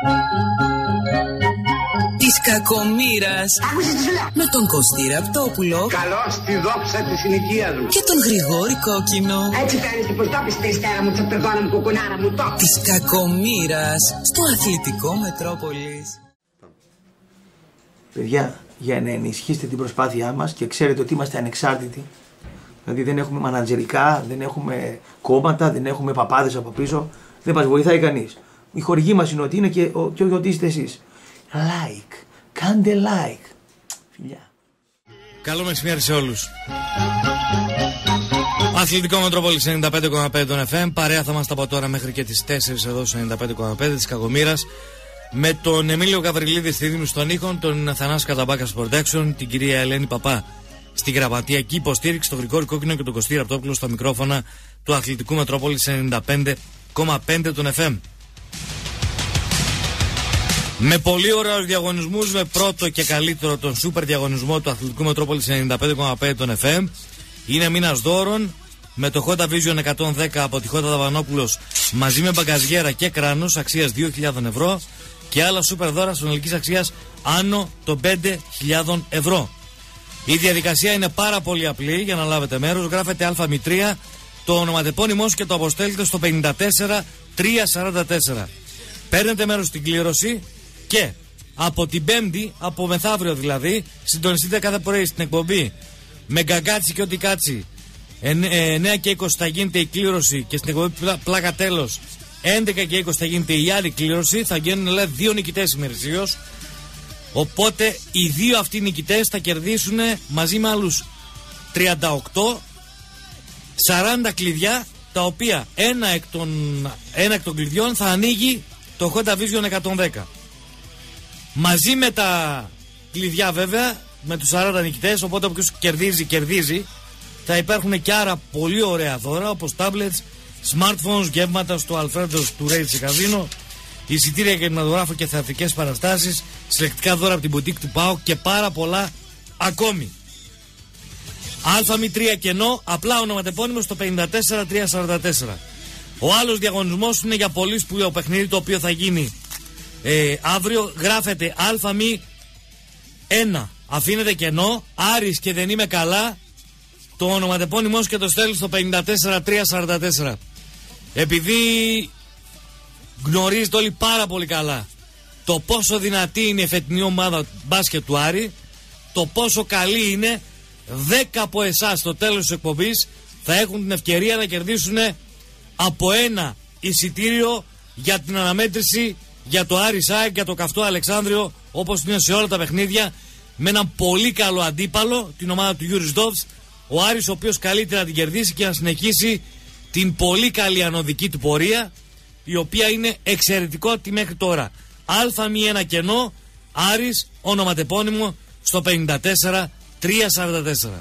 Της κακομοίρας. Άκουσες τι σου λέω. Με τον Κωστή Ραπτόπουλο. Καλώς τη δόξα της συνοικίας μου. Και τον Γρηγόρη Κόκκινο. Έτσι κάνεις και πως το πεις τριστέρα μου, τσαπτερδόνα μου, κουκουνάρα μου, το. Της κακομοίρας στο Αθλητικό Μετρόπολης. Παιδιά, για να ενισχύσετε την προσπάθειά μας και ξέρετε ότι είμαστε ανεξάρτητοι, δηλαδή δεν έχουμε μανατζερικά, δεν έχουμε κόμματα, δεν έχουμε παπάδες από πίσω, δεν μας βοηθάει κανείς. Η χορηγή μας είναι ότι είναι και ότι είστε εσείς. Like, κάντε like. Φιλιά. Καλό μεσημέρι σε όλους. Αθλητικό Μετρόπολης 95,5 των FM. Παρέα θα είμαστε από τώρα μέχρι και τις 4 εδώ στο 95,5 της Κακομοίρας. Με τον Εμίλιο Γαβριλίδη στη Δήμηση των Ήχων, τον Θανάση Καταμπάκα Production, την κυρία Ελένη Παπά στην γραμματιακή υποστήριξη, τον Γρηγόρη Κόκκινο και τον Κωστή Ραπτόπουλο στα μικρόφωνα του Αθλητικού Μετρόπολης 95,5 των FM. Με πολύ ωραίους διαγωνισμούς, με πρώτο και καλύτερο τον σούπερ διαγωνισμό του Αθλητικού Μετρόπολης 95,5 των FM. Είναι μήνας δώρων με το Honda Vision 110 από τη Honda Δαβανόπουλος μαζί με μπαγκαζιέρα και κράνος αξίας 2.000 ευρώ και άλλα σούπερ δώρα συνολικής αξίας άνω των 5.000 ευρώ. Η διαδικασία είναι πάρα πολύ απλή για να λάβετε μέρος. Γράφετε ΑΜ3, το ονοματεπώνυμός και το αποστέλετε στο 54344. Παίρνετε μέρος στην κλήρωση και από την Πέμπτη, από μεθαύριο δηλαδή, συντονιστείτε κάθε πρωί στην εκπομπή με γκαγκάτσι και ό,τι κάτσι. 9 και 20 θα γίνεται η κλήρωση και στην εκπομπή πλάκα τέλος 11 και 20 θα γίνεται η άλλη κλήρωση. Θα γίνουν δηλαδή δύο νικητές ημερησίως. Οπότε οι δύο αυτοί νικητές θα κερδίσουν μαζί με άλλους 38 40 κλειδιά, τα οποία ένα εκ των κλειδιών θα ανοίγει το Honda Vision 110. Μαζί με τα κλειδιά βέβαια, με τους 40 νικητές, οπότε όποιος κερδίζει, θα υπάρχουν και άρα πολύ ωραία δώρα όπως tablets, smartphones, γεύματα στο Αλφρέντος του Ρέιτσε Καζίνο, εισιτήρια για κινηματογράφο και θεατρικές παραστάσεις, συλλεκτικά δώρα από την boutique του ΠΑΟ και πάρα πολλά ακόμη. ΑΜ3 κενό, απλά ονοματεπώνυμο στο 54344. Ο άλλος διαγωνισμός είναι για πολύ σπουδαίο παιχνίδι, το οποίο θα γίνει αύριο. Γράφετε ΑΜ1, αφήνετε κενό, Άρης και δεν είμαι καλά, το ονοματεπώνυμός και το στέλνει στο 54344. Επειδή γνωρίζετε όλοι πάρα πολύ καλά το πόσο δυνατή είναι η φετινή ομάδα μπάσκετ του Άρη, το πόσο καλή είναι, 10 από εσάς στο τέλος της εκπομπής θα έχουν την ευκαιρία να κερδίσουν από ένα εισιτήριο για την αναμέτρηση για το Άρη ΣΑΕΚ, για το καυτό Αλεξάνδριο, όπως είναι σε όλα τα παιχνίδια, με έναν πολύ καλό αντίπαλο, την ομάδα του Γιούρις Ντόβς. Ο Άρης, ο οποίος καλείται να την κερδίσει και να συνεχίσει την πολύ καλή ανωδική του πορεία, η οποία είναι εξαιρετικότητα μέχρι τώρα. ΑΜ1 κενό, Άρης, ονοματεπώνυμο στο 54344.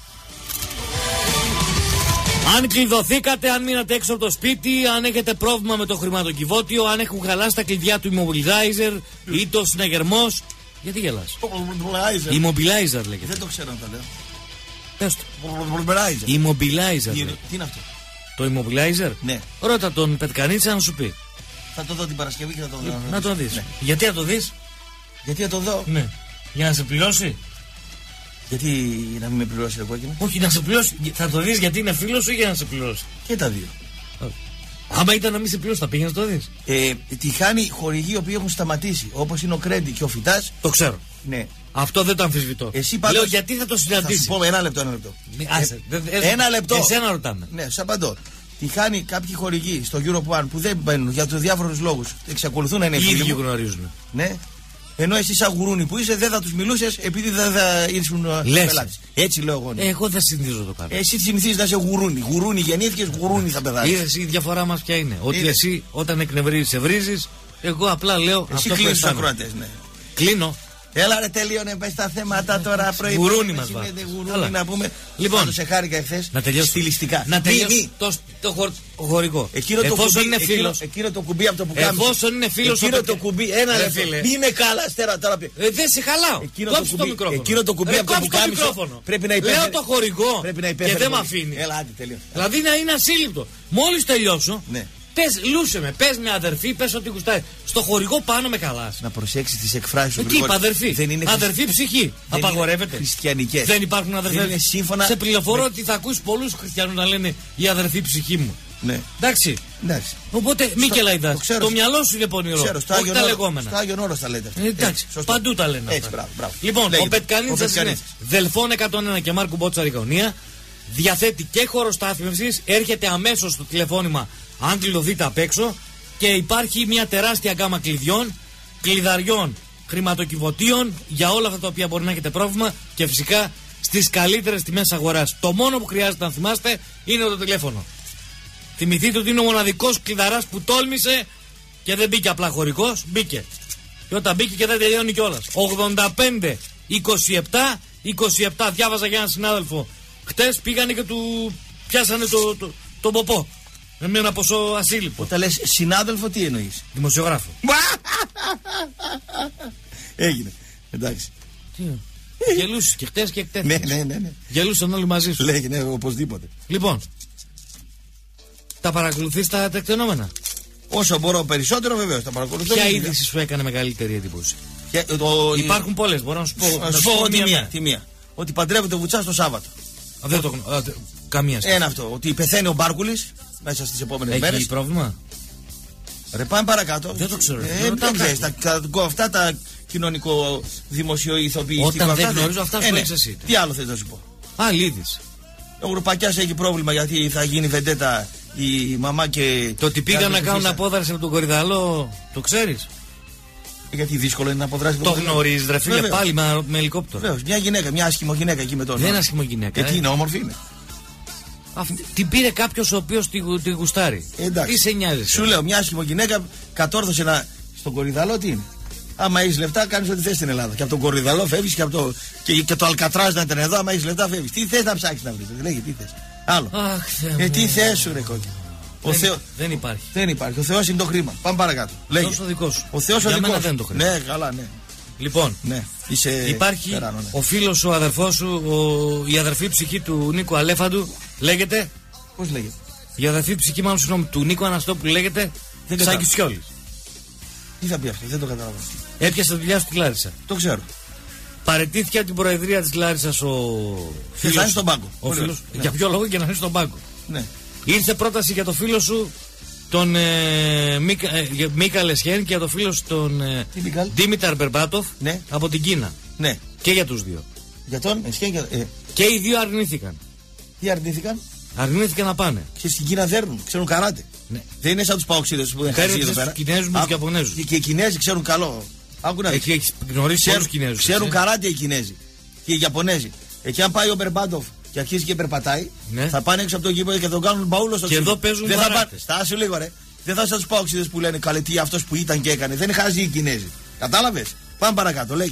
Αν κλειδωθήκατε, αν μείνατε έξω από το σπίτι, αν έχετε πρόβλημα με το χρηματοκιβώτιο, αν έχουν χαλάσει τα κλειδιά του Immobilizer ή το συναγερμός. Γιατί γελάς? Immobilizer λέγεται. Δεν το ξέρω να το λέω. Πες το. Immobilizer. Τι είναι αυτό? Το Immobilizer? Ναι. Ρώτα τον Πετκανίτσα να σου πει. Θα το δω την Παρασκευή και θα το δω. Να το δεις. Ναι. Γιατί να το δεις? Γιατί να το δω? Ναι. Για να σε πληρώσει? Γιατί να μην με πληρώσει εγώ εκείνο? Όχι, να σε πληρώσει. Θα το δεις γιατί είναι φίλος σου ή για να σε πληρώσει? Και τα δύο. Άμα ήταν να μην σε πληρώσει, θα πήγαινε να το δεις. Τη χάνει χορηγοί οι οποίοι έχουν σταματήσει, όπως είναι ο Κρέντι και ο Φυτάς. Το ξέρω. Ναι. Αυτό δεν το αμφισβητώ. Εσύ πάντως... Λέω γιατί θα το συναντήσεις. Θα σου πω ένα λεπτό. Ένα λεπτό. Εσένα ρωτάμε. Ναι, σου απαντώ. Τη χάνει κάποιοι χορηγοί στο Europe One που δεν μπαίνουν για τους διάφορους λόγους. Εξακολουθούν να είναι φίλοι. Οι ίδιοι γνωρίζουν. Ναι. Ενώ εσύ σαν γουρούνι που είσαι δεν θα τους μιλούσες επειδή δεν θα ήσουν πελάτης. Έτσι λέω εγώ. Ναι. Εγώ δεν συνηθίζω το κάνω. Εσύ συνηθίζεις να είσαι γουρούνι. Γουρούνι γεννήθηκες, γουρούνι θα πεθάνεις. Είδες, η διαφορά μας ποια είναι? Ότι εσύ όταν εκνευρίζεις σε βρίζεις, εγώ απλά λέω. Εσύ κλείνεις τους ακροατές, ναι. Κλείνω. Έλα ρε, τελείωνε, πες τα θέματα τώρα πρωί. Γουρούνι μας βάζει. Γουρούνι να πούμε. Λοιπόν, σε χάρηκα εχθές. Να τελειώσει στιλιστικά. Να τελειώσει το χωρικό. Εφόσον είναι φίλος. Εκείνο το κουμπί από το που κάνεις. Εφόσον είναι φίλος. Εκείνο το κουμπί, ένα λεπτό. Μη με καλά, στέρα τώρα. Δεν σε χαλάω. Κόψε το μικρόφωνο. Εκείνο το κουμπί από το που κάνεις. Πρέπει να υπέρβει. Λέω το χωρικό και δεν με αφήνει. Έλα, άντε τελείω. Δηλαδή να είναι ασύλληπτο. Μόλις τελειώσω, Πες, λούσε με, πες με αδερφή, πες ότι γουστάει. Στο χορηγό πάνω με καλάς. Να προσέξεις τις εκφράσεις σου. Εκεί είπα αδερφή. Δεν είναι αδερφή ψυχή. Απαγορεύεται. Χριστιανικές. Δεν υπάρχουν αδερφές. Δεν είναι σύμφωνα. Σε πληροφορώ ότι θα ακούσεις πολλούς χριστιανούς να λένε η αδερφή ψυχή μου. Ναι. Εντάξει. Οπότε μη κελαϊδάς. Το μυαλό σου είναι πονηρό. Όχι τα λεγόμενα. Στο Άγιον Όρος τα λέτε. Εντάξει. Παντού τα λένε. Έτσι, μπράβο. Λοιπόν, ο Πετκανίτσας είναι Δελφών 101 και Μάρκου Μπότσα Ρικονία. Διαθέτει και χώρο στάθμευσης. Έρχεται αμέσως στο τηλεφώνημα αν κλειδωθείτε απ' έξω. Και υπάρχει μια τεράστια γκάμα κλειδιών, κλειδαριών, χρηματοκιβωτίων για όλα αυτά τα οποία μπορεί να έχετε πρόβλημα και φυσικά στις καλύτερες τιμές αγοράς. Το μόνο που χρειάζεται να θυμάστε είναι το τηλέφωνο. Θυμηθείτε ότι είναι ο μοναδικός κλειδαράς που τόλμησε και δεν μπήκε απλά χωρικός, μπήκε. Και όταν μπήκε και δεν τελειώνει κιόλας. 85-27-27. Διάβαζα για έναν συνάδελφο. Χτες πήγανε και του πιάσανε τον ποπό. Με ένα ποσό ασύλληπτο. Όταν λες συνάδελφο, τι εννοείς? Δημοσιογράφο. Έγινε. Εντάξει. Γελούσες και χτες και εκτέθηκες. Ναι. Γελούσαν όλοι μαζί σου. Λέγει, ναι, οπωσδήποτε. Λοιπόν, τα παρακολουθείς τα τεκτενόμενα? Όσο μπορώ περισσότερο, βεβαίως τα παρακολουθώ. Ποια είδηση σου έκανε μεγαλύτερη εντύπωση? Υπάρχουν πολλές, μπορώ να σου πω. Να σου πω τη μία. Ότι παντρεύεται ο Βουτσάς το Σάββατο. Δεν το καμία σχέση. Ένα αυτό. Ότι πεθαίνει ο Μπάρκουλης μέσα στις επόμενες μέρες. Έχει πρόβλημα? Ρε, πάμε παρακάτω. Δεν το ξέρω. Αυτά τα κοινωνικο-δημοσιοηθοποιητικά. Όταν δεν γνωρίζω αυτά σου έχεις εσύ. Τι άλλο θες να σου πω? Είδης. Ο Γρουπακιάς έχει πρόβλημα γιατί θα γίνει βεντέτα η μαμά και. Το ότι πήγαν να κάνουν απόδραση από τον Κορυδαλό, το ξέρεις? Γιατί δύσκολο είναι να αποδράσει. Το γνωρίζεις, ρε φίλε, πάλι με ελικόπτερο. Βεβαίως, μια γυναίκα, μια άσχημο γυναίκα εκεί με τον. Δεν είναι άσχημο γυναίκα. Τι είναι, όμορφη είναι. Την πήρε κάποιος ο οποίος τη γουστάρει. Εντάξει. Τι σε νοιάζει? Σου λέω, μια άσχημο γυναίκα κατόρθωσε στον Κορυδαλό, τι είναι? Άμα έχεις λεφτά, κάνεις ό,τι θες στην Ελλάδα. Και από τον Κορυδαλό φεύγεις και το Αλκατράζ να ήταν εδώ. Άμα έχεις λεφτά, φεύγεις. Τι θες να ψάξεις να βρεις? Λέγε, τι θες. Άλλο. Τι θες σου, ρε κόκκινο? Δεν υπάρχει. Δεν υπάρχει. Ο Θεός είναι το χρήμα. Πάμε παρακάτω. Ο Θεός ο δικός σου. Ο Θεός ο δικός σου. Δεν το χρήμα. Ναι, καλά, ναι. Λοιπόν, ναι. Υπάρχει περάνω, ναι. Ο φίλος σου, ο αδερφός σου, η αδερφή ψυχή του Νίκου Αλέφαντου, λέγεται. Πώς λέγεται? Η αδερφή ψυχή, μάλλον συγγνώμη, του Νίκου Αναστόπουλου λέγεται Σάκης Σιόλης. Τι θα πει αυτό, δεν το κατάλαβα. Έπιασε τη δουλειά στη Λάρισα. Το ξέρω. Παραιτήθηκε από την προεδρία της Λάρισσας ο φίλος. Θα είναι στον πάγκο. Ο φίλος. Ναι. Για ποιο λόγο? Για να είναι στον πάγκο. Ναι. Ήρθε πρόταση για το φίλο σου τον Μίκαλ Εσχέν και για το φίλο σου τον Δήμηταρ Μπερμπάτοφ, ναι. Από την Κίνα. Ναι. Και για τους δύο. Για τον Εσχέν και οι δύο αρνήθηκαν. Τι αρνήθηκαν? Αρνήθηκαν να πάνε. Και στην Κίνα δέρνουν, ξέρουν καράτε. Ναι. Δεν είναι σαν τους παοξίδες που έχουν χάσει εδώ πέρα. Κινέζους με τους Ιαπωνέζους. Και οι Κινέζοι ξέρουν καλό. Έχει γνωρίσει όλους τους Κινέζους. Ξέρουν καράτε οι Κινέζοι και οι Ιαπωνέζοι. Εκεί αν πάει ο Μπερμπάτοφ και αρχίζει και περπατάει, ναι. Θα πάνε έξω από το γήπεδο και τον κάνουν μπαούλο στο ξύλο. Και εδώ παίζουν μπαράτες. Στάσου λίγο, ρε. Δεν θα σαν τους παοξίδες που λένε καλέ τι αυτός που ήταν και έκανε. Δεν χάζει οι Κινέζοι. Κατάλαβες? Πάμε παρακάτω, λέγε.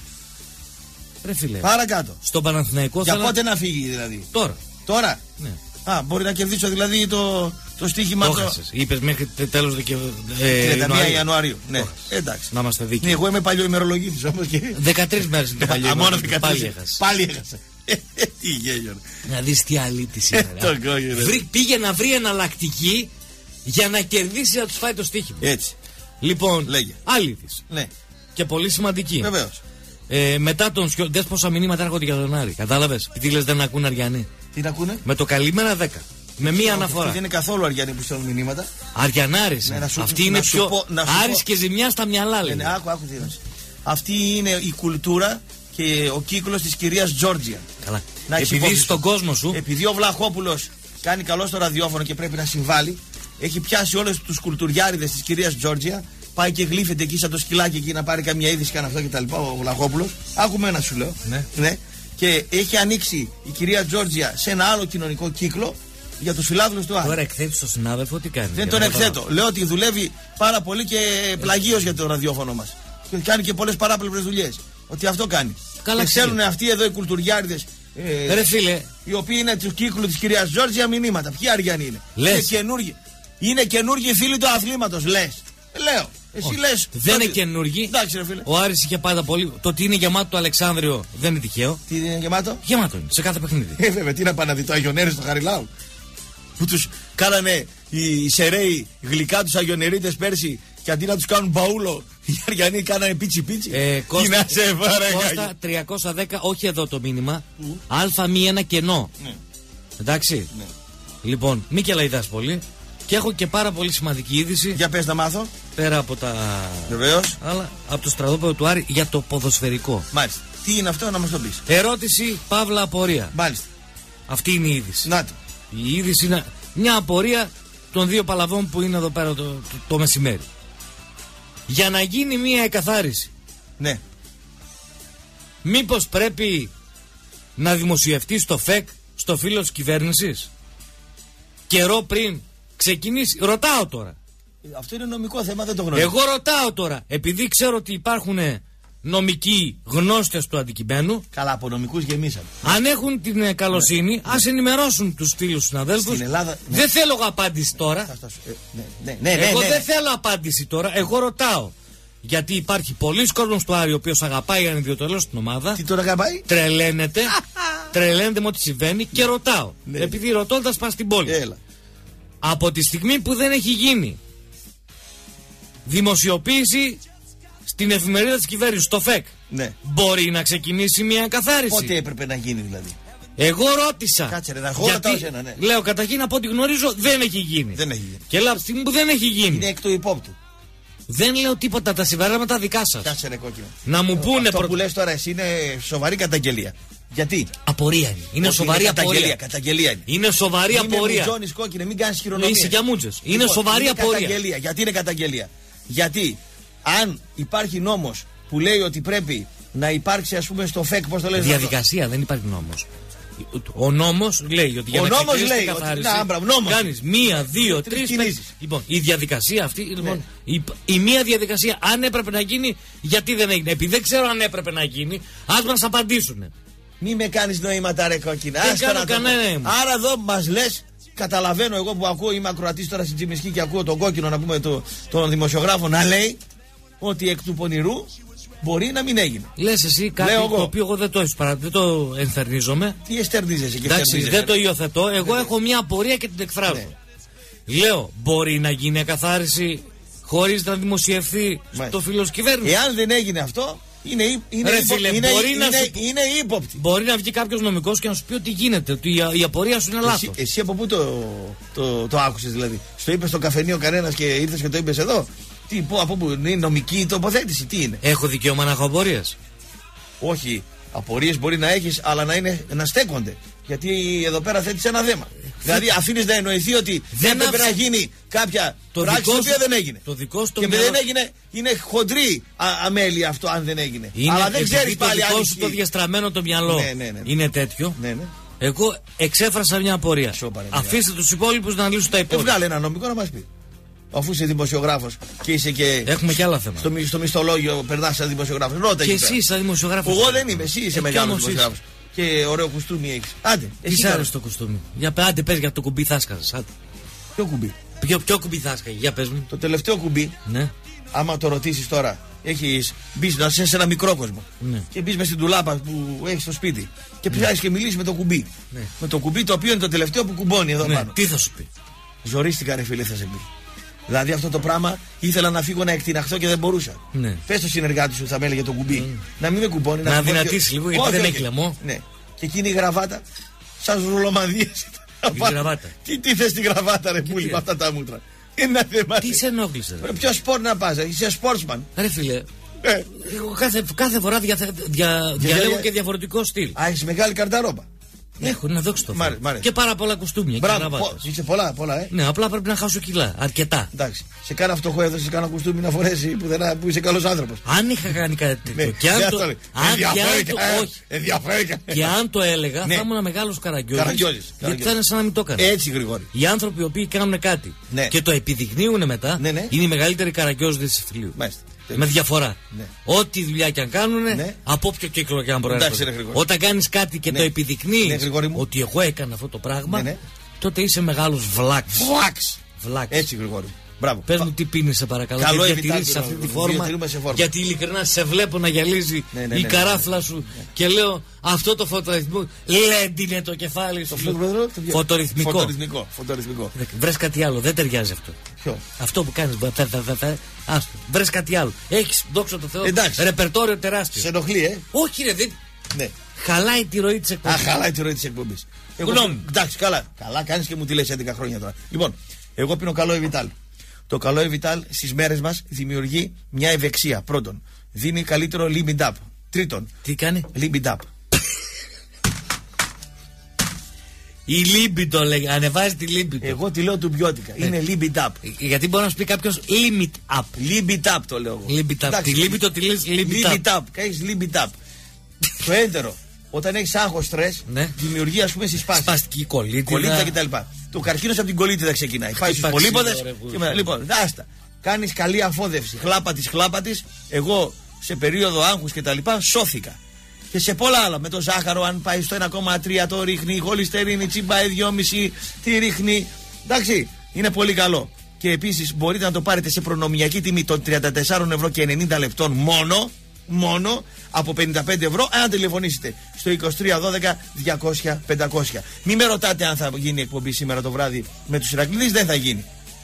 Ρε φίλε. Παρακάτω. Στον Παναθηναϊκό για πότε να φύγει δηλαδή? Τώρα. Ναι. Μπορεί να κερδίσω δηλαδή το στοίχημα. Το είπες μέχρι τέλος 31 Ιανουαρίου. Ναι. Εντάξει. Να είμαστε δίκαιοι. Εγώ είμαι παλιό ημερολογίτης όμως και. 13 μέρες είναι το παλιό. Μόνο 13. Πάλι έχασα. Τι γέλιο. Να δεις τι αλήτης είναι. Πήγε να βρει εναλλακτική για να κερδίσει να τους φάει το στοίχημα. Έτσι. Λοιπόν, αλήτης. Ναι. Και πολύ σημαντική. Βεβαίως. Μετά τον Σιόλη, δες πόσα μηνύματα έρχονται για τον Άρη. Κατάλαβες? Τι λες, δεν ακούνε Αριανοί? Τι να ακούνε? Με το καλημέρα 10. Με μία αναφορά. Δεν είναι καθόλου Αριανοί που στέλνουν μηνύματα. Αριανάρης. Ναι, αυτή είναι πιο. Άρης και ζημιά στα μυαλά, λέει. Ναι, άκου τι να. Αυτή είναι η κουλτούρα και ο κύκλος της κυρίας Τζόρτζια. Καλά. Επειδή είσαι στον κόσμο σου. Επειδή ο Βλαχόπουλος κάνει καλό στο ραδιόφωνο και πρέπει να συμβάλλει, έχει πιάσει όλους τους κουλτουριάριδες της κυρίας Τζόρτζια. Πάει και γλύφεται εκεί σαν το σκυλάκι εκεί να πάρει καμία είδηση και αυτό και τα λοιπά. Ο Βλαχόπουλος. Άκουμε ένα σου λέω. Ναι. Και έχει ανοίξει η κυρία Τζόρτζια σε ένα άλλο κοινωνικό κύκλο για τους φιλάθλους του Άρη. Τώρα εκθέτει τον συνάδελφο, τι κάνει? Δεν τον εκθέτω. Λέω ότι δουλεύει πάρα πολύ και πλαγίως για το ραδιόφωνο μας. Και κάνει και πολλές παράπλευρες δουλειές. Ότι αυτό κάνει. Καλά, και ξέρουν αυτοί εδώ οι κουλτουριάριδες. Ρε φίλε. Οι οποίοι είναι του κύκλου της κυρίας Τζόρτζια μηνύματα. Ποιοι Αριανοί είναι? Λες. Είναι καινούργιοι φίλοι του αθλήματος, λες. Λέω. Εσύ λες. Δεν είναι καινούργοι. Εντάξει, ρε φίλε. Ο Άρης είχε πάντα πολύ. Το ότι είναι γεμάτο το Αλεξάνδριο δεν είναι τυχαίο. Τι είναι γεμάτο? Γεμάτο είναι, σε κάθε παιχνίδι. Βέβαια, τι να πάνε να δει το Αγιονέρι στο Χαριλάου. Που κάνανε οι Σεραίοι γλυκά τους Αγιονερίτες πέρσι και αντί να τους κάνουν μπαούλο, οι Αριανοί κάνανε πίτσι πίτσι. Κώστα, 310, όχι εδώ το μήνυμα. Α1 κενό. Ναι. Εντάξει. Ναι. Λοιπόν, μη κελαϊδάς πολύ. Και έχω και πάρα πολύ σημαντική είδηση. Για πες να μάθω. Πέρα από τα. Βεβαίως. Αλλά από το στρατόπεδο του Άρη για το ποδοσφαιρικό. Μάλιστα. Τι είναι αυτό να μας το πεις. Ερώτηση, παύλα απορία. Μάλιστα. Αυτή είναι η είδηση. Να το. Η είδηση είναι μια απορία των δύο παλαβών που είναι εδώ πέρα το μεσημέρι. Για να γίνει μια εκαθάριση. Ναι. Μήπως πρέπει να δημοσιευτεί στο ΦΕΚ, στο φύλλο της κυβέρνησης, καιρό πριν ξεκινήσει. Ρωτάω τώρα. Αυτό είναι νομικό θέμα, δεν το γνωρίζω. Εγώ ρωτάω τώρα, επειδή ξέρω ότι υπάρχουν νομικοί γνώστες του αντικειμένου. Καλά, από νομικούς γεμίσαν. Αν έχουν την καλοσύνη, ας ενημερώσουν τους φίλους συναδέλφους. Στην Ελλάδα. Ναι. Δεν θέλω απάντηση τώρα. Εγώ δεν θέλω απάντηση τώρα. Εγώ ρωτάω. Γιατί υπάρχει πολλοί κόσμος του Άρη ο οποίος αγαπάει ανιδιοτελώς την ομάδα. Τι τον αγαπάει? Τρελαίνεται με ό,τι συμβαίνει και ρωτάω. Ναι. Επειδή ρωτώντας πας στην πόλη. Έλα. Από τη στιγμή που δεν έχει γίνει δημοσιοποίηση στην εφημερίδα της κυβέρνησης, στο ΦΕΚ, Ναι. μπορεί να ξεκινήσει μια εκαθάριση. Πότε έπρεπε να γίνει δηλαδή? Εγώ ρώτησα. Κάτσε ρε, εγώ ρωτάω σένα, ναι. Λέω καταρχήν από ό,τι γνωρίζω δεν έχει γίνει. Δεν έχει γίνει. Και λέω από τη στιγμή που δεν έχει γίνει. Είναι εκ του υπόπτου. Δεν λέω τίποτα, τα συμπεράσματα δικά σας. Κάτσε ρε κόκκινο. Να μου πούνε. Αυτό που λες τώρα εσύ είναι σοβαρή καταγγελία. Γιατί? Απορία είναι. Είναι Όχι, σοβαρή απορία. Καταγγελία είναι. Είναι σοβαρή απορία. Μην με κόκκινε, μην κάνεις χειρονομίες. Είσαι για μούτζες. Είναι Λοιπόν, σοβαρή είναι απορία. Καταγγελία. Γιατί είναι καταγγελία? Γιατί αν υπάρχει νόμος που λέει ότι πρέπει να υπάρξει, ας πούμε, στο ΦΕΚ, πώς το λες? Διαδικασία, δεν υπάρχει νόμος. Ο νόμος λέει ότι για να ξεκινήσει την καθάριση κάνεις 1, 2, 3 κινήσεις. Λοιπόν, η διαδικασία αυτή, λοιπόν, η μία διαδικασία, αν έπρεπε να γίνει, γιατί δεν έγινε? Επειδή δεν ξέρω αν έπρεπε να γίνει, ας μας απαντήσουν. Μη με κάνεις νοήματα ρε κόκκινα. Δεν κάνω κανένα νοήμα. Άρα εδώ μας λες, καταλαβαίνω εγώ που ακούω, είμαι ακροατής τώρα στην Τσιμισκή και ακούω τον κόκκινο, να πούμε τον δημοσιογράφο να λέει ότι εκ του πονηρού μπορεί να μην έγινε. Λες εσύ κάτι το οποίο εγώ δεν το ενθαρρυνίζομαι. Τι εστερνίζεσαι και εντάξει, δεν το υιοθετώ. Εγώ έχω μια απορία και την εκφράζω. Ναι. Λέω, μπορεί να γίνει εκαθάριση χωρίς να δημοσιευθεί στο φύλλο της κυβέρνησης? Εάν δεν έγινε αυτό, είναι ύποπτη. Μπορεί να βγει κάποιος νομικός και να σου πει ότι γίνεται, ότι η απορία σου είναι λάθος. Εσύ από πού το άκουσες δηλαδή? Στο είπε στο καφενείο κανένας και ήρθες και το είπες εδώ? Από πού είναι νομική τοποθέτηση, τι είναι? Έχω δικαίωμα να έχω απορίες? Όχι, απορίες μπορεί να έχεις, αλλά να στέκονται. Γιατί εδώ πέρα θέτεις ένα θέμα. Δηλαδή αφήνεις να εννοηθεί ότι δεν έπρεπε να γίνει κάποια πράξη η οποία δεν έγινε. Και δεν έγινε, είναι χοντρή αμέλεια αυτό αν δεν έγινε. Αλλά δεν ξέρεις πάλι αν ισχύει. Το διαστραμμένο το μυαλό είναι τέτοιο. Εγώ εξέφρασα μια απορία. Αφήστε τους υπόλοιπους να λύσουν τα υπόλοιπα. Βγάλε ένα νομικό να μας πει. Αφού είσαι δημοσιογράφος και είσαι και. Έχουμε και άλλα θέματα. Στο μισθολόγιο περνάς σαν δημοσιογράφος. Ρώτα και εσύ σαν δημοσιογράφος. Εγώ δεν είμαι, εσύ είσαι μεγάλος δημοσιογράφος. Και ωραίο κουστούμι έχεις. Άντε. Τι σ' άρεσε το κουστούμι? Άντε πες για το κουμπί θα έσκαζες. Ποιο κουμπί? Ποιο κουμπί θα έσκαγε? Για πες μου. Το τελευταίο κουμπί. Ναι. Άμα το ρωτήσεις τώρα, έχεις μπει σε ένα μικρό κόσμο. Ναι. Και μπει μες στην τουλάπα που έχεις στο σπίτι. Και πιάσεις και μιλήσεις με το κουμπί. Ναι. Με το κουμπί το οποίο είναι το τελευταίο που κουμπώνει εδώ πάνω. Τι θα σου πει? Ζορίστηκα ρε φίλε, θα σε πει. Δηλαδή αυτό το πράγμα ήθελα να φύγω να εκτιναχθώ και δεν μπορούσα. Ναι. Πες στο συνεργάτη σου, θα με έλεγε το κουμπί, να μην με κουμπώνει. Να δυνατήσει λίγο γιατί δεν έχει λαιμό. Ναι. Και εκείνη η γραβάτα, σαν ρουλομανδίες. Τι θες τη γραβάτα ρε πούλη με αυτά τα μούτρα? Είναι ένα θέμα. Τι σε ενόχλησε? Ποιο σπορ να πας, είσαι σπόρτσμαν. Ρε φίλε, εγώ κάθε φορά διαλέγω και διαφορετικό στυλ. Α, έχεις μεγάλη καρταρόμπα. Έχω, να δόξω το Θεό. Και πάρα πολλά κουστούμια. Μπράβο, είσαι πολλά, Ναι, απλά πρέπει να χάσω κιλά. Αρκετά. Εντάξει. Σε κάνα φτωχό έδωσε κάνα κουστούμι να φορέσει που είσαι καλός άνθρωπος. Αν είχα κάνει κάτι τέτοιο. Και αν το. Και αν το έλεγα, θα ήμουν μεγάλος καραγκιόζης. Γιατί θα είναι σαν να μην το έκανε. Έτσι, Γρηγόρη. Οι άνθρωποι οι οποίοι κάνουν κάτι και το επιδεικνύουν μετά είναι οι μεγαλύτεροι καραγκιόζοι της Ιφθυλίου. Με διαφορά. Ναι. Ό,τι δουλειά και αν κάνουν, από όποιο κύκλο και αν προέρχονται. Όταν κάνεις κάτι και το επιδεικνύεις ότι εγώ έκανα αυτό το πράγμα, τότε είσαι μεγάλος βλάξ. Έτσι, Γρηγόρη. Μπράβο. Πες μου τι πίνεις, σε παρακαλώ. Καλό και Εβιτάλ διατηρείς αυτή τη φόρμα. Γιατί ειλικρινά σε βλέπω να γυαλίζει η καράφλα σου και λέω αυτό το φωτορυθμικό. Λέντι είναι το κεφάλι σου. Φωτορυθμικό. Βρες κάτι άλλο, δεν ταιριάζει αυτό. Ποιο? Αυτό που κάνεις. Βρες κάτι άλλο. Έχεις, δόξα τω Θεώ, ρεπερτόριο τεράστιο. Σε ενοχλεί, Όχι, ρε, δεν. Ναι. Χαλάει τη ροή της εκπομπής. Χαλάει τη ροή της εκπομπής. Εντάξει, καλά. Καλά κάνεις και μου τη λες 11 χρόνια τώρα. Λοιπόν, εγώ πίνω καλό Εβιτάλ. Το καλό Εβιτάλ στις μέρες μας δημιουργεί μια ευεξία. Πρώτον, δίνει καλύτερο limit up. Τρίτον, τι κάνει? Limit up. Η λίμπιτο λέγει, ανεβάζει τη λίμπιτο. Εγώ τη λέω του μπιώτικα. Είναι limit up. Γιατί μπορεί να σου πει κάποιος limit up. Limit up το λέω εγώ. Limit up. Τη λίμπιτο τη λες limit up. Έχεις limit up. Το έντερο. Όταν έχεις άγχος, στρες, δημιουργεί ας πούμε συσπάσεις. Σπαστική κολίτιδα κτλ. Το καρκίνος από την κολίτιδα ξεκινάει. Πάει στους πολύποδες. Λοιπόν, δάστα. Κάνεις καλή αφόδευση. Χλάπα της. Εγώ σε περίοδο άγχους κτλ. Σώθηκα. Και σε πολλά άλλα. Με το ζάχαρο, αν πάει στο 1,3 το ρίχνει. Η χολυστερίνη τσιμπάει 2,5. Τι ρίχνει. Εντάξει, είναι πολύ καλό. Και επίσης μπορείτε να το πάρετε σε προνομιακή τιμή των 34 ευρώ και 90 λεπτών μόνο από 55 ευρώ αν τηλεφωνήσετε στο 2312-200-500. Μην με ρωτάτε αν θα γίνει εκπομπή σήμερα το βράδυ με τους Ηρακλήδες, δεν θα γίνει.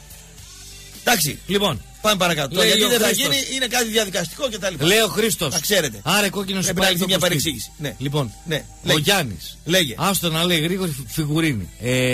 Εντάξει, λοιπόν, πάμε παρακάτω. Γιατί δεν θα γίνει, είναι κάτι διαδικαστικό κτλ. Λέει ο Χρήστος. Τα ξέρετε. Άρα κόκκινο σου πάει μια παρεξήγηση. Ναι. Λοιπόν, ναι. Ο Γιάννης. Λέγε. Άστο να λέει Γρήγορη Φιγουρίνη.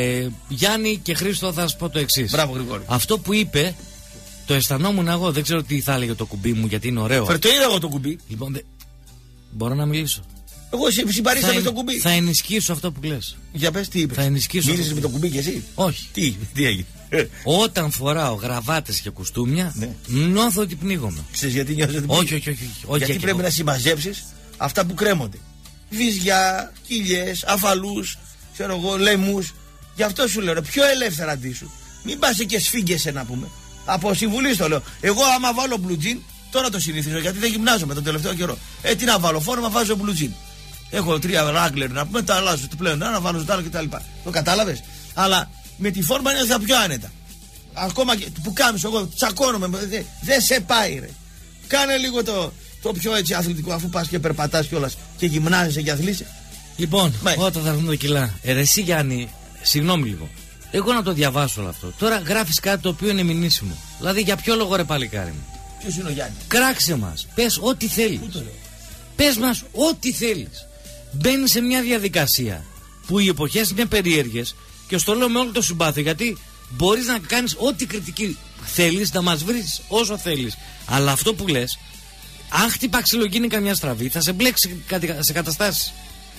Γιάννη και Χρήστο, θα σας πω το εξής. Μπράβο, Γρηγόρη. Αυτό που είπε, το αισθανόμουν εγώ. Δεν ξέρω τι θα έλεγε το κουμπί μου, γιατί είναι ωραίο. Το είδα εγώ το κουμπί. Λοιπόν, μπορώ να μιλήσω. Εγώ συμπαρίστασα με το κουμπί. Θα ενισχύσω αυτό που λες. Για πες τι είπες. Θα ενισχύσω. Μίλησες με το κουμπί κι εσύ. Όχι. Τι έγινε. Όταν φοράω γραβάτες και κουστούμια, νιώθω ότι πνίγομαι. Ξέρεις γιατί νιώθεις ότι πνίγομαι? Όχι. Γιατί πρέπει να συμμαζέψεις αυτά που κρέμονται. Βυζιά, κοιλιές, αφαλούς, ξέρω εγώ, λαιμούς. Γι' αυτό σου λέω, πιο ελεύθερα αντίσου. Μην πας και σφίγγεσαι να πούμε. Από συμβουλή το λέω. Εγώ άμα βάλω μπλουτζίν, τώρα το συνηθίζω γιατί δεν γυμνάζομαι τον τελευταίο καιρό. Τι να βάλω, φόρμα βάζω μπλουτζίν. Έχω 3 ράγκλερ να πούμε, τα αλλάζω το πλέον, να βάλω ζουτάλο κτλ. Το κατάλαβες. Αλλά με τη φόρμα είναι θα πιο άνετα. Ακόμα και που κάμισο εγώ τσακώνομαι, δεν σε πάει ρε. Κάνε λίγο το πιο έτσι αθλητικό, αφού πας και περπατάς κιόλας και γυμνάζεσαι και αθλείσαι. Λοιπόν, όταν θα έρθουν τα κιλά. Εσύ Γιάννη, συγγνώμη λίγο. Εγώ να το διαβάσω όλο αυτό. Τώρα γράφεις κάτι το οποίο είναι μηνύσιμο. Δηλαδή για ποιο λόγο ρε παλικάρι μου? Ποιος είναι ο Γιάννης? Κράξε μας. Πες ό,τι θέλεις. Πες μας ό,τι θέλεις. Μπαίνεις σε μια διαδικασία που οι εποχές είναι περίεργες και στο λέω με όλο το συμπάθειο, γιατί μπορείς να κάνεις ό,τι κριτική θέλεις, να μας βρεις όσο θέλεις. Αλλά αυτό που λες, αν χτυπά ξυλογίνη καμιά στραβή, θα σε μπλέξει σε καταστάσεις.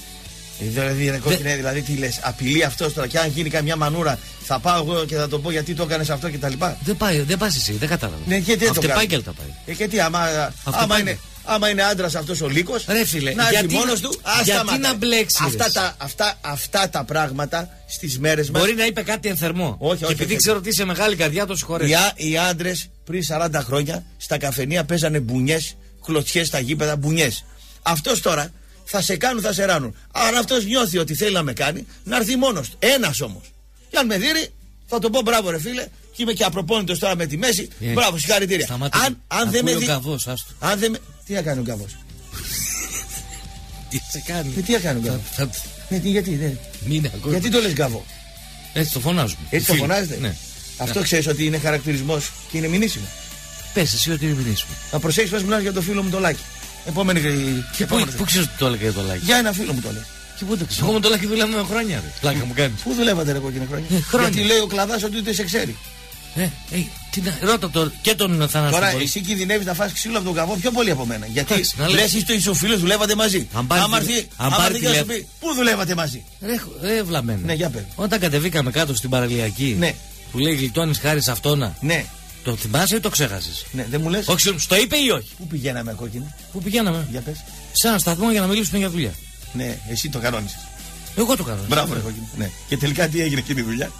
Δηλαδή τι λες, απειλεί αυτός τώρα, και αν γίνει καμιά μανούρα θα πάω εγώ και θα το πω γιατί το έκανες αυτό κτλ. Δεν πας εσύ, δεν κατάλαβα. Ναι, γιατί δεν το κάνει. Αυτεπάγγελτα πάει. Και τι, άμα είναι άντρας αυτός ο λύκος, ρε φίλε, να έρθει μόνος του, γιατί να μπλέξει. Αυτά τα πράγματα στις μέρες μας. Μπορεί να είπε κάτι εν θερμό. Όχι, και επειδή ξέρω ότι είσαι μεγάλη καρδιά, το συγχωρέσαι. Οι άντρες πριν 40 χρόνια στα καφενεία παίζανε μπουνιές, κλωτσιές στα γήπεδα, μπουνιές. Αυτός τώρα θα σε κάνουν, θα σε ράνουν. Αν αυτός νιώθει ότι θέλει να με κάνει, να έρθει μόνος του. Ένας όμως. Και αν με δει, θα το πω μπράβο ρε φίλε, και είμαι και απροπόνητος τώρα με τη μέση. Μπράβο, συγχαρητήρια. Αν δεν με δει. Τι θα κάνει ο Γκαβός? Τι σε κάνει? Τι θα κάνει ο Γκαβός? Γιατί το λες Γκαβό? Έτσι το φωνάζουμε. Έτσι το φωνάζετε? Ναι. Αυτό ξέρεις ότι είναι χαρακτηρισμός και είναι μηνύσιμο. Πες εσύ ότι είναι μηνύσιμο. Να προσέξεις πως μιλάς για το φίλο μου το Λάκη. Επόμενη. Πού ξέρεις ότι το έλεγε για το Λάκη? Για ένα φίλο μου το λέει. Και πού το ξέρω? Εγώ με το Λάκη δουλεύουμε χρόνια. Πλάκα μου κάνει. Πού δουλεύατε ρε κόκκινα χρόνια? Γιατί λέει ο κλαδάς ότι ούτε σε ξέρει. Ρώτα το και τον Θανάση. Τώρα εσύ κινδυνεύεις να φας ξύλο από τον Γκαβό πιο πολύ από μένα. Γιατί λες εσύ το φίλος δουλεύατε μαζί. Αν πάρει και σου πει πού δουλεύατε μαζί? Ρε βλαμμένο. Ναι, για πες. Όταν κατεβήκαμε κάτω στην παραλιακή, ναι, που λέει γλιτώνεις χάρη σε αυτόνα. Ναι. Το θυμάσαι ή το ξέχασες? Ναι, δεν μου λες. Όχι, στο είπε ή όχι? Πού πηγαίναμε κόκκινα? Πού πηγαίναμε? Για πες. Σε έναν σταθμό για να μιλήσουμε για δουλειά. Ναι, εσύ το κανόνισες. Εγώ το κανόνισα. Μπράβο, ρε κόκκινα. Ναι. Και τελικά τι έγινε εκείνη η δουλειά?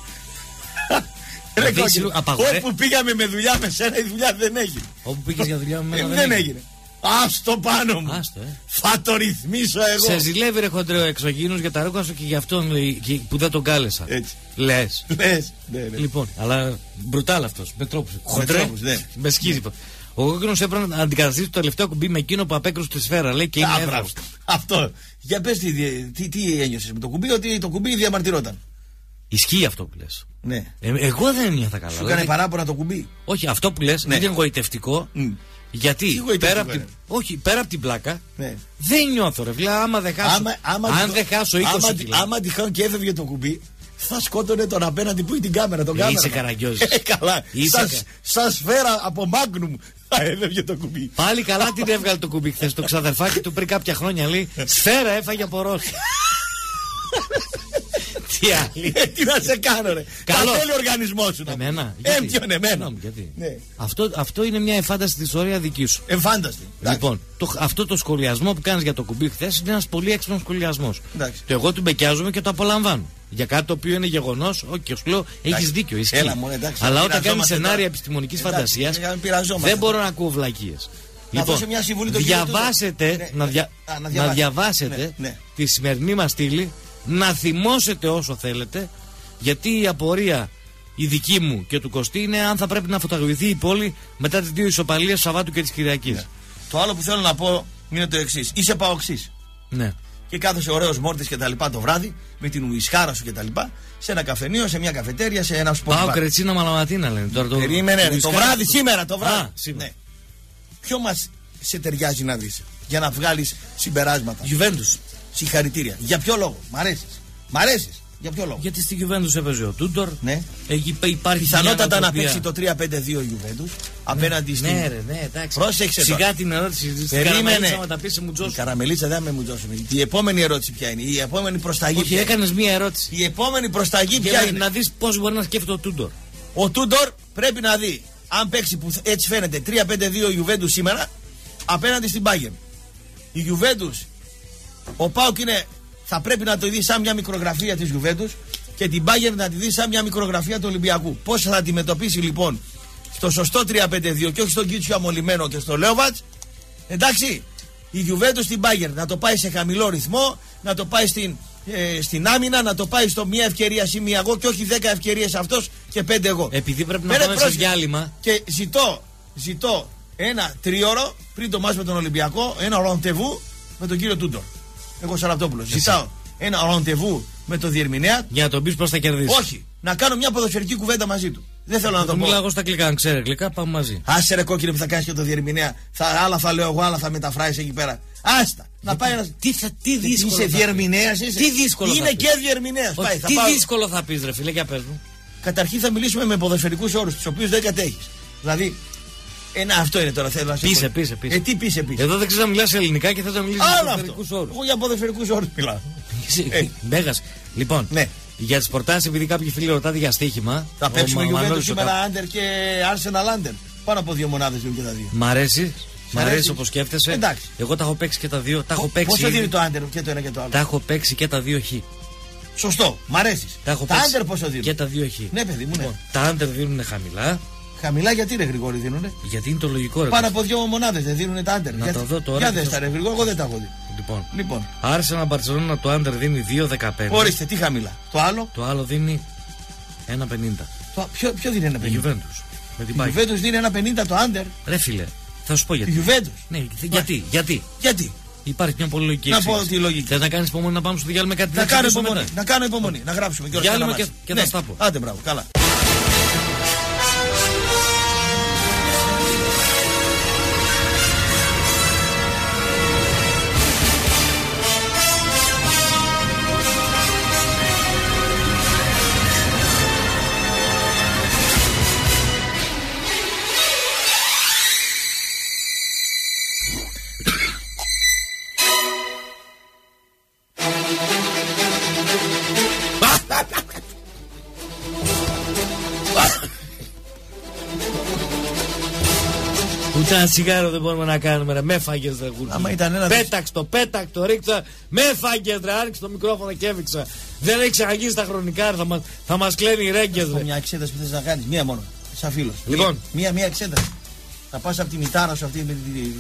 Όπου πήγαμε με δουλειά με σένα η δουλειά δεν έγινε. Όπου πήγες για δουλειά με μένα δεν έγινε. Άστο πάνω μου. Θα το ρυθμίσω εγώ. Σε ζηλεύει ρε χοντρέο εξωγήινος για τα ρούχα σου και για αυτόν που δεν τον κάλεσα. Έτσι. Λες. Ναι. Λοιπόν, αλλά μπρουτάλ αυτός. Με τρόπους. Χοντρέ. Ναι. Με σκίζει. Ο κόκκινος έπρεπε να αντικαταστήσει το τελευταίο κουμπί με εκείνο που απέκρουσε τη σφαίρα. Λέει και είναι εύρωστο. Αυτό. Για πες τι ένιωσες με το κουμπί, ότι το κουμπί διαμαρτυρόταν. Ισχύει αυτό που λες. Ναι. Εγώ δεν νιώθα καλά. Σου έκανε παράπονα το κουμπί. Όχι, αυτό που λες είναι εγωιτευτικό. Γιατί πέρα από την πλάκα δεν νιώθω ρε φίλε. Άμα δεν χάσω, αν δεν χάσω 20 κιλά. Άμα τυχόν και έφευγε το κουμπί, θα σκότωνε τον απέναντι που είναι την κάμερα. Είσαι καραγκιόζης. Καλά. Σαν σφαίρα από Magnum θα έφευγε το κουμπί. Πάλι καλά την έβγαλε το κουμπί χθες. Το ξαδερφάκι του πριν κάποια χρόνια λέει σφαίρα έφαγε από Ρώσο. Τι άλλη. Τι να σε κάνω ρε. Καλό θέλει ο οργανισμός σου. Εμένα. Έμπιον εμένα. Γιατί. Αυτό είναι μια εφάνταστη ιστορία δική σου. Εμφάνταστη. Λοιπόν, αυτό το σχολιασμό που κάνεις για το κουμπί χθες είναι ένας πολύ έξυπνος σχολιασμός. Το εγώ του μπεκιάζομαι και το απολαμβάνω. Για κάτι το οποίο είναι γεγονός, όχι, σου λέω, έχεις δίκιο, ισχύει. Αλλά όταν κάνεις σενάρια επιστημονικής φαντασίας, δεν μπορώ να ακούω βλακίες. Λοιπόν, να διαβάσετε τη σημερινή μας στήλη, να θυμώσετε όσο θέλετε, γιατί η απορία η δική μου και του Κωστή είναι αν θα πρέπει να φωτογραφηθεί η πόλη μετά τις 2 ισοπαλίες Σαββάτου και της Κυριακής. Ναι. Το άλλο που θέλω να πω είναι το εξής. Είσαι παοξής. Ναι. Και κάθεσαι ωραίος μόρτης και τα λοιπά το βράδυ, με την ουισχάρα σου και τα λοιπά, σε ένα καφενείο, σε μια καφετέρια, σε ένα σπορ. Πάω Κρετσίνα Μαλαματίνα λένε. Περίμενε, το βράδυ, σήμερα το βράδυ. Σήμερα. Ναι. Ποιο μας σε ταιριάζει να δεις για να βγάλεις συμπεράσματα? Juventus. Συγχαρητήρια. Για ποιο λόγο? Μ' αρέσεις. Για ποιο λόγο? Γιατί στη Juventus έπαιζε ο Τούντορ. Ναι. Εκεί υπάρχει πιθανότατα να παίξει το 3-5-2 Juventus απέναντι στην. Ναι, εντάξει. Πρόσεξε. Σιγά την ερώτηση. Περίμενε. Να τα πει σε Μουτζόσου. Η Καραμελίτσα δεν με Μουτζόσου. Η επόμενη ερώτηση ποια είναι? Η επόμενη προσταγή. Όχι, έκανες μία ερώτηση. Η επόμενη προσταγή ποια είναι? Να δεις πώς μπορεί να σκέφτεται ο Τούντορ. Ο Τούντορ πρέπει να δει αν παίξει που έτσι φαίνεται 3-5-2 Juventus σήμερα απέναντι στην Bayern. Η Juventus, ο ΠΑΟΚ θα πρέπει να το δει σαν μια μικρογραφία της Juventus και την Bayern να τη δει σαν μια μικρογραφία του Ολυμπιακού. Πώς θα αντιμετωπίσει λοιπόν στο σωστό 3-5-2 και όχι στον Κίτσιο αμολυμένο και στο Λέοβατς? Εντάξει, η Juventus στην Bayern να το πάει σε χαμηλό ρυθμό, να το πάει στην άμυνα, να το πάει στο μία ευκαιρία ή μία εγώ και όχι 10 ευκαιρίες αυτός και 5 εγώ. Επειδή πρέπει να πάμε σε διάλειμμα. Και ζητώ ένα τρίωρο πριν το μάτς με τον Ολυμπιακό, ένα ροντεβού με τον κύριο Τούντορ. Εγώ Σαραπτόπουλος. Ζητάω ένα ροντεβού με τον διερμηνέα. Για να τον πεις πώς θα κερδίσει. Όχι, να κάνω μια ποδοσφαιρική κουβέντα μαζί του. Δεν θέλω να το πω. Μιλάω εγώ στα αγγλικά, αν ξέρει αγγλικά, πάμε μαζί. Άσε ρε κόκκινε που θα κάνεις και το διερμηνέα. Άλλα θα λέω εγώ, άλλα θα μεταφράσεις εκεί πέρα. Άστα. Να πάει ένας. Τι δύσκολο. Είσαι διερμηνέας, είσαι. Τι δύσκολο. Είναι και διερμηνέας. Τι δύσκολο θα πεις, ρε φίλε, για πες μου. Καταρχήν θα μιλήσουμε με ποδοσφαιρικούς όρους, τους οποίους δεν κατέχεις. Δηλαδή. Αυτό είναι τώρα, θέλω να σε πω. Πίσε. Τι πίσε. Εδώ δεν ξέρεις να μιλάς ελληνικά και θες να μιλήσεις με ποδοσφαιρικούς όρους. Εγώ για ποδοσφαιρικούς όρους μιλάω. Μέγας. Λοιπόν, για τις προτάσεις, επειδή κάποιοι φίλοι ρωτάτε για στοίχημα. Θα παίξουμε Juventus σήμερα Άντερ και Arsenal Άντερ. Πάνω από 2 μονάδες και τα 2. Μ' αρέσει. Μ' αρέσει όπως σκέφτεσαι. Εντάξει. Εγώ τα έχω παίξει και τα δύο. Πόσο δίνει το Άντερ και το ένα και το άλλο? Τα έχω παίξει και τα 2 χ. Σωστό, μ' αρέσει. Τα Άντερ πόσο δίνουν? Και τα 2 χ. Ναι, παιδί μου, ναι. Τα Άντερ δίνουν χαμηλά. Χαμηλά γιατί ρε Γρηγόρη δίνουνε? Γιατί είναι το λογικό ρε. Πάνω από 2 μονάδες δεν δίνουνε τα Άντερ. Να τα δω τώρα. Για δες τα ρε Γρηγόρη, εγώ δεν τα έχω δει. Λοιπόν. Άρσενα Μπαρσελόνα το Άντερ δίνει 2,15. Ορίστε, τι χαμηλά. Το άλλο δίνει 1,50. Ποιο δίνει 1,50? Η Juventus. Η Juventus δίνει 1,50 το Άντερ. Ρε φίλε, θα σου πω γιατί. Η Juventus. Ναι, γιατί. Υπάρχει μια πολύ λογική εξήγηση. Να πω τη λογική. Θες να κάνεις υπομονή να πάμε στο διάλειμμα κάτι τέτοιο? Να κάνω υπομονή. Να γράψουμε και διάλειμμα και θα στα πω. Άντε, μπράβο, καλά. Ούτε ένα τσιγάρο δεν μπορούμε να κάνουμε ρε. Με φάγες ρε γούρτζι. Πέταξτο, ρίξα. Με φάγες ρε. Άνοιξε το μικρόφωνο και έβηξα. Δεν έχει ξαναγίνει στα χρονικά. Θα μας κλαίνει οι ρέγγες ρε. Μια εξέταση που θες να κάνεις. Μία μόνο. Σαν φίλος. Λοιπόν. Μία εξέταση. Θα πας από τη μητάρα σου αυτή.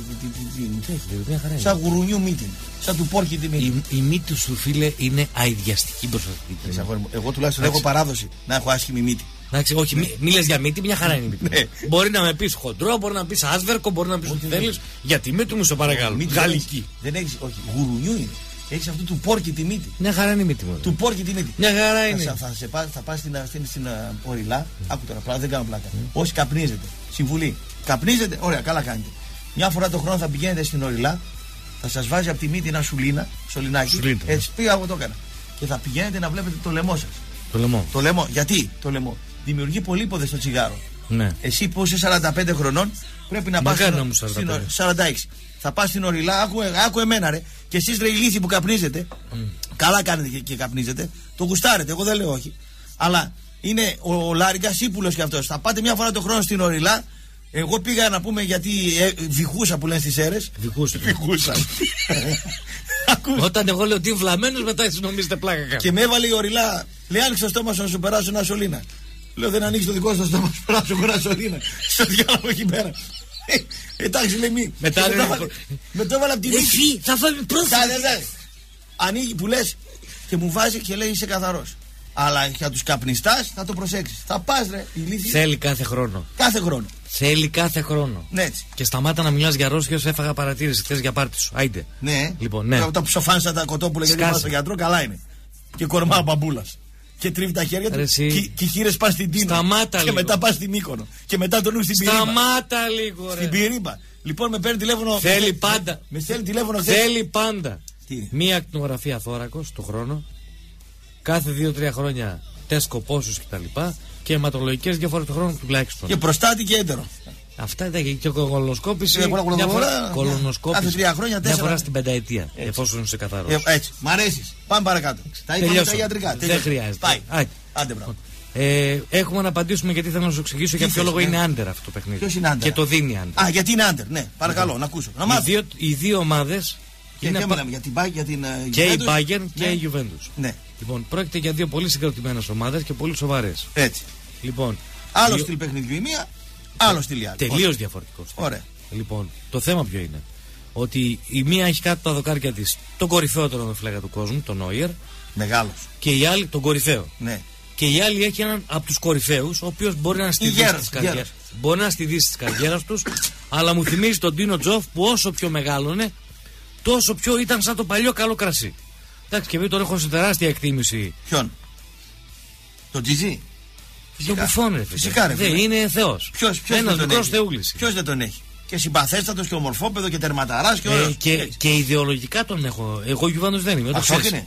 Σαν γουρουνιού μύτη. Σαν του πόρκι τη μύτη. Η μύτη σου, φίλε, είναι αειδιαστική προσωπική. Εγώ τουλάχιστον έχω παράδοση να έχω άσχημη μύτη. Εντάξει, όχι, μη λες για μύτη, μια χαρά είναι η μύτη. Ναι. Μπορεί να με πεις χοντρό, μπορεί να πεις άσβερκο, μπορεί να πεις ό,τι θέλεις. Για τη μύτη μου, σε παρακαλώ. Γαλλική. Δεν έχεις, όχι, γουρουνιού είναι. Έχεις αυτό του πόρκι τη μύτη. Μια χαρά είναι η μύτη μου. Του πόρκι τη μύτη. Μια χαρά είναι. Θα πας στην Ορειλά. Άκου τώρα, δεν κάνω πλάκα. Όσοι καπνίζετε, συμβουλή. Καπνίζετε, ωραία, καλά κάνετε. Μια φορά το χρόνο θα πηγαίνετε στην Ορειλά, θα σας βάζει από τη μύτη ένα σωληνάκι. Έτσι πήγα, εγώ το έκανα. Και θα πηγαίνετε να βλέπετε το λαιμό σας. Το λαιμό. Γιατί το λαιμό? Δημιουργεί πολύποδες στο τσιγάρο. Ναι. Εσύ που είσαι 45 χρονών πρέπει να πας στην 46. Θα πας στην Ορειλά, άκου εμένα ρε. Και εσείς ρε ηλίθιοι που καπνίζετε, καλά κάνετε και καπνίζετε, το γουστάρετε, εγώ δεν λέω όχι. Αλλά είναι ο Λάριγκας ύπουλος κι αυτός. Θα πάτε μια φορά το χρόνο στην Ορειλά. Εγώ πήγα να πούμε γιατί βυχούσα που λένε στις αίρες. Βυχούσα. Όταν εγώ λέω τι βλαμμένος, μετά εσείς νομίζετε πλάκα κάνω. Και με έβαλε η Ορειλά. Λέει άνοιξε το στόμα σου να σου περάσω ένα σωλήνα. Λέω δεν ανοίξει το δικό σου στόμα να σου περάσω ένα σωλήνα. Στο διάλογο εκεί πέρα. Εντάξει λέει μη. Μετά με το έβαλε από τη μύτη. Θα φάμε πρόσφατα. Ανοίγει που λες και μου βάζει και λέει είσαι καθαρός. Αλλά για τους καπνιστάς θα το προσέξεις. Θα πας ρε ηλίθιοι. Θέλει κάθε χρόνο. Θέλει κάθε χρόνο. Ναι, έτσι. Και σταμάτα να μιλάς για ρόσχιος, έφαγα παρατήρηση χθες για πάρτι σου. Άιντε. Ναι. Λοιπόν, ναι. Όταν ψοφάνισα τα κοτόπουλα γιατί πάω στο γιατρό, καλά είναι. Και κορμά μπαμπούλας. Και τρίβει τα χέρια του. Και οι χείρες πας στην Τίνο. Σταμάτα και λίγο. μετά πας στην Μύκονο. Και μετά τον στην Πυρίμπα. Σταμάτα λίγο, ρε. Στην Πυρίμπα. Λοιπόν, με παίρνει τηλέφωνο. Θέλει πάντα. Με στέλνει τηλέφωνο. Θέλει πάντα. Τι? Μία ακτινογραφία θώρακος το χρόνο. Κάθε 2-3 χρόνια τεστ κοπόσους κτλ. Και αιματολογικές 2 φορές το χρόνο τουλάχιστον. Και προστάτη και έντερο. Αυτά ήταν και κολονοσκόπηση. Κάθε 3 χρόνια, 4. Μια φορά στην πενταετία. Εφόσον είσαι καθαρός. Έτσι. Μ' αρέσεις. Πάμε παρακάτω. Τα είπαμε τα ιατρικά. Δεν χρειάζεται. Πάει. Άντε μπράβο. Έχουμε να απαντήσουμε γιατί θέλω να σου εξηγήσω για ποιο λόγο είναι άντερ αυτό το παιχνίδι. Ποιος είναι άντερ? Και το δίνει άντερ. Α, γιατί είναι άντερ. Ναι, παρακαλώ να ακούσω. Οι δύο ομάδες. Και μιλάμε για την και η Bayern και η Juventus. Ναι. Λοιπόν, πρόκειται για δύο πολύ συγκροτημένες ομάδες και πολύ σοβαρές. Έτσι. Λοιπόν, άλλο στυλ παιχνιδιού η μία, άλλο στυλ η άλλη. Τελείως διαφορετικό. Ωραία. Λοιπόν, το θέμα ποιο είναι? Ότι η μία έχει κάτω τα δοκάρια της τον κορυφαίότερο με φλέγα του κόσμου, τον Νόιερ. Μεγάλος. Και η άλλη τον κορυφαίο. Ναι. Και η άλλη έχει έναν από τους κορυφαίους, ο οποίος μπορεί να στηδίσει τις καριέρας. Μπορεί να στηδίσει τις καριέρας τους, αλλά μου θυμίζει τον Ντίνο Τζοφ που όσο πιο μεγάλωνε, τόσο πιο ήταν σαν το παλιό καλό κρασί. Εντάξει, και επειδή τον έχω σε τεράστια εκτίμηση. Ποιον? Τον Τζιζί. Τον Μπουφόν, ρε. Φυσικά, ρε. Είναι θεός. Ένας μικρός θεούλης. Ποιος δεν τον έχει? Και συμπαθέστατος και ομορφόπεδο και τερματαράς και όλος. Και ιδεολογικά τον έχω. Εγώ Γιουβάνος δεν είμαι. Αυτό είναι.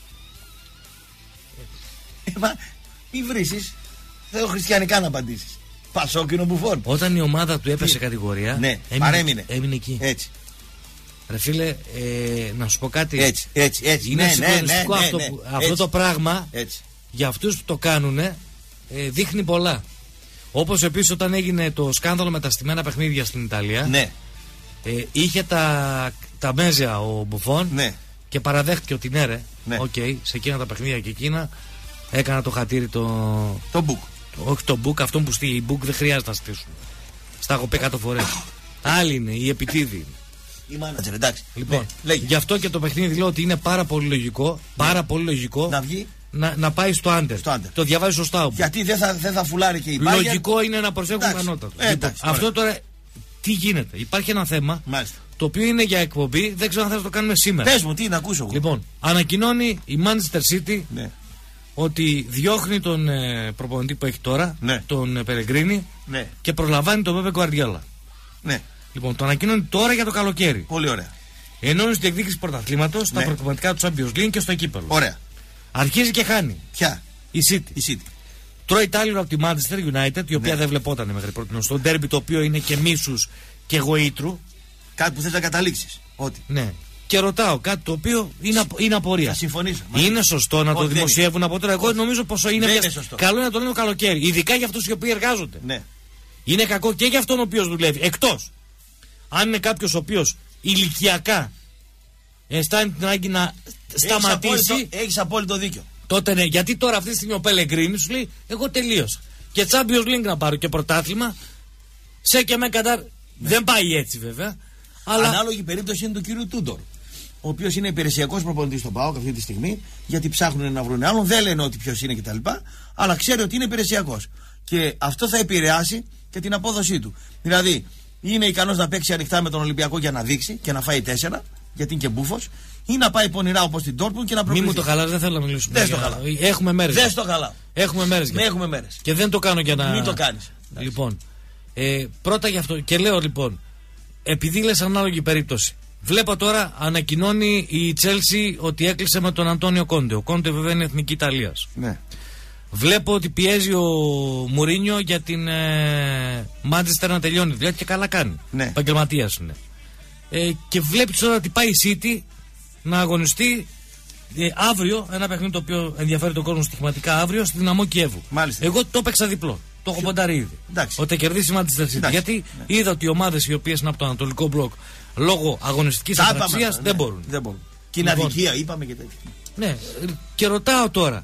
Μη βρίσεις. Θέλω χριστιανικά να απαντήσεις. Πασόκινο Μπουφόν. Όταν η ομάδα του έπεσε κατηγορία. Ναι, έμεινε εκεί. Έτσι. Ρε φίλε, να σου πω κάτι. Έτσι. Είναι συγκλονιστικό αυτό το πράγμα. Έτσι. Για αυτούς που το κάνουν δείχνει πολλά. Όπως επίσης όταν έγινε το σκάνδαλο με τα στημένα παιχνίδια στην Ιταλία. Ναι. Είχε τα μέζια ο Μπουφόν. Ναι. Και παραδέχτηκε ότι ναι ρε. Ναι. Σε εκείνα τα παιχνίδια και εκείνα έκανα το χατήρι το book. Όχι το book, αυτό που στείλει. Η book δεν χρειάζεται να στήσουν. Στα έχω πει 100 φορές. Άλλη είναι, η επιτίδη. Η μάνατζερ, εντάξει. Λοιπόν, γι' αυτό και το παιχνίδι λέω ότι είναι πάρα πολύ λογικό. Πάρα πολύ λογικό. Να βγει. Να πάει στο άντερ. Το διαβάζει σωστά. Γιατί δεν θα φουλάρει και η Bayern. Λογικό είναι να προσέχουμε ανώτατο. Λοιπόν, αυτό τώρα τι γίνεται? Υπάρχει ένα θέμα. Μάλιστα. Το οποίο είναι για εκπομπή. Δεν ξέρω αν θα το κάνουμε σήμερα. Πες μου, τι να ακούσω εγώ. Λοιπόν, ανακοινώνει η Manchester City. Ναι. Ότι διώχνει τον προπονητή που έχει τώρα, ναι. τον Πελεγκρίνη, ναι. Και προλαμβάνει τον Πέπε Γκουαρδιόλα. Ναι. Λοιπόν, το ανακοινώνει τώρα για το καλοκαίρι. Πολύ ωραία. Ενώνει στη διεκδίκηση πρωταθλήματος, στα προκριματικά του Champions League και στο κύπελλο. Ωραία. Αρχίζει και χάνει. Ποια? Η City. Τρώει τάλιρο από τη Manchester United, η οποία δεν βλεπόταν μέχρι πρώτη. Στο ντέρμπι το οποίο είναι και μίσους και γοήτρου. Κάτι που θες να καταλήξεις. Ότι. Ναι. Και ρωτάω κάτι το οποίο είναι απορία. Θα συμφωνήσω. Είναι σωστό να το δημοσιεύουν από τώρα? Εγώ νομίζω πως είναι σωστό. Καλό να το λένε το καλοκαίρι. Ειδικά για αυτούς οι οποίοι εργάζονται. Ναι. Είναι κακό και για αυτόν ο οποίος δουλεύει. Εκτός αν είναι κάποιος ο οποίος ηλικιακά αισθάνεται την ανάγκη να σταματήσει. Έχεις απόλυτο δίκιο. Τότε ναι. Γιατί τώρα αυτή τη στιγμή ο Πελεγκρίνη σου λέει: εγώ τελείωσα. Και Champions League να πάρω και πρωτάθλημα. Σε και με κατάρ. Δεν πάει έτσι βέβαια. Αλλά... Ανάλογη περίπτωση είναι του κύριου Τούντορ, ο οποίος είναι υπηρεσιακός προπονητής στον ΠΑΟΚ αυτή τη στιγμή, γιατί ψάχνουν να βρουν άλλον, δεν λένε ότι ποιος είναι κτλ. Αλλά ξέρει ότι είναι υπηρεσιακός. Και αυτό θα επηρεάσει και την απόδοσή του. Δηλαδή, είναι ικανός να παίξει ανοιχτά με τον Ολυμπιακό για να δείξει και να φάει 4, γιατί είναι και μπούφος, ή να πάει πονηρά όπως την Ντόρτμουντ και να προκληθεί. Μη μου το χαλάς, δεν θέλω να μιλήσουμε. Δεν στο χαλά. Έχουμε μέρες. Δεν στο χαλά. Έχουμε μέρες. Έχουμε μέρες. Και δεν το κάνω για να. Μην το κάνεις. Λοιπόν, πρώτα γι' αυτό. Και λέω λοιπόν, επειδή λες ανάλογη περίπτωση. Βλέπω τώρα ανακοινώνει η Τσέλσι ότι έκλεισε με τον Αντώνιο Κόντε. Ο Κόντε βέβαια είναι εθνική Ιταλίας. Ναι. Βλέπω ότι πιέζει ο Μουρίνιο για την Μάντσεστερ να τελειώνει. Δηλαδή και καλά κάνει. Ναι. Επαγγελματίας είναι. Και βλέπεις τώρα ότι πάει η City να αγωνιστεί αύριο ένα παιχνίδι το οποίο ενδιαφέρει τον κόσμο στοιχηματικά αύριο στη Δυναμό Κιέβου. Μάλιστα. Εγώ το έπαιξα διπλό. Το έχω ποντάρει ήδη. Ότι θα κερδίσει η Manchester City. Γιατί είδα ότι οι ομάδες οι οποίες είναι από το Ανατολικό Μπλοκ λόγω αγωνιστικής απραξίας δεν μπορούν. Και είναι αδικία, είπαμε και τέτοια. Ναι, και ρωτάω τώρα.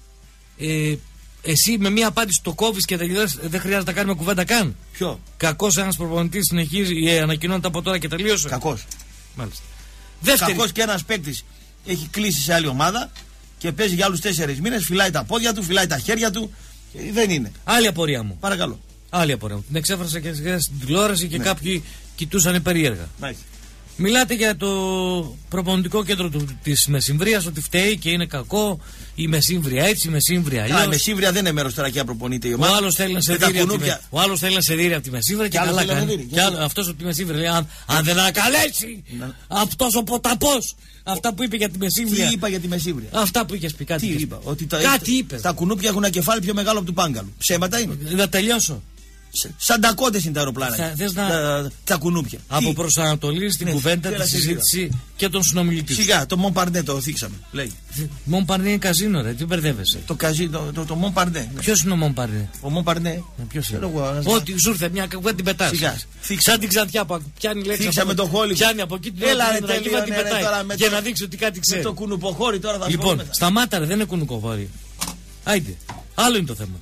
Εσύ με μία απάντηση το κόβεις και τελειώνεις, δεν χρειάζεται να κάνουμε κουβέντα καν. Ποιο? Κακός ένας προπονητής συνεχίζει, ανακοινώνεται από τώρα και τελείωσε. Κακός. Μάλιστα. Κακός και ένας παίκτης έχει κλείσει σε άλλη ομάδα και παίζει για άλλους 4 μήνες, φυλάει τα πόδια του, φυλάει τα χέρια του. Δεν είναι. Άλλη απορία μου. Παρακαλώ. Άλλη απορία μου. Την εξέφρασα και στην τηλεόραση και κάποιοι κοιτούσαν περίεργα. Μάλιστα. Μιλάτε για το προπονητικό κέντρο της Μεσημβρίας, ότι φταίει και είναι κακό. Η Μεσήμβρια έτσι, η Μεσήμβρια αλλιώς. Η Μεσήμβρια δεν είναι μέρος τώρα και να προπονείται η ομάδα. Ο άλλος θέλει να σε δείρει από τη Μεσήμβρια και καλά κάνει. Και αυτός από τη Μεσήμβρια λέει: αν δεν ανακαλέσει αυτός ο ποταπός αυτά που είπε για τη Μεσήμβρια. Τι είπα για τη Μεσήμβρια? Αυτά που είχες πει. Κάτι είπα? Ότι κάτι είπε. Τα κουνούπια έχουν ένα κεφάλι πιο μεγάλο από του πάγκαλου. Ψέματα είναι. Να τελειώσω. Σαν τα κόντες είναι τα αεροπλάνα. Τα κουνούπια. Από προς Ανατολή στην κουβέντα, τη συζήτηση και τον συνομιλητή. Σιγά, το Μομπαρνέ το θίξαμε. Μομπαρνέ είναι καζίνο, ρε, τι μπερδεύεσαι. Το Μομπαρνέ. Ποιος είναι ο Μομπαρνέ? Ο Μομπαρνέ. Ποιος είναι? Ό,τι σου ήρθε μια κακουβέντα την πετάς. Σαν την Ξανθιά που πιάνει λέξη. Θίξαμε το χόλι. Πιάνει από εκεί την πετάει. Για να δείξει ότι κάτι ξέρει. Το κουνουποχώρι τώρα θα Λοιπόν, σταμάτα ρε, δεν είναι κουνουποχώρι. Άιντε, άλλο είναι το θέμα.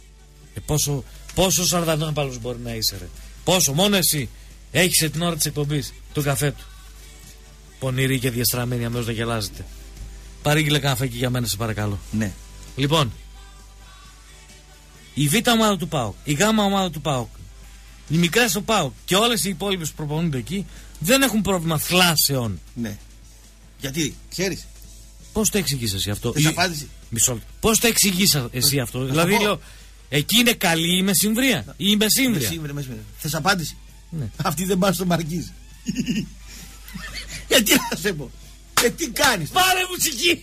Πόσο σαρδανάπαλος μπορεί να είσαι, ρε? Πόσο, μόνο εσύ έχεις την ώρα της εκπομπής τον καφέ του. Πονηρή και διαστραμμένη, αμέσως να γελάζετε. Παρήγγειλε καφέ και για μένα, σε παρακαλώ. Ναι. Λοιπόν, η Β' ομάδα του ΠΑΟΚ, η Γ' ομάδα του ΠΑΟΚ, οι μικρές του ΠΑΟΚ και όλες οι υπόλοιπες που προπονούνται εκεί δεν έχουν πρόβλημα θλάσεων. Ναι. Γιατί, ξέρεις. Πώς το εξηγείς εσύ αυτό? Θες απάντηση? Μισό. Πώς το εξηγείς εσύ αυτό? Δηλαδή λέω, εκεί είναι καλή η Μεσημβρία ή η Μεσήμβρια? Θες απάντηση? Ναι. Αυτή δεν πας στο Μαρκίζ. Τι να σε πω? Τι κάνεις? Πάρε μουσική!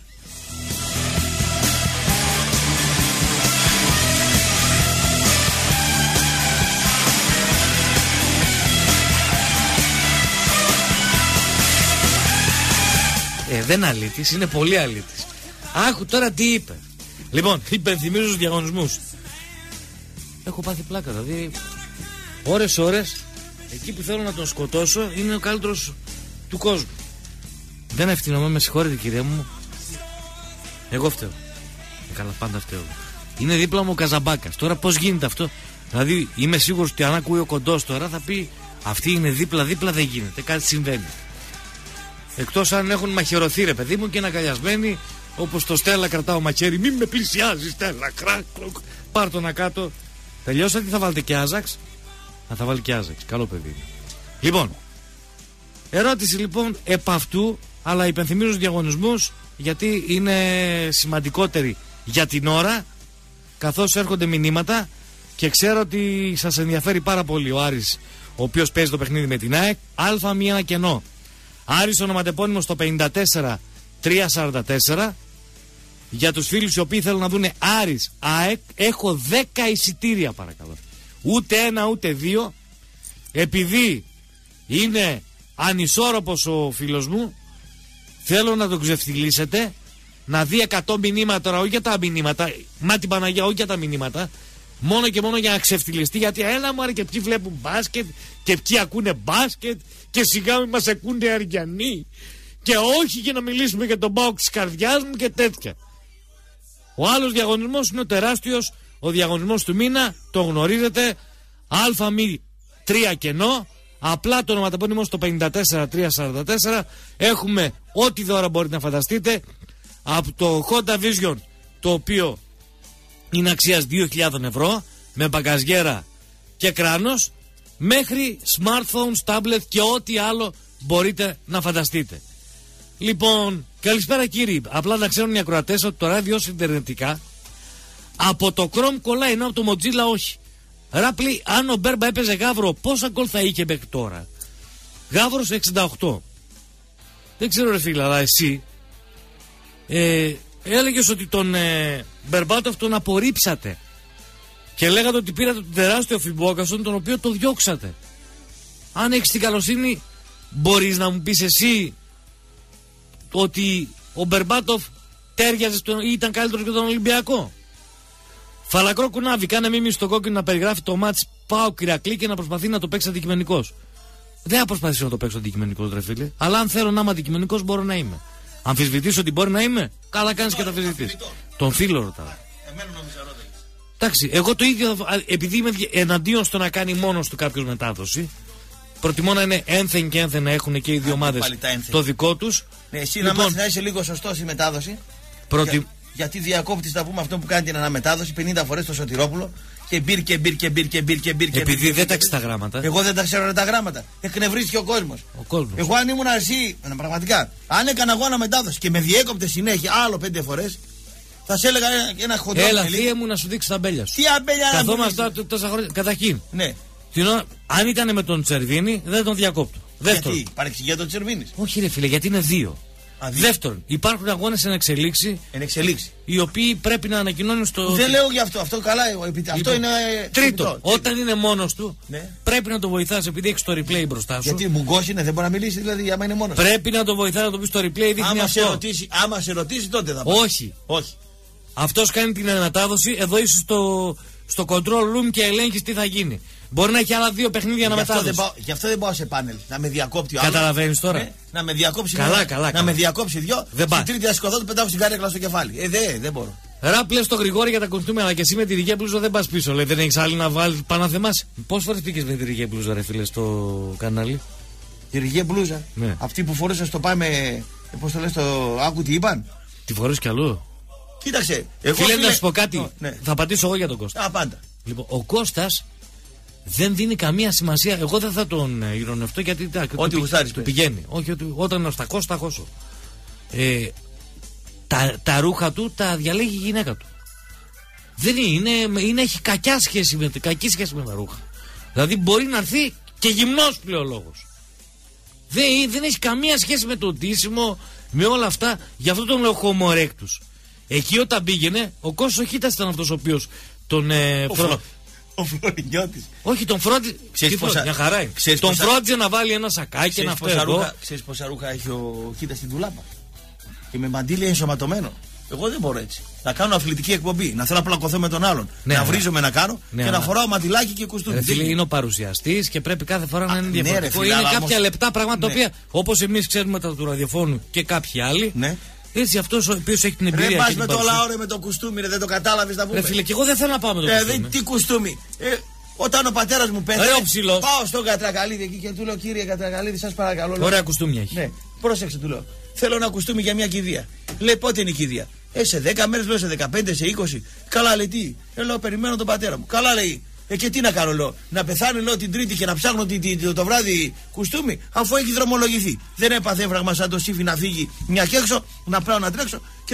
Δεν είναι αλήτης, είναι πολύ αλήτης. Άκου τώρα τι είπε. Λοιπόν, υπενθυμίζω στους διαγωνισμούς. Έχω πάθει πλάκα, δηλαδή ώρες εκεί που θέλω να τον σκοτώσω είναι ο καλύτερος του κόσμου. Δεν ευθυνόμαι, με συγχωρείτε κυρία μου. Εγώ φταίω. Καλά, πάντα φταίω. Είναι δίπλα μου ο Καζαμπάκας. Τώρα πώς γίνεται αυτό? Δηλαδή είμαι σίγουρος ότι αν ακούει ο Κοντός τώρα θα πει αυτή είναι δίπλα δεν γίνεται, κάτι συμβαίνει. Εκτός αν έχουν μαχαιρωθεί, ρε παιδί μου, και είναι αγκαλιασμένοι όπως το Στέλλα κρατάω μαχαίρι. Μην με πλησιάζει, Στέλλα, κράκ, πάρ' το να κάτω. Τελειώσατε, θα βάλετε και Άζαξ? Θα βάλει και Άζαξ, καλό παιδί. Λοιπόν, ερώτηση λοιπόν επ' αυτού, αλλά υπενθυμίζω τους διαγωνισμούς γιατί είναι σημαντικότεροι για την ώρα, καθώς έρχονται μηνύματα και ξέρω ότι σας ενδιαφέρει πάρα πολύ ο Άρης, ο οποίος παίζει το παιχνίδι με την ΑΕΚ. Α1 κενό. Άρης ονοματεπώνυμο στο 54-344. Για τους φίλους οι οποίοι θέλουν να δούνε Άρης ΑΕΚ, έχω 10 εισιτήρια, παρακαλώ. Ούτε ένα ούτε δύο. Επειδή είναι ανισόρροπος ο φίλος μου, θέλω να τον ξεφτυλίσετε, να δει 100 μηνύματα, όχι για τα μηνύματα, μα την Παναγία, όχι για τα μηνύματα, μόνο και μόνο για να ξεφτυλιστεί. Γιατί έλα μου, και ποιοι βλέπουν μπάσκετ και ποιοι ακούνε μπάσκετ και σιγά μην μας ακούνε Αριανοί και όχι για να μιλήσουμε για τον ΠΑΟΚ της καρδιάς μου και τέτοια. Ο άλλος διαγωνισμός είναι ο τεράστιος, ο διαγωνισμός του μήνα, το γνωρίζετε, Α1 3 κενό. Απλά το ονοματεπώνυμο στο 54344. Έχουμε ό,τι δώρα μπορείτε να φανταστείτε. Από το Honda Vision, το οποίο είναι αξίας 2.000 ευρώ, με μπαγκαζιέρα και κράνος, μέχρι smartphones, tablet και ό,τι άλλο μπορείτε να φανταστείτε. Λοιπόν, καλησπέρα κύριοι. Απλά να ξέρουν οι ακροατές ότι το ράδιο ιντερνετικά από το Chrome κολλάει, ενώ από το Mozilla όχι. Ράπλη, αν ο Μπέρμπα έπαιζε Γαύρο, πόσα γκολ θα είχε μέχρι τώρα? Γαύρος 68. Δεν ξέρω ρε φίλε, αλλά εσύ έλεγες ότι τον Μπερμπάτοφ τον απορρίψατε και λέγατε ότι πήρατε τον τεράστιο Φιμπόκασον, τον οποίο το διώξατε. Αν έχεις την καλοσύνη, μπορείς να μου πεις εσύ ότι ο Μπερμπάτοφ τέριαζε ή ήταν καλύτερος και τον Ολυμπιακό? Φαλακρό κουνάβι, κάνε μίμηση στον κόκκινο να περιγράφει το μάτς Πάο Κυρακλή και να προσπαθεί να το παίξει αντικειμενικός. Δεν θα προσπαθήσω να το παίξω αντικειμενικός, ρε φίλε. Αλλά αν θέλω να είμαι αντικειμενικός, μπορώ να είμαι. Αμφισβητήσω ότι μπορεί να είμαι, καλά κάνεις και τα αμφισβητείς. Τον φίλο ρωτάω. Εντάξει, εγώ το ίδιο, επειδή είμαι εναντίον στο να κάνει μόνος του κάποιος μετάδοση, προτιμώ να είναι ένθεν και ένθεν να έχουν και οι δύο ομάδες το δικό τους. Ναι, εσύ να μάθεις να είσαι λίγο σωστός στη μετάδοση. Γιατί διακόπτεις, να πούμε, αυτό που κάνει την αναμετάδοση 50 φορές στο Σωτηρόπουλο και μπυρ. Επειδή δεν ταξεί τα γράμματα. Εγώ δεν τα ξέρω τα γράμματα. Εκνευρίστηκε ο κόσμος. Εγώ αν ήμουν εσύ, πραγματικά, αν έκανα εγώ αναμετάδοση και με διέκοπτε συνέχεια άλλο 5 φορές, θα σε έλεγα ένα χοντρό. Έλα, θεία μου να σου δείξει τα αμπέλια σου. Τι αμπέλια? Καθόμαστε τόσα χρόνια. Καταρχήν. Ναι. Αν ήταν με τον Τσερβίνη, δεν τον διακόπτω. Δεύτερον. Γιατί παρεξηγεί τον Τσερβίνη? Όχι, ρε φίλε, γιατί είναι δύο. Δεύτερον, υπάρχουν αγώνες εν εξελίξη. Οι οποίοι πρέπει να ανακοινώνουν στο. Δεν λέω γι' αυτό. Αυτό καλά. Αυτό είναι. Τρίτον, όταν είναι μόνος του, ναι, πρέπει να το βοηθάς επειδή έχει το replay μπροστά σου. Γιατί μουγκός είναι, δεν μπορεί να μιλήσει, δηλαδή, άμα είναι μόνος. Πρέπει να το βοηθάς να το πει στο replay, δείχνει αυτό. Άμα σε ρωτήσει, τότε θα πει. Όχι. Αυτός κάνει την αναμετάδοση, εδώ είσαι στο control room και ελέγχεις τι θα γίνει. Μπορεί να έχει άλλα 2 παιχνίδια να μετάδοση. Γι' αυτό δεν πάω σε πάνελ. Να με διακόπτει ο άλλος. Καταλαβαίνεις τώρα. Να με διακόψει. Καλά. Να με διακόψει 2. Στην τρίτη θα σηκωθώ, του πετάω στην κάρεκλα στο κεφάλι. Δεν μπορώ. Ράπλε στο Γρηγόρη για τα κοστούμια, αλλά και εσύ με τη ρηγέ μπλούζα δεν πας πίσω. Λέει, δεν έχεις άλλη να βάλει πάνω να θεμάσει. Πόσες φορές πήγες με τη ρηγέ μπλούζα, ρε φίλε, στο κανάλι? Τη ρηγέ μπλούζα. Ναι. Αυτή που φορούσε στο πάμε. Πώς το λες, το άκου τι είπαν. Τη φορούσε κι αλλού. Κοίταξε. Φίλε, να σου πω κάτι. Ναι. Θα απαντήσω εγώ για τον Κώστα. Πάντα. Λοιπόν, ο Κώστας δεν δίνει καμία σημασία. Εγώ δεν θα τον ειρωνευτώ γιατί ό,τι γουστάρεις του πηγαίνει. Όχι, όταν είναι στα χώσω. Τα ρούχα του τα διαλέγει η γυναίκα του. Δεν έχει κακή σχέση με τα ρούχα. Δηλαδή μπορεί να έρθει και γυμνός πλεολόγος. Δεν έχει καμία σχέση με το ντύσιμο, με όλα αυτά. Γι' αυτό τον λέω homo erectus. Εκεί όταν πήγαινε, ο Κώστας ο Χίτας ήταν αυτός ο οποίος τον. Ο Φλωρινιώτης. Όχι, τον φρόντιζε. Μια χαρά είναι. Τον φρόντιζε να βάλει ένα σακάκι, ένα αυτό. Ξέρεις πόσα ρούχα έχει ο Κίτας στην ντουλάπα? Και με μαντίλια ενσωματωμένο. Εγώ δεν μπορώ έτσι. Να κάνω αθλητική εκπομπή, να θέλω να πλακωθώ με τον άλλον. Ναι, να βρίζομαι να κάνω και να φοράω μαντιλάκι και κουστούμι. Φίλε, είναι ο παρουσιαστής και πρέπει κάθε φορά να είναι διαφορετικό. Είναι κάποια λεπτά πράγματα τα οποία, όπως εμείς ξέρουμε τα του ραδιοφώνου και κάποιοι άλλοι. Έτσι, αυτός ο οποίος έχει την εμπειρία. Ρε πας με το λαό με το κουστούμι, δεν το κατάλαβες να πούμε. Ρε φίλε, και εγώ δεν θέλω να πάω με το κουστούμι. Τι κουστούμι. Όταν ο πατέρας μου πέθανε, πάω στον Κατρακαλίδη εκεί και του λέω, κύριε Κατρακαλίδη, σας παρακαλώ. Ωραία κουστούμια έχει. Ναι, πρόσεξε, του λέω. Θέλω ένα κουστούμι για μια κηδεία. Λέει, πότε είναι η κηδεία? Σε 10 μέρες, λέω, σε 15, σε 20. Καλά, λέει, τι? Λέω, περιμένω τον πατέρα μου. Καλά, λέει. Και τι να κάνω, λέω, να πεθάνει, λέω, την Τρίτη και να ψάχνω το βράδυ κουστούμι, αφού έχει δρομολογηθεί. Δεν έπαθε έβραγμα σαν το Σύφι να φύγει μια και έξω, να πάω να τρέξω και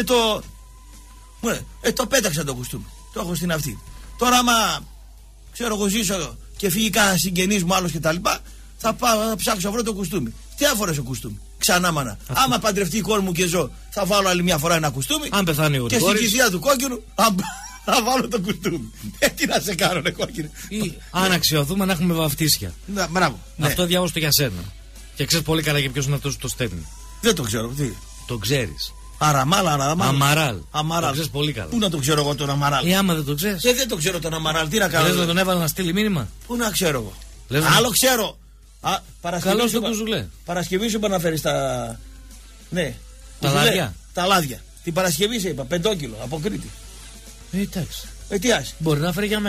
το πέταξα το κουστούμι. Το έχω στην αυτή. Τώρα, άμα ξέρω εγώ ζήσω και φύγει κανένα συγγενής μου άλλος και τα λοιπά, θα πάω να ψάξω βρω το κουστούμι. Τι άφορες ο κουστούμι? Ξανά μάνα. Άμα παντρευτεί η κόρη μου και ζω, θα βάλω άλλη μια φορά ένα κουστούμι. Αν πεθάνει ο και στην κηδεία του κόκκινου, θα βάλω το κουστούμι. Τι να σε κάνω, ρε κόκκινο. Ή αν αξιωθούμε να έχουμε βαφτίσια. Μπράβο. Αυτό διάβασα το για σένα. Και ξέρεις πολύ καλά για ποιος είναι αυτός που το στέλνει. Δεν το ξέρω. Τι? Το ξέρεις. Αμαράλ. Το ξέρεις πολύ καλά. Πού να το ξέρω εγώ τον Αμαράλ? Άμα δεν το ξέρεις. Δεν το ξέρω τον Αμαράλ. Τι να κάνω? Λες να τον έβαλα να στείλει μήνυμα. Πού να ξέρω εγώ? Άλλο ξέρω. Καλώς το κουζουλέ. Παρασκευή σου είπα να φέρεις τα. Ναι. Τα λάδια. Την Παρασκευή σε είπα, 5 κιλο από Κρήτη. Εντάξει. Τι άσαι. Μπορεί να φέρει για μένα.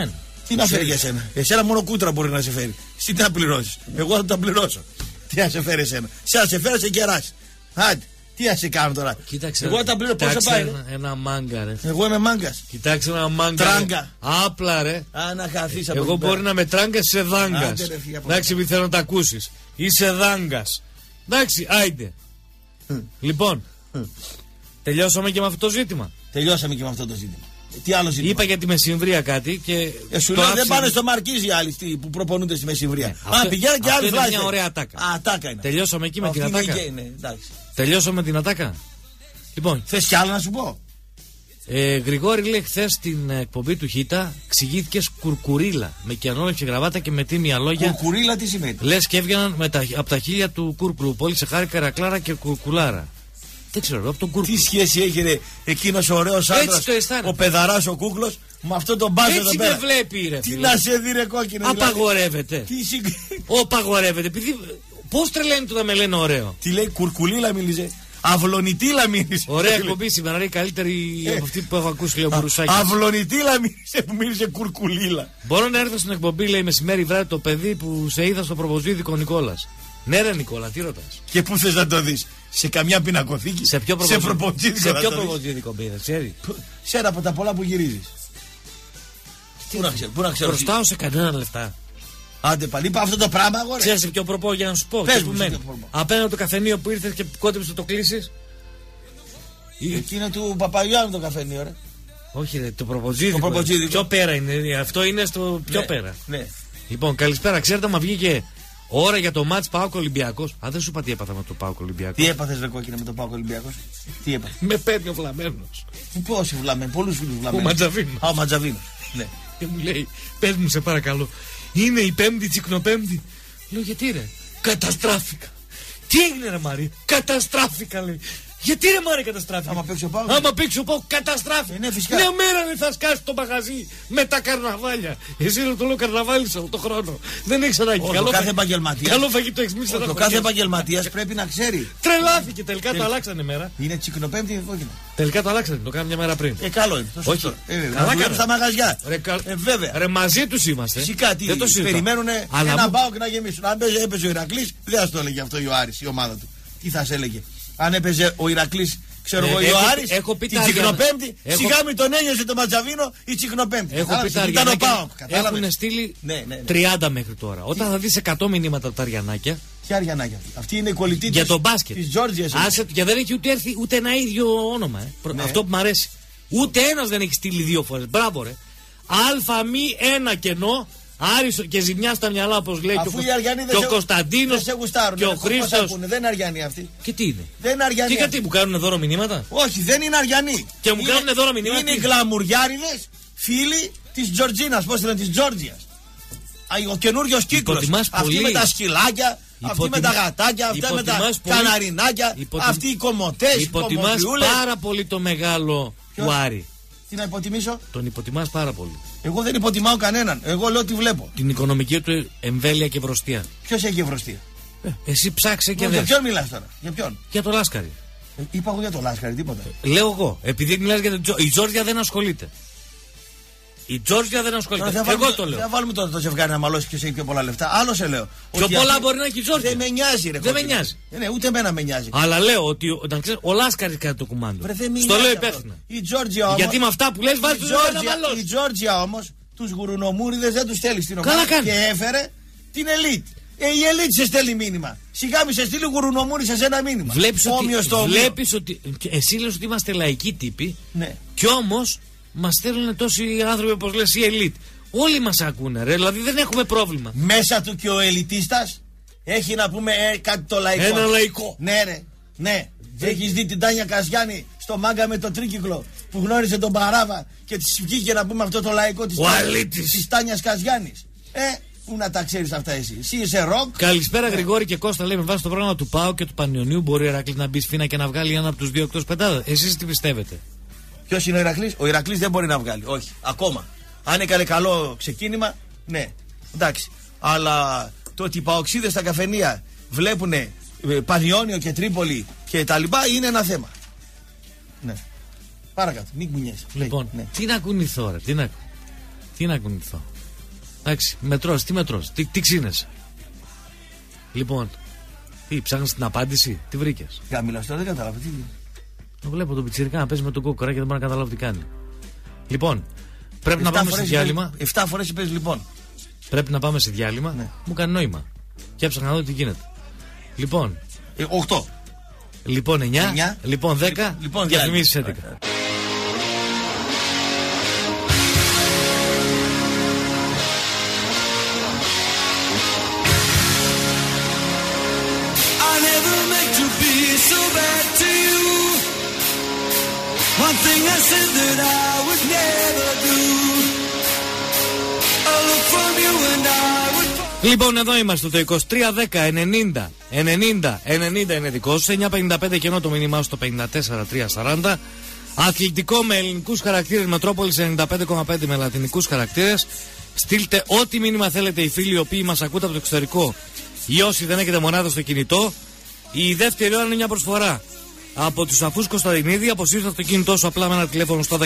Τι να φέρει για εσένα. Εσένα μόνο κούτρα μπορεί να σε φέρει. Εσύ τι να πληρώσει. Εγώ θα τα πληρώσω. Τι να σε φέρει εσένα. Σε να σε φέρει, σε κεράσει. Άντε, τι να σε κάνω τώρα. Κοίταξε, εγώ θα τα πληρώσω. Πόσο πάει. Ένα μάγκα, ρε. Εγώ είμαι μάγκα. Κοιτάξτε ένα μάγκα. Τράγκα. Απλά, ρε. Α, να χαθεί από εγώ μπορεί να με τράγκα, είσαι δάγκα. Εντάξει, επειδή θέλω να τα ακούσει. Είσαι δάγκα. Εντάξει, άιντε. Λοιπόν, τελειώσαμε και με αυτό το ζήτημα. Τελειώσαμε και με αυτό το ζήτημα. Τι άλλο ζήτημα. Είπα για τη μεσημβρία κάτι και. Σου λέω δεν πάνε στο Μαρκίζι οι άλλοι που προπονούνται στη μεσημβρία. Πηγαίνουν και άλλοι φλάσσες. Είναι μια ωραία ατάκα. Ατάκα είναι. Τελειώσαμε εκεί με την ατάκα. Τελειώσαμε με την ατάκα. Λοιπόν. Θες κι άλλο να σου πω. Γρηγόρη, λέει, χθες στην εκπομπή του Χίτα εξηγήθηκε κουρκουρίλα. Με κιανόλεξε γραβάτα και με τίμια λόγια. Κουρκουρίλα τι σημαίνει. Λες και έβγαιναν από τα χείλια του Κούρκουλου. Πόλη σε χάρη Καρακλάρα και Κουρκουλάρα. Δεν ξέρω, από τον Κούρκουλο. Τι σχέση έχει ρε εκείνος ο ωραίος άντρας, ο παιδαράς ο Κούκλος, με αυτό τον μπάζο εδώ πέρα. Έτσι με βλέπει, ρε. Τι να σε δει, ρε κόκκινο. Απαγορεύεται. Απαγορεύεται. Επειδή. Πώς τρελαίνει το να με λένε ωραίο. Τι λέει, κουρκουλίλα μίλησε. Αυλονιτήλα μίλησε. Ωραία εκπομπή σήμερα, είναι η καλύτερη από αυτή που έχω ακούσει, λέει ο Μπουρουσάκης. Αυλονιτήλα μίλησε που μίλησε κουρκουλίλα. Μπορώ να έρθω στην εκπομπή, λέει, μεσημέρι βράδυ το παιδί που σε είδα στο προβοζίδικο Νικόλας. Ναι, ρε Νικόλα, τι ρωτάς. Και πού θες να το δεις, σε καμιά πινακοθήκη, σε ποιο προβοζίδικο μπήδα, ξέρει. Σε ένα από τα πολλά που γυρίζεις. Πού να ξέρω. Προστάω σε κανέναν λεφτά. Άντε πάλι, είπα αυτό το πράγμα, αγόρι. Ξέρεις σε ποιο προπό για να σου πω. Πες μου, απέναντι από το καφενείο που ήρθες και κόντεψες το κλείσεις. Εκεί είναι του Παπαγιάννου το καφενείο, ρε. Όχι, ρε, το προβοζίδικο. Πιο πέρα είναι. Αυτό είναι στο πιο πέρα. Ναι. Λοιπόν, καλησπέρα. Ξέρετε, μα βγήκε ώρα για το μάτς ΠΑΟΚ Ολυμπιακός. Αν δεν σου είπα τι έπαθα με το ΠΑΟΚ Ολυμπιακός. Τι έπαθες, ρε κόκκινα, με το ΠΑΟΚ Ολυμπιακός. Τι έπαθες. Με παίρνει ο Βλαμμένος. Πόσοι Βλαμμένοι, πολλούς φίλους Βλαμμένους. Ο Ματζαβίνος. Ο Ματζαβίνος. Ναι. Και μου λέει, πες μου σε παρακαλώ, είναι η Πέμπτη τσικνοπέμπτη. Λέω, γιατί ρε, καταστράφηκα. Τι έγινε, ρε Μαρή, καταστράφηκα, λέει. Γιατί ρε Μάρε καταστράφηκε. Άμα παίξει ο Πάοκ. Άμα παίξει ο Πάοκ καταστράφηκε. Ναι, φυσικά. Μια μέρα δεν θα σκάσει το μαγαζί με τα καρναβάλια. Εσύ δεν το λέω καρναβάλι σε όλο το χρόνο. Δεν έχει ανάγκη. Καλό κάθε επαγγελματία. Καλό φαγητό έχει μίλησει. Το κάθε επαγγελματία πρέπει να ξέρει. Τρελάθηκε τελικά, το αλλάξανε μέρα. Είναι τσικνοπέμπτη ή κόκκινο. Τελικά το αλλάξανε, το κάναμε μια μέρα πριν. Καλό είναι. Όχι. Καλά κάνουμε στα μαγαζιά. Βέβαια. Ρε μαζί του είμαστε. Φυσικά τι. Περιμένουν ένα Πάοκ να γεμίσουν. Αν έπαιζε ο Ηρακλής, δεν θα το έλεγε αυτό ο Άρης, η ομάδα του. Τι θα σε έλεγε. Αν έπαιζε ο Ηρακλής, ξέρω εγώ, ο Άρης, την τσικνοπέμπτη, σιγά μην τον ένιωσε το Ματζαβίνο η τσικνοπέμπτη. Έχω πει τα Αριανάκια. Έχουν στείλει 30 μέχρι τώρα. Όταν θα δεις 100 μηνύματα από τα Αριανάκια. Ποια Αριανάκια? Αυτή είναι η κολλητή για το μπάσκετ της Τζόρτζιας. Και δεν έχει ούτε έρθει ούτε ένα ίδιο όνομα. Αυτό που μου αρέσει. Ούτε ένας δεν έχει στείλει 2 φορές. Μπράβο, ρε. Αλφα μη ένα κενό. Άρισο και ζημιά στα μυαλά, όπως λέει και ο Κωνσταντίνος και ο Χρήστος. Δεν είναι Αριανοί αυτοί. Και τι είναι? Δεν είναι Αριανοί. Και γιατί μου κάνουν δώρο μηνύματα? Όχι, δεν είναι Αριανοί. Και μου κάνουν δώρο μηνύματα. Είναι οι γλαμουριάριδες φίλοι της Τζορτζίνας. Πώς λένε, της Τζόρτζιας. Ο καινούριος κύκλος. Αυτοί με τα σκυλάκια, αυτοί με τα γατάκια, αυτοί με τα καναρινάκια, αυτοί οι κομμωτές. Υποτιμάς πάρα πολύ το μεγάλο του Άρη. Τι να υποτιμήσω? Τον υποτιμάς πάρα πολύ. Εγώ δεν υποτιμάω κανέναν. Εγώ λέω τι βλέπω. Την οικονομική του εμβέλεια και ευρωστία. Ποιος έχει ευρωστία? Εσύ ψάξε και δες. Για ποιον μιλάς τώρα? Για ποιον? Για το Λάσκαρη. Είπα εγώ για το Λάσκαρη, τίποτα. Λέω εγώ. Επειδή μιλάς για το η Τζόρτζια δεν ασχολείται. Η Τζόρτζια δεν ασχολείται. Εγώ το λέω. Θα βάλουμε τώρα το ζευγάρι να μαλώσει ποιος έχει πιο πολλά λεφτά. Άλλο σε λέω. Πιο πολλά μπορεί να έχει η Τζόρτζια. Δεν με νοιάζει, ρε. Δεν με νοιάζει. Ναι, ούτε εμένα με νοιάζει. Αλλά λέω ότι ο Λάσκαρης κάνει το κουμάντο. Στο λέω υπεύθυνα. Γιατί με αυτά που λες βάζει το ζευγάρι να μαλώσει. Η Τζόρτζια όμως τους γουρουνομούριδες δεν τους στέλνει στην ομάδα. Και έφερε την ελίτ. Η ελίτ σε στέλνει μήνυμα. Σιγά μη σε στείλει γουρουνομούρη σε ένα μήνυμα. Βλέπεις ότι. Εσύ λες ότι είμαστε λαϊκοί τύποι. Ναι. Κι όμως μας στέλνουν τόσοι άνθρωποι όπως λες η ελίτ. Όλοι μας ακούνε, ρε. Δηλαδή δεν έχουμε πρόβλημα. Μέσα του και ο ελιτίστας έχει να πούμε κάτι το λαϊκό. Ένα λαϊκό. Ναι, ρε. Ναι. Έχεις δει την Τάνια Καζιάννη στο μάγκα με το τρίκυκλο που γνώρισε τον Παράβα και της βγήκε να πούμε αυτό το λαϊκό της Τάνιας Καζιάννης. Πού να τα ξέρεις αυτά εσύ? Εσύ είσαι ροκ. Καλησπέρα Γρηγόρη και Κώστα, λέει με βάση το πρόγραμμα του ΠΑΟ και του Πανιωνίου μπορεί ο Ηρακλής να μπει σφίνα και να βγάλει ένα από τους δύο εκτός πεντάδα. Εσείς τι πιστεύετε? Ποιος είναι ο Ηρακλής? Ο Ηρακλής δεν μπορεί να βγάλει. Όχι, ακόμα. Αν έκανε καλό ξεκίνημα, ναι, εντάξει. Αλλά το ότι οι παοξίδες στα καφενεία βλέπουν Πανιώνιο και Τρίπολη και τα λοιπά είναι ένα θέμα. Ναι. Παρακάτω, μην κουνιέσαι. Λοιπόν, ναι. Τι να κουνηθώ, ρε, τι να κουνηθώ. Εντάξει, μετρός, τι ξύνεσαι. Λοιπόν, τι ψάχνεις την απάντηση, τι βρήκες? Καμίλα, τώρα δεν κατάλαβα. Το βλέπω τον πιτσιρικά να παίζει με τον κόκορα και δεν μπορώ να καταλάβω τι κάνει. Λοιπόν, πρέπει να πάμε σε διάλειμμα. 7 φορές είπες λοιπόν. Πρέπει να πάμε σε διάλειμμα. Ναι. Μου κάνει νόημα. Και έψαχνα να δω τι γίνεται. Λοιπόν. 8. Λοιπόν 9. Λοιπόν 10. Λοιπόν διαφημίσεις 11. One thing I said that I would never do. A look from you and I would... Λοιπόν, εδώ είμαστε το 2310-90-90-90 είναι δικό σου. 955 και ενώ το μήνυμά στο 54-340. Αθλητικό με ελληνικούς χαρακτήρες, Μετρόπολης 95,5 με λατινικούς χαρακτήρες. Στείλτε ό,τι μήνυμα θέλετε οι φίλοι οι οποίοι μας ακούτε από το εξωτερικό ή όσοι δεν έχετε μονάδα στο κινητό. Η δεύτερη ώρα είναι μια προσφορά από τους Αφούς Κωνσταντινίδη. Αποσύρετε το κινητό σου απλά με ένα τηλέφωνο στο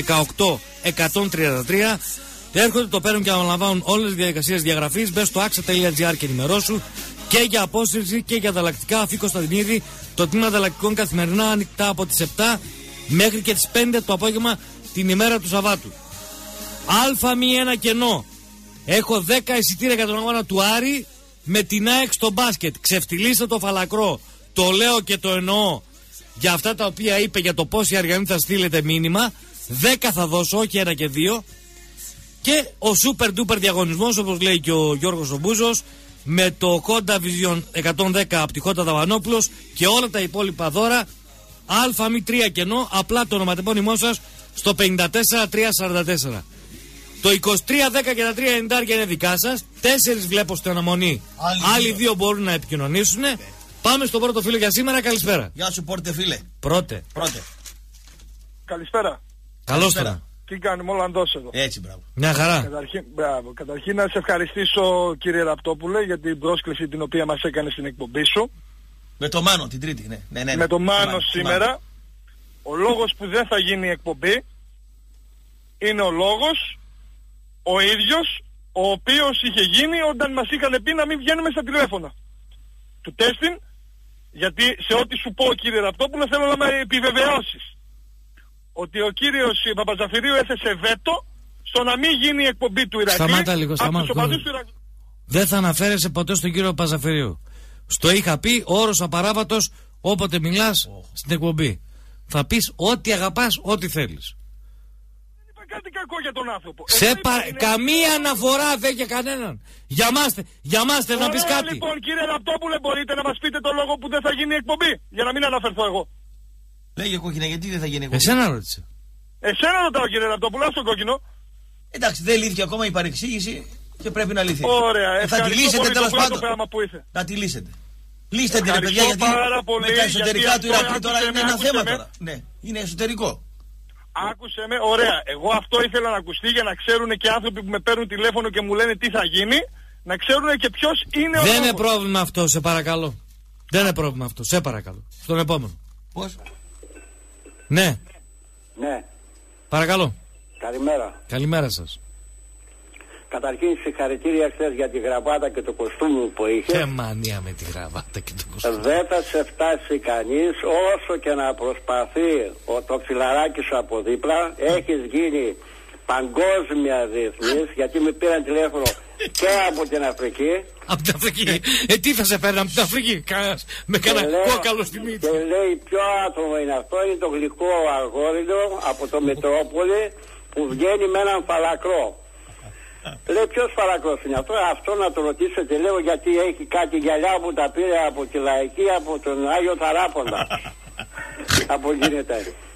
18133. Έρχονται, το παίρνουν και αναλαμβάνουν όλες τις διαδικασίες διαγραφής. Μπες στο axa.gr και ενημερώσου. Και για απόσυρση και για ανταλλακτικά. Αφή Κωνσταντινίδη, το τμήμα ανταλλακτικών καθημερινά ανοιχτά από τις 7 μέχρι και τις 5 το απόγευμα την ημέρα του Σαββάτου. Α1 κενό. Έχω 10 εισιτήρια για τον αγώνα του Άρη με την ΑΕΚ στο μπάσκετ. Ξεφτυλίστε το φαλακρό. Το λέω και το εννοώ. Για αυτά τα οποία είπε για το πόσοι αργανοί θα στείλετε μήνυμα, 10 θα δώσω, όχι 1 και 2. Και ο super duper διαγωνισμός, όπως λέει και ο Γιώργος ο Μπούζος, με το Honda Vision 110 από τη Χόντα Δαβανόπουλος και όλα τα υπόλοιπα δώρα. Α3 κενό, απλά το ονοματεπώνυμό σας στο 54344. Το 2310 και τα 390 είναι δικά σας. 4 βλέπω στην αναμονή. Άλλοι 2 μπορούν να επικοινωνήσουν. Πάμε στο πρώτο φίλο για σήμερα. Καλησπέρα. Γεια σου, πόρτε φίλε. Πρώτε. Καλησπέρα. Καλώς τώρα. Τι κάνει, Μολαντός εδώ. Έτσι, μπράβο. Μια χαρά. Καταρχήν να σε ευχαριστήσω, κύριε Ραπτόπουλε, για την πρόσκληση την οποία μας έκανε στην εκπομπή σου. Με το Μάνο την Τρίτη, ναι. Με το Μάνο σήμερα. Ο λόγος που δεν θα γίνει η εκπομπή είναι ο λόγος ο ίδιος ο οποίος είχε γίνει όταν μας είχαν πει να μην βγαίνουμε στα τηλέφωνα του τέστην, γιατί σε ό,τι σου πω, κύριε Ραπτόπουλε, θέλω να με επιβεβαιώσεις ότι ο κύριος Παπαζαφυρίου έθεσε βέτο στο να μην γίνει η εκπομπή του Ηρακλή. Σταμάτα λίγο, σταμάτα. Δεν θα αναφέρεσαι ποτέ στον κύριο Παπαζαφυρίου. Στο είχα πει, ο όρος απαράβατος όποτε μιλάς στην εκπομπή. Θα πεις ό,τι αγαπάς, ό,τι θέλεις. Δεν είπα κάτι κακό για τον άνθρωπο. Καμία αναφορά δεν για κανέναν. Για μας θες να πεις κάτι. Λοιπόν, κύριε Ραπτόπουλε, μπορείτε να μας πείτε το λόγο που δεν θα γίνει η εκπομπή, για να μην αναφερθώ εγώ. Λέγε κόκκινα, γιατί δεν θα γίνει εκπομπή. Εσένα ρώτησε. Εσένα ρωτάω, κύριε Ραπτόπουλε, στον κόκκινο. Εντάξει, δεν λύθηκε ακόμα η παρεξήγηση και πρέπει να λυθεί. Ωραία, θα τη λύσετε τέλος πάντων. Να τη λύσετε. Λύστε την, παιδιά, γιατί με τα εσωτερικά του Ηρακλή τώρα είναι ένα θέμα τώρα. Ναι, είναι εσωτερικό. Άκουσε με, ωραία. Εγώ αυτό ήθελα να ακουστεί για να ξέρουν και άνθρωποι που με παίρνουν τηλέφωνο και μου λένε τι θα γίνει, να ξέρουν και ποιος είναι ο. Δεν είναι πρόβλημα αυτό, σε παρακαλώ. Δεν είναι πρόβλημα αυτό, σε παρακαλώ. Στον επόμενο. Πώς? Ναι. Ναι. Παρακαλώ. Καλημέρα. Καλημέρα σας. Καταρχήν συγχαρητήρια χθες για τη γραβάτα και το κοστούμι που είχε. Και μανία με τη γραβάτα και το κοστούμι. Δεν θα σε φτάσει κανείς όσο και να προσπαθεί το φιλαράκι σου από δίπλα. Έχεις γίνει παγκόσμια διεθνής, γιατί με πήραν τηλέφωνο και από την Αφρική. Από την Αφρική. Τι θα σε φέρνει από την Αφρική, με κανένα κόκαλο στη μύτη. Και λέει ποιο άτομο είναι αυτό, είναι το γλυκό αγόρινο από το Μετρόπολη που βγαίνει με έναν φαλακρό. Λέει ποιος φαλακρός είναι αυτό, αυτό να το ρωτήσετε, λέω, γιατί έχει κάτι γυαλιά που τα πήρε από τη Λαϊκή, από τον Άγιο Ταράποντα. Από γίνεται.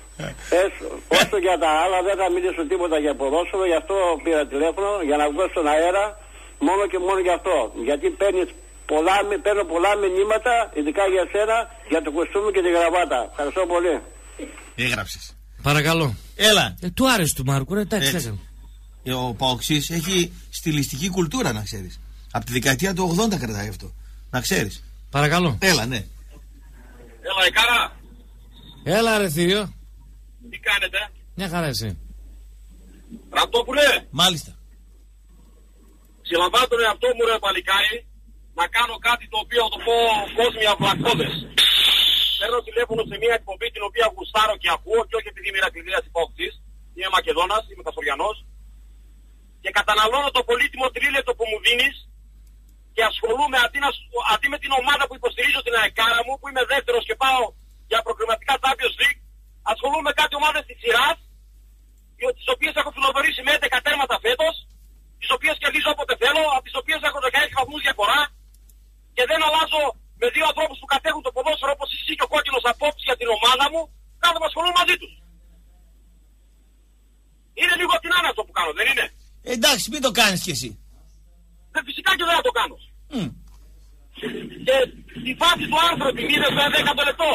Όσο για τα άλλα δεν θα μιλήσω τίποτα για ποδόσφαιρο, γι' αυτό πήρα τηλέφωνο για να βγω στον αέρα, μόνο και μόνο γι' αυτό. Γιατί παίρνω πολλά μηνύματα, ειδικά για σένα, για το κοστούμι και τη γραβάτα. Ευχαριστώ πολύ. Έγραψες. Παρακαλώ. Έλα. Του άρεσε του Μάρκου, εντάξει. Ο Παοξής έχει στιλιστική κουλτούρα, να ξέρεις. Από τη δεκαετία του 80 κρατάει αυτό. Να ξέρεις. Παρακαλώ. Έλα, ναι. Έλα, Εκάρα. Έλα, ρε Θήριο. Τι κάνετε? Μια χαρά εσύ. Ραπτόπουλε. Μάλιστα. Συλλαμβάνω τον εαυτό μου, ρε παλικάρι, να κάνω κάτι το οποίο θα το πω κόσμια βλακώδες. Παίρνω τηλέφωνο σε μια εκπομπή την οποία γουστάρω και ακούω και όχι επειδή είμαι Ηρακλειδίας υπόκτης. Είμαι Μακεδόνας, είμαι Καστοριανός. Και καταναλώνω το πολύτιμο τρίλεπτο που μου δίνεις και ασχολούμαι αντί με την ομάδα που υποστηρίζω την αεκάρα μου, που είμαι δεύτερος και πάω για προκριματικά Champions League, ασχολούμαι με κάτι ομάδες της σειράς, τις οποίες έχω φιλοδορήσει με 11 τέρματα φέτος, τις οποίες κερδίζω όποτε θέλω, από τις οποίες έχω 16 βαθμούς διαφορά και δεν αλλάζω με δύο ανθρώπους που κατέχουν το ποδόσφαιρο όπως εσύ και ο κόκκινος απόψη για την ομάδα μου, κάθομαι ασχολούμαι μαζί τους. Είναι λίγο την άνα αυτό που κάνω, δεν είναι? Εντάξει, μην το κάνεις κι εσύ. Φυσικά και δεν θα το κάνω. Και στη φάση του άρθρου την είδες με 10 λεπτό.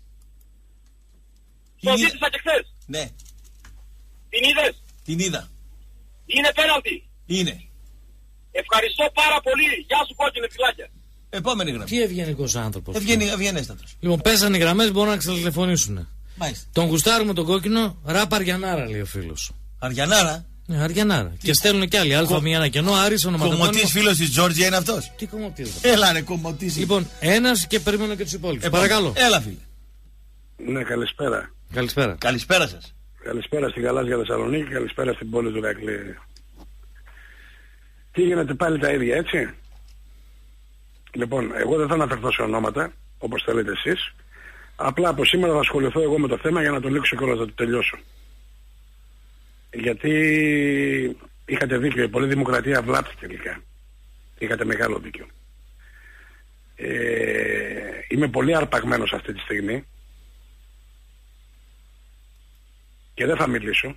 Το ζήτησα και χθες. Ναι. Την είδες? Την είδα. Είναι πέναλτι. Είναι. Ευχαριστώ πάρα πολύ. Γεια σου κόκκινε φυλάκια. Επόμενη γραμμή. Τι ευγενικός άνθρωπος. Ευγενέστατος. Λοιπόν, πέσανε οι γραμμές, μπορούν να ξετηλεφωνήσουν. Μάλιστα. Τον γουστάρουμε τον κόκκινο, ραπ Αριανάρα λέει ο φίλος. Αριανάρα. Ναι, Αριανάρα. Και στέλνουν κι άλλοι. Αλφα μία ένα κενό, Άρης ονοματεπώνυμο. Κομμωτής φίλος της Τζόρτζια είναι αυτός. Τι κομμωτής? Έλα ρε κομμωτής. Λοιπόν, ένας και περιμένω και τους υπόλοιπους. Παρακαλώ. Έλα φίλε. Ναι, καλησπέρα. Καλησπέρα. Καλησπέρα σας. Καλησπέρα στην Γαλάζια Θεσσαλονίκη, καλησπέρα στην πόλη του Ηρακλή. Τι γίνεται πάλι τα ίδια, έτσι? Λοιπόν, εγώ δεν θα αναφερθώ σε ονόματα, όπως θέλετε εσείς. Απλά από σήμερα θα ασχοληθώ εγώ με το θέμα για να το λήξω κιόλας, να το τελειώσω. Γιατί είχατε δίκιο, η πολλή δημοκρατία βλάπτει τελικά. Είχατε μεγάλο δίκιο. Είμαι πολύ αρπαγμένος αυτή τη στιγμή και δεν θα μιλήσω.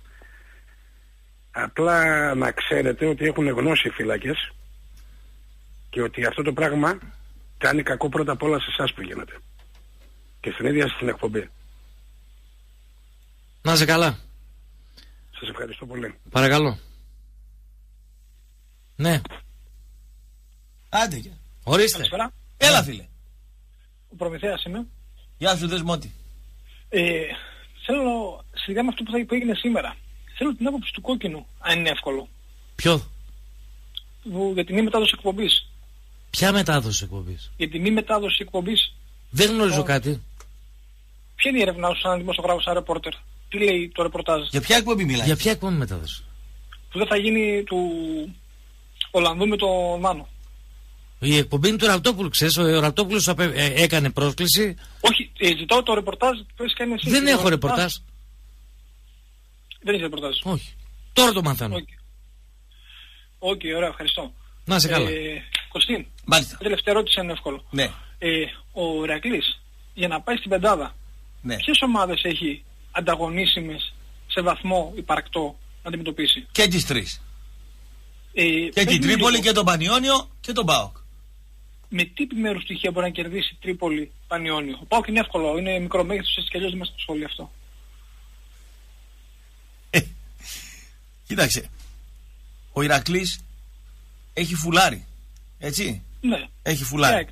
Απλά να ξέρετε ότι έχουν γνώση οι φύλακες και ότι αυτό το πράγμα κάνει κακό πρώτα απ' όλα σε εσάς που γίνεται και στην ίδια στην εκπομπή. Να είσαι καλά. Σας ευχαριστώ πολύ. Παρακαλώ. Ναι. Άντε για. Ορίστε. Καλησπέρα. Έλα φίλε. Ο Προμηθέας είμαι. Γεια σου Δεσμότη. Θέλω σχετικά με αυτό που έγινε σήμερα. Θέλω την άποψη του κόκκινου, αν είναι εύκολο. Ποιο? Για τη μη μετάδοση εκπομπής. Ποια μετάδοση εκπομπής? Για τη μη μετάδοση εκπομπής. Δεν γνωρίζω κάτι. Ποια είναι η έρευνά σου σαν δημοσιογράφος, σαν ρεπόρτερ? Τι λέει το ρεπορτάζ? Για ποια εκπομπή μιλάει? Για ποια εκπομπή μετάδοση? Που δεν θα γίνει του Ολλανδού με τον Μάνο. Η εκπομπή είναι του Ραπτόπουλου, ξέρεις. Ο Ραπτόπουλος έκανε πρόσκληση. Όχι, ζητάω το ρεπορτάζ που έχεις κάνει εσύ. Δεν έχω ρεπορτάζ. Δεν έχει ρεπορτάζ. Όχι. Τώρα το μαθαίνω. Όχι, ωραία, ευχαριστώ. Να είσαι καλά. Κωστίν, μάλιστα. Η τελευταία ερώτηση είναι εύκολο. Ναι. Ο Ηρακλής για να πάει στην πεντάδα, ναι, ποιες ομάδες έχει ανταγωνίσιμες σε βαθμό υπαρκτό να αντιμετωπίσει? Και τις τρεις. Και την Τρίπολη και τον Πανιόνιο και τον ΠΑΟΚ. Με τι επιμέρους στοιχεία μπορεί να κερδίσει Τρίπολη, Πανιόνιο? Ο ΠΑΟΚ είναι εύκολο, είναι μικρό μέγεθος, έτσι κι αλλιώς δεν μας το σχόλιο αυτό. Κοίταξε, ο Ηρακλής έχει φουλάρι, έτσι? Ναι. Έχει φουλάρι.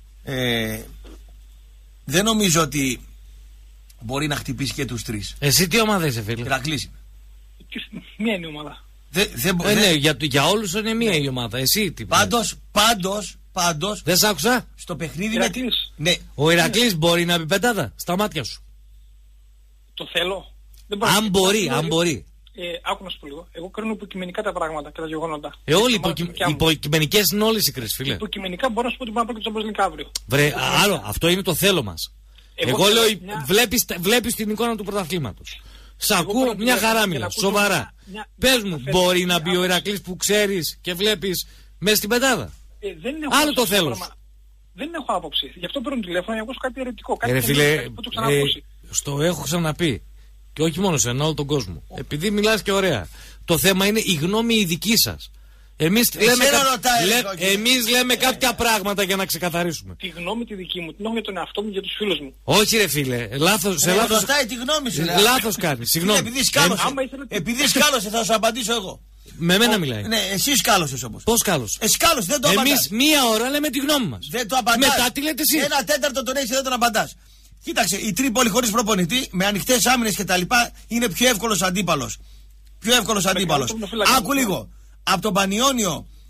Δεν νομίζω ότι μπορεί να χτυπήσει και τους τρεις. Εσύ τι ομάδα είσαι, φίλε? Ηρακλής. Μία είναι η ομάδα. Ναι, για όλους είναι μία η ομάδα. Εσύ τι? Πάντως. Δεν σ' άκουσα. Στο παιχνίδι Ηρακλής. Ναι. Ο Ηρακλής μπορεί να μπει πεντάδα στα μάτια σου? Το θέλω. Αν μπορεί. Άκου να σου πω λίγο. Εγώ κρίνω υποκειμενικά τα πράγματα και τα γεγονότα. Όλοι οι υποκειμενικές είναι όλες οι κρίσεις, φίλε. Υποκειμενικά μπορώ να σου πω ότι μπορεί να πρόκειται στο Champions League αύριο. Βρε, άλλο, αυτό είναι το θέλω μας. Εγώ λέω, βλέπεις την εικόνα του πρωταθλήματος. Σ' ακούω, μια χαρά μιλάς, σοβαρά. Πες μου, μπορεί να μπει ο Ηρακλής που ξέρεις και βλέπεις μέσα στην πεντάδα? Άλλο το θέλω. Δεν έχω άποψη. Γι' αυτό παίρνω τηλέφωνο για να ακούσω κάτι ερωτικό. Ρε φίλε, στο έχω ξαναπεί. Και όχι μόνο σε όλο τον κόσμο. Επειδή μιλάς και ωραία. Το θέμα είναι η γνώμη η δική σας. Εμείς λέμε κάποια πράγματα για να ξεκαθαρίσουμε. Τη γνώμη τη δική μου, την έχω για τον εαυτό μου και για τους φίλους μου. Όχι ρε φίλε, λάθος. Ρωτάει τη γνώμη σου. Λάθος κάνεις, συγγνώμη. Επειδή σκάλωσε θα σου απαντήσω εγώ. Με μένα μιλάει. Ναι, εσύ σκάλωσες όμως. Πώς σκάλωσες? Εσύ σκάλωσες, δεν το απαντάς. Εμείς μία ώρα λέμε τη γνώμη μας. Δεν το απαντάς. Μετά τι λέτε εσείς? 1/4 τον έχεις και δεν τον απαντάς. Κοίταξε, η Τρίπολη χωρίς προπονητή, με ανοιχτές άμυνες κτλ. Είναι πιο εύκολος αντίπαλος. Άκου λίγο. Από τον Πανιόνιο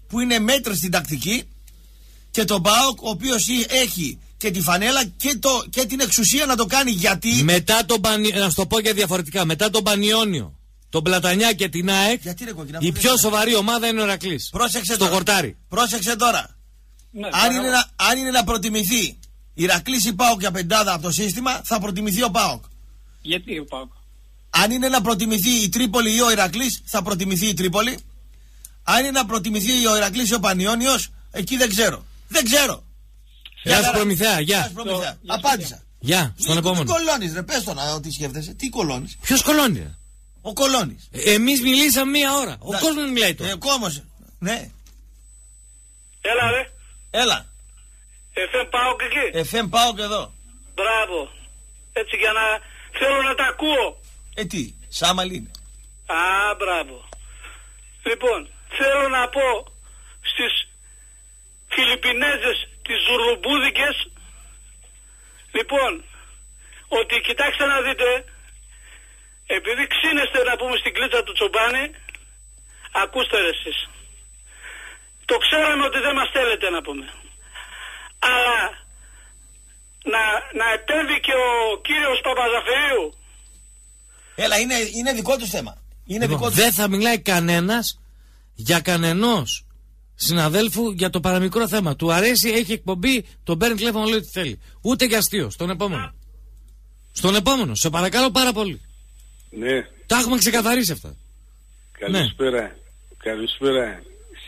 που είναι μέτρη στην τακτική, και τον ΠΑΟΚ, ο οποίος έχει και τη φανέλα και την εξουσία να το κάνει. Γιατί μετά τον να σου το πω και διαφορετικά, μετά τον Πανιόνιο, τον Πλατανιά και την ΑΕΚ, η πιο σοβαρή ομάδα είναι ο Ηρακλής. Πρόσεξε στο χορτάρι. Πρόσεξε τώρα. Ναι, αν είναι να προτιμηθεί Ηρακλής ή ΠΑΟΚ για πεντάδα από το σύστημα, θα προτιμηθεί ο ΠΑΟΚ. Γιατί ο ΠΑΟΚ? Αν είναι να προτιμηθεί η Τρίπολη ή ο Ηρακλής, θα προτιμηθεί η Τρίπολη. Αν είναι να προτιμηθεί ο Ηρακλής ή ο Πανιόνιος, εκεί δεν ξέρω. Δεν ξέρω. Γεια σου Προμηθέα, γεια. Απάντησα. Γεια, στον επόμενο. Τι κολώνεις ρε, πες το να ό,τι σκέφτεσαι. Τι κολώνεις? Ποιος κολώνει? Ο Κολώνης. Εμείς μιλήσαμε μία ώρα. Ο κόσμος μιλάει τώρα. Κόμος. Ναι. Έλα ρε. Έλα. FM ΠΑΟΚ εκεί. FM ΠΑΟΚ εδώ. Μπράβο. Έτσι για να θέλω να τα ακούω. Τι, Σάμαλ είναι. Α, μπράβο. Λοιπόν, θέλω να πω στις Φιλιππινέζες τις ζουρλουμπούδικες, λοιπόν, ότι κοιτάξτε να δείτε, επειδή ξύνεστε να πούμε στην κλίτσα του Τσομπάνη, ακούστε ρε εσείς. Το ξέραμε ότι δεν μας θέλετε να πούμε. Αλλά να επέμβει και ο κύριος Παπαζαφερίου. Έλα, είναι δικό του θέμα. Δεν θα μιλάει κανένας για κανενός συναδέλφου για το παραμικρό θέμα. Του αρέσει, έχει εκπομπή, τον παίρνει τηλέφωνο, λέει τι θέλει. Ούτε για αστείο. Στον επόμενο. Στον επόμενο. Σε παρακαλώ πάρα πολύ. Ναι. Τα έχουμε ξεκαθαρίσει αυτά. Καλησπέρα. Ναι. Καλησπέρα.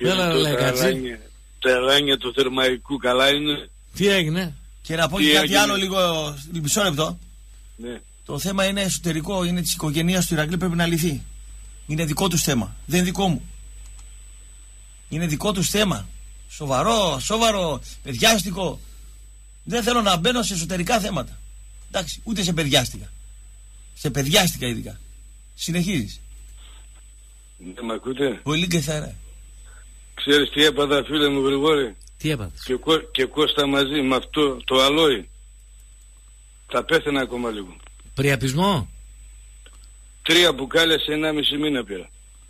Τα ράνια του Θερμαϊκού καλά είναι? Τι έγινε? Και να πω και κάτι άλλο λίγο, μισό λεπτό. Ναι. Το θέμα είναι εσωτερικό, είναι της οικογένειας του Ηρακλή, πρέπει να λυθεί. Είναι δικό τους θέμα, δεν είναι δικό μου. Είναι δικό τους θέμα. Σοβαρό, παιδιάστικο. Δεν θέλω να μπαίνω σε εσωτερικά θέματα. Εντάξει, ούτε σε παιδιάστικα. Σε παιδιάστικα ειδικά. Συνεχίζεις. Δεν μ' ακούτε? Πολύ κεθάρα. Ξέρεις τι έπαθα φίλε μου Γρηγόρη? Τι έπαθες? Και Κώστα μαζί με αυτό το αλόι. Θα πέθαινα ακόμα λίγο. Πριαπισμό? 3 μπουκάλια σε 1,5 μήνα πήρα.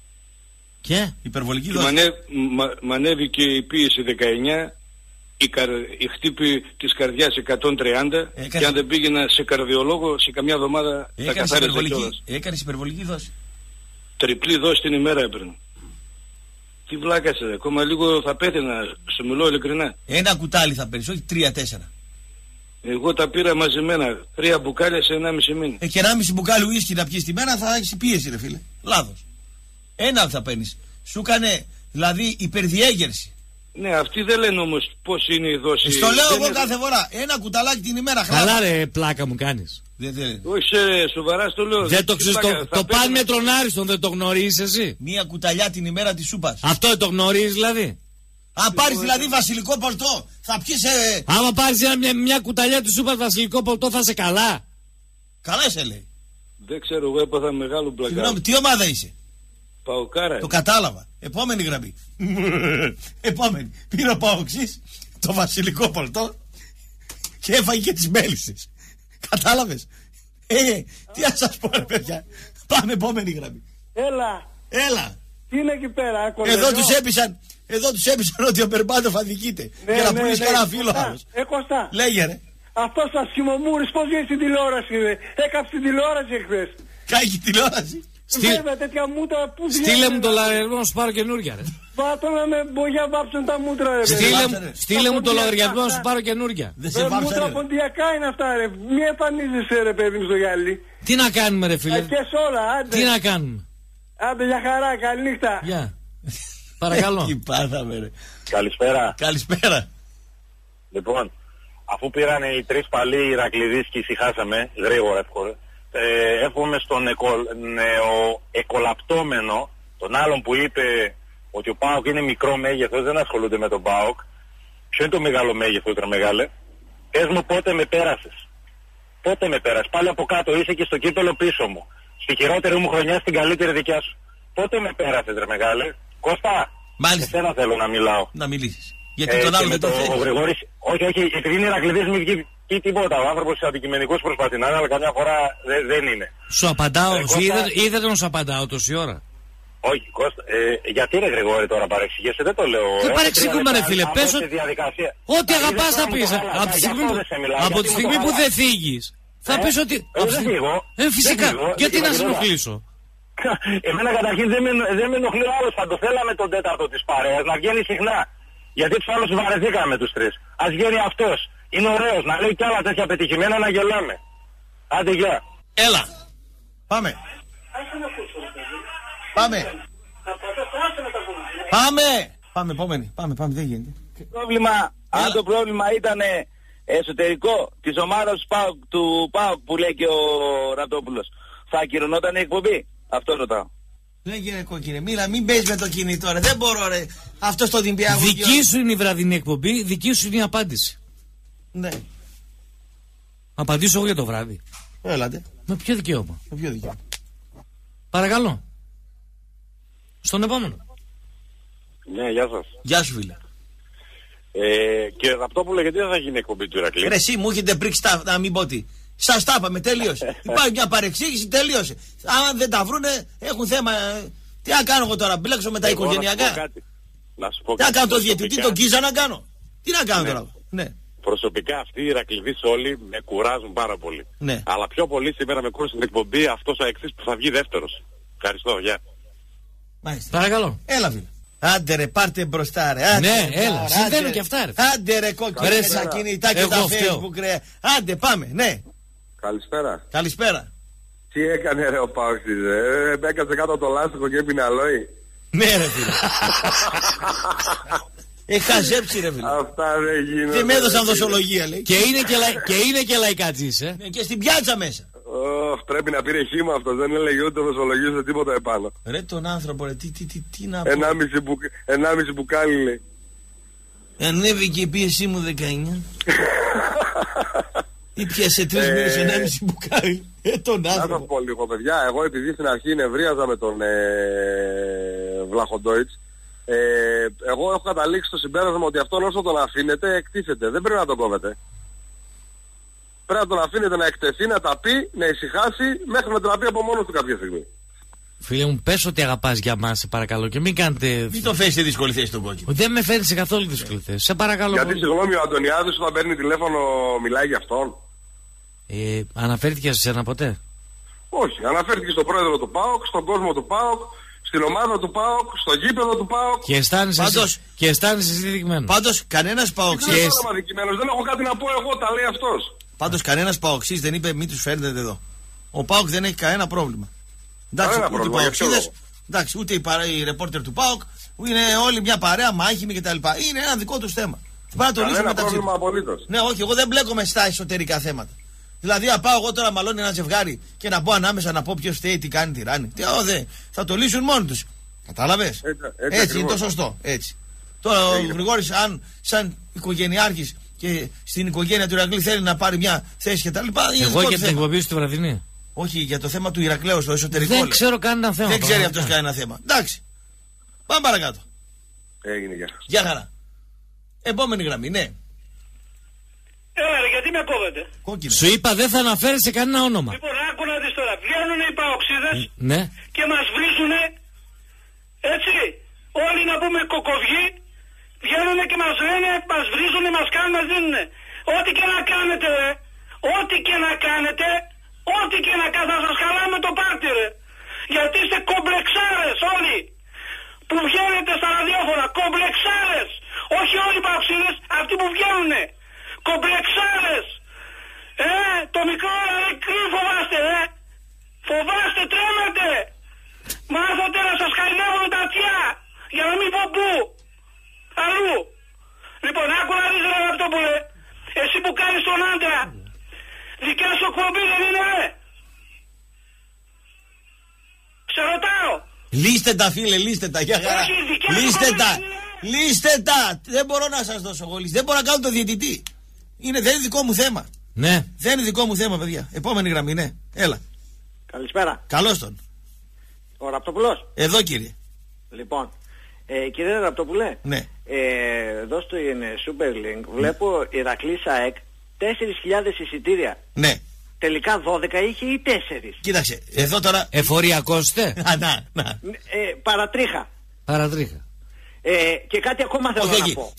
Και υπερβολική δόση. Μ' ανέβηκε η πίεση 19, η χτύπη της καρδιάς 130 και αν δεν πήγαινα σε καρδιολόγο σε καμιά εβδομάδα θα καθάριζα κιόλας. Έκανες υπερβολική δόση. Τριπλή δόση την ημέρα έπαιρνα. Τι βλάκα είσαι, ακόμα λίγο θα πέθαινα, σου μιλώ ειλικρινά. Ένα κουτάλι θα παίρνεις, όχι 3-4. Εγώ τα πήρα μαζεμένα, 3 μπουκάλια σε 1,5 μήνα. Και 1,5 μπουκάλι ουίσκι να πιεις τη μέρα θα έχεις πίεση ρε φίλε. Λάθος. Ένα θα παίρνεις. Σου κάνε δηλαδή υπερδιέγερση. Ναι, αυτοί δεν λένε όμως πώς είναι η δόση. Στο λέω εγώ κάθε φορά. Ένα κουταλάκι την ημέρα. Καλά ρε πλάκα μου κάνεις. Όχι σοβαρά στο λέω. Δεν το ξέρεις, το παν με τον Άριστον δεν το γνωρίζεις εσύ? Μία κουταλιά την ημέρα της σούπας. Αυτό δεν το γνωρίζεις δηλαδή? Αν πάρεις δηλαδή βασιλικό πολτό θα πιεις... Άμα πάρεις μια κουταλιά της σούπας βασιλικό πολτό θα είσαι καλά? Καλά σε λέει. Δεν ξέρω, εγώ έπαθα μεγάλο μπλακάρι. Συγγνώμη, τι ομάδα είσαι? Παοκάρα. Το κατάλαβα. Επόμενη γραμμή. Επόμενη. Πήρε ο Παοξής το βασιλικό πολτό και έφαγε και τις μέλισσες. Κατάλαβες? Τι να σας πω ρε παιδιά. Πάμε επόμενη γραμμή. Έλα. Τι είναι εκεί πέρα? Εδώ τους έπεισαν ότι ο Μπερμπάντοφ αδικείται. Για να πουλήσει κανένα φίλο άλλος. Κωστά. Λέγε ρε. Αυτός ο σχημομούρης πώς βγαίνει στην τηλεόραση ρε? Έκαψε την τηλεόραση εχθές. Κάει τηλεόραση. Βέβαια τέτοια μούτρα που στείλε μου το λογαριασμό να σου πάρω καινούρια ρε. Βάτω να με μπογιά βάψουν τα μούτρα ρε. Στείλε μου το λογαριασμό να σου πάρω καινούρια. Μούτρα ποντιακά είναι αυτά ρε. Μη εμφανίζεσαι ρε παιδί μου στο γυαλί. Τι να κάνουμε ρε φίλε? όλα, άντε. Τι να κάνουμε? Άντε για χαρά, καλή νύχτα. Γεια. Παρακαλώ. Τι πάθαμε ρε. Καλησπέρα. Λοιπόν, αφού πήραν οι 3 παλιοί Ηρακλειδείς και ησυχάσαμε, γρήγορα εύκολα, εύχομαι στον εκολαπτώμενο, τον άλλον που είπε ότι ο ΠΑΟΚ είναι μικρό μέγεθος, δεν ασχολούνται με τον ΠΑΟΚ. Ποιο είναι το μεγάλο μέγεθος, ρε μεγάλε? Πες μου πότε με πέρασες. Πότε με πέρασες? Πάλι από κάτω είσαι και στο κύπελο πίσω μου. Στη χειρότερη μου χρονιά, στην καλύτερη δικιά σου. Πότε με πέρασες ρε μεγάλε? Κώστα, εσένα θέλω να μιλάω. Να μιλήσεις. Γιατί τον άλλο δεν το θέλει. Ο Γρηγόρης, όχι, επειδή είναι Ηρακλειδής μην βγει ή τίποτα. Ο άνθρωπος αντικειμενικός προσπαθεί να είναι, αλλά καμιά φορά δεν είναι. Σου απαντάω, είδατε να σου απαντάω τόση ώρα? Όχι, Κώστα, γιατί ρε Γρηγόρη τώρα παρεξηγέσαι, δεν το λέω. Δεν παρεξηγούμε ρε φίλε, πες ό,τι αγαπάς θα πεις. Από τη στιγμή που δεν θίγεις, θα πεις ότι... Φυσικά, γιατί να σε ενοχλήσω. Εμένα καταρχήν δεν με ενοχλεί ο άλλος, θα το θέλαμε τον τέταρτο της παρέας, να βγαίνει συχνά. Γιατί τους άλλους βαρεθήκαμε τους τρεις. Ας βγαίνει αυτός. Είναι ωραίος, να λέει κι άλλα τέτοια πετυχημένα να γελάμε. Άντε γεια. Έλα. Πάμε. Πάμε, δεν γίνεται. Πρόβλημα, αν το πρόβλημα ήταν εσωτερικό της ομάδας του ΠΑΟΚ που λέει και ο Ραπτόπουλος, θα ακυρωνόταν η εκπομπή. Αυτό ρωτάω. Δεν γίνεται κόκκινε, μην παίζεις με το κινητό ρε, δεν μπορώ ρε. Αυτό στο Ολυμπιακό. Δική σου είναι η βραδινή εκπομπή, δική σου είναι η απάντηση. Ναι. Απαντήσω εγώ για το βράδυ. Έλατε. Με ποιο δικαίωμα. Παρακαλώ. Στον επόμενο. Ναι, γεια σας. Γεια σου φίλε. Κύριε Ραπτόπουλε, γιατί δεν θα γίνει εκπομπή του Ηρακλή? Ρε εσύ μου έχετε πρίξει να μην πω τι. Σας τα είπαμε, τελείωσε. Υπάρχει μια παρεξήγηση, τελείωσε. Αν δεν τα βρούνε, έχουν θέμα. Τι να κάνω εγώ τώρα, μπλέξω με τα οικογενειακά. Να σου πω τι να κάνω το διαιτητή, τον Κίζα να κάνω. Τι να κάνω τώρα. Ναι. Προσωπικά αυτοί οι Ηρακλειδείς όλοι με κουράζουν πάρα πολύ. Ναι. Αλλά πιο πολύ σήμερα με κούρασε την εκπομπή αυτός ο εξής που θα βγει δεύτερος. Ευχαριστώ, γεια. Μάλιστα. Παρακαλώ. Έλα φίλε. Άντε ρε, πάρτε μπροστά ρε. Άντε, ναι, έλα, συμβαίνουν και αυτά ρε. Άντε ρε κόκκινε με τα κινητά και τα Facebook ρε. Άντε πάμε, ναι. Καλησπέρα. Τι έκανε ρε ο Πάοξης ρε, έκατσε κάτω το λάστιχο και έπινε αλόι. Ναι ρε φίλε. Χαζέψει ρε φίλε. Αυτά δεν γίνονται. Δεν με έδωσαν δοσολογία λέει. Και είναι και λαϊκάτζης και στην πιάτσα μέσα. Πρέπει να πήρε χύμα αυτός, δεν έλεγε ούτε δοσολογία ούτε τίποτα επάνω. Ρε τον άνθρωπο ρε, τι να πω. 1,5 μπουκάλι λέει. Ανέβηκε η πίεσή μου 19. Ή πιάσε 3 μήνες 1,5 μπουκάλι. Τον άνθρωπο. Να το πω λίγο παιδιά, εγώ επειδή στην αρχή νευρίαζα με τον Βλαχοντόιτς, εγώ έχω καταλήξει στο συμπέρασμα ότι αυτόν όσο τον αφήνετε εκτίθεται, δεν πρέπει να τον κόβετε. Πρέπει να τον αφήνετε να εκτεθεί, να τα πει, να ησυχάσει μέχρι να τα πει από μόνος του κάποια στιγμή. Φίλε μου, πες ότι αγαπάς για μας, σε παρακαλώ, και μην κάνετε. Μην το φέρεις σε δύσκολη θέση τον κόκκινο. Δεν με φέρνει σε καθόλου δύσκολη θέση. Σε παρακαλώ. Γιατί συγγνώμη, ο Αντωνιάδης όταν παίρνει τηλέφωνο μιλάει για αυτόν. Αναφέρθηκε σε σένα ποτέ? Όχι, αναφέρθηκε στον πρόεδρο του ΠΑΟΚ, στον κόσμο του ΠΑΟΚ, στην ομάδα του ΠΑΟΚ, στο γήπεδο του ΠΑΟΚ. Και αισθάνεσαι ζητικμένο. Πάντως κανένας ΠΑΟΚσής. Δεν έχω κάτι να πω εγώ, τα λέει αυτός. Πάντως κανένας ΠΑΟΚσής δεν είπε μην τους φέρνετε εδώ. Ο ΠΑΟΚ δεν έχει κανένα πρόβλημα. Εντάξει, ούτε οι ΠΑΟΚσίδες, εντάξει, ούτε οι ρεπόρτερ του ΠΑΟΚ, είναι όλοι μια παρέα, μάχημοι κτλ. Είναι ένα δικό τους θέμα. Κανένα πρόβλημα απολύτως. Ναι, όχι, εγώ δεν μπλέκομαι στα εσωτερικά θέματα. Δηλαδή, να πάω εγώ τώρα μαλώνει ένα ζευγάρι και να πω ανάμεσα να πω ποιος φταίει, τι κάνει, τι ράνει. Θα το λύσουν μόνοι τους. Κατάλαβες. Έτσι είναι το σωστό. Έτσι. Τώρα ο Γρηγόρης, αν σαν οικογενειάρχης και στην οικογένεια του Ηρακλή θέλει να πάρει μια θέση κτλ. Εγώ για την εκπομπή στη βραδινή. Όχι, για το θέμα του Ηρακλέου στο εσωτερικό. Δεν ξέρω κανένα θέμα. Δεν ξέρει αυτός κανένα θέμα. Εντάξει. Πάμε παρακάτω. Έγινε, γεια. Γεια χαρά. Επόμενη γραμμή, ναι. Γιατί με κόβετε? Κόκκινο. Σου είπα δεν θα αναφέρεις σε κανένα όνομα. Λοιπόν, άκου να δεις τώρα. Βγαίνουν οι παοξίδες ναι. Και μας βρίζουνε. Έτσι. Όλοι να πούμε κοκοβιοί. Βγαίνουν και μας λένε, μας βρίζουνε, μας κάνουν, μας δίνουνε. Ό,τι και να κάνετε ρε. Ό,τι και να κάνετε. Ό,τι και να κάνετε. Θα σας χαλάμε το πάρτι ρε. Γιατί είστε κομπλεξάρες όλοι. Που βγαίνετε στα ραδιόφωνα. Κομπλεξάρες. Όχι όλοι οι παοξίδες. Αυτοί που βγαίνουνε. Κομπλεξάρες. Το μικρό νεκρή φοβάστε Φοβάστε, τρέμετε. Μάθατε να σας χαϊδεύουν τα αυτιά. Για να μην πω πού. Αλλού. Λοιπόν, άκου να δεις ρε Ραπτόπουλε. Εσύ που κάνεις τον άντρα. Δικιά σου εκπομπή δεν είναι ρε. Σε ρωτάω. Λύστε τα φίλε, λύστε τα. Για χαρά. Λύστε τα. Λύστε τα. Δεν μπορώ να σας δώσω εγώ λύση. Δεν μπορώ να κάνω το διαιτητή. Δεν είναι δικό μου θέμα. Ναι. Δεν είναι δικό μου θέμα, παιδιά. Επόμενη γραμμή, ναι. Έλα. Καλησπέρα. Καλώς τον. Ο Ραπτόπουλος. Εδώ κύριε. Λοιπόν, κύριε Ραπτόπουλε. Ναι. Εδώ στο Super Link βλέπω Ηρακλής ΑΕΚ 4.000 εισιτήρια. Ναι. τελικά 12 είχε ή 4. Κοίταξε, εδώ τώρα. Εφοριακός είστε. Να. Παρατρίχα. Και κάτι ακόμα θέλω να πω.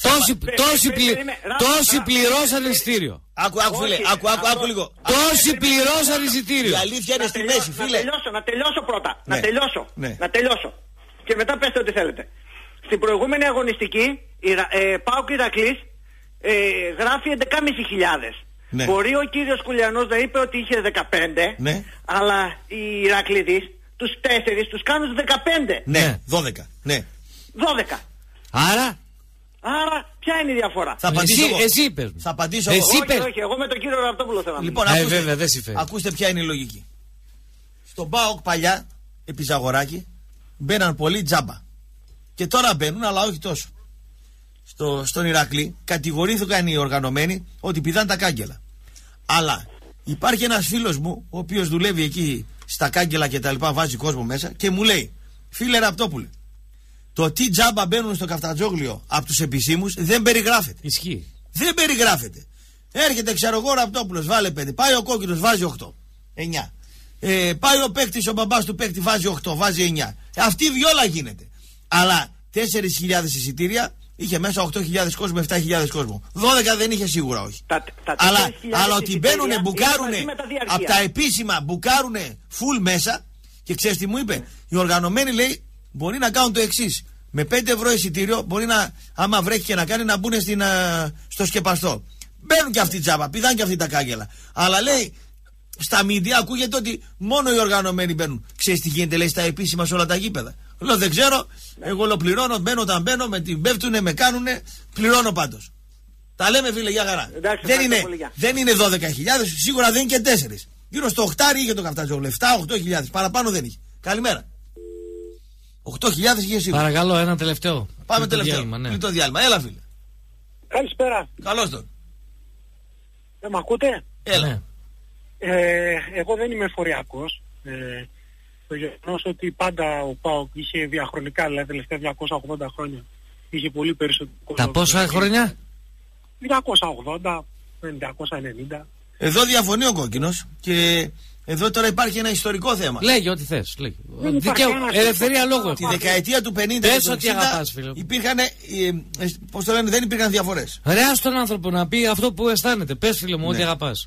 Τόσοι πληρώσαν εισιτήριο. Άκου λίγο. Τόσοι πληρώσαν εισιτήριο. Η αλήθεια είναι στη μέση, φίλε. Να τελειώσω πρώτα. Ναι. Να τελειώσω. Και μετά πέστε ό,τι θέλετε. Στην προηγούμενη αγωνιστική, ΠΑΟΚ Ηρακλής γράφει 11.500. Ναι. Μπορεί ο κύριος Κουλιανός να είπε ότι είχε 15, ναι. Αλλά οι Ηρακλήδεις τους 4 τους κάνουν 15. Ναι, 12. Ναι. 12. Άρα ποια είναι η διαφορά? Θα απαντήσω εγώ. Εσύ είπες. Θα απαντήσω εγώ. Όχι, εγώ με τον κύριο Ραπτόπουλο θέλω να λοιπόν, ακούστε ποια είναι η λογική. Στον ΠΑΟΚ παλιά, επί Ζαγοράκη, μπαίναν πολλοί τζάμπα. Και τώρα μπαίνουν, αλλά όχι τόσο. Στον Ηρακλή κατηγορήθηκαν οι οργανωμένοι ότι πηδάνε τα κάγκελα. Αλλά υπάρχει ένας φίλος μου, ο οποίος δουλεύει εκεί στα κάγκελα και τα λοιπά, βάζει κόσμο μέσα και μου λέει, φίλε Ραπτόπουλε, το τι τζάμπα μπαίνουν στο Καφτατζόγλιο από τους επισήμους δεν περιγράφεται. Ισχύει. Δεν περιγράφεται. Έρχεται, ξέρω εγώ, Ραπτόπουλος, βάλε 5. Πάει ο κόκκινος, βάζει 8. 9. Πάει ο παίκτης, ο μπαμπάς του παίκτη, βάζει 8, βάζει 9. Αυτή η βιόλα γίνεται. Αλλά 4.000 εισιτήρια είχε μέσα 8.000 κόσμο, 7.000 κόσμο. 12 δεν είχε σίγουρα, όχι. Αλλά ότι μπαίνουνε, μπουκάρουνε από τα επίσημα, μπουκάρουνε full μέσα. Και ξέρεις τι μου είπε? Οι οργανωμένοι, λέει, μπορεί να κάνουν το εξής. Με 5 ευρώ εισιτήριο μπορεί να, άμα βρέχει και να κάνει, να μπουν στο σκεπαστό. Μπαίνουν και αυτοί τζάμπα, πηδάνε και αυτοί τα κάγκελα. Αλλά λέει, στα μίντια ακούγεται ότι μόνο οι οργανωμένοι μπαίνουν. Ξέρεις τι γίνεται, λέει, στα επίσημα σε όλα τα γήπεδα? Λέω, δεν ξέρω, εγώ ολοκληρώνω, μπαίνω όταν μπαίνω, με την πέφτουνε, με κάνουνε, πληρώνω πάντως. Τα λέμε, φίλε, για χαρά. Εντάξει, δεν είναι 12.000, σίγουρα δεν είναι και 4. Γύρω στο 8 είχε το Καφτατζόγλιο, 7-8.000, παραπάνω δεν είχε. Καλημέρα. 8.000 είχε σίγουρα. Παρακαλώ, ένα τελευταίο. Πάμε τελευταίο. Το διάλειμμα. Έλα, φίλε. Καλησπέρα. Καλώς τον. Με ακούτε? Έλα. Εγώ δεν είμαι εφοριακός. Το γεγονός ότι πάντα ο ΠΑΟΚ είχε διαχρονικά, δηλαδή τελευταία 280 χρόνια, είχε πολύ περισσότερο. Τα πόσα χρόνια? 280, 990. Εδώ διαφωνεί ο κόκκινος και εδώ τώρα υπάρχει ένα ιστορικό θέμα. Λέγε ό,τι θες. Ελευθερία λόγου. Τη δεκαετία του 50 πες ότι αγαπάς, φίλε. Υπήρχαν, πώς το λένε, δεν υπήρχαν διαφορές. Ρε, ας τον άνθρωπο να πει αυτό που αισθάνεται. Πες, φίλε μου, ότι αγαπάς.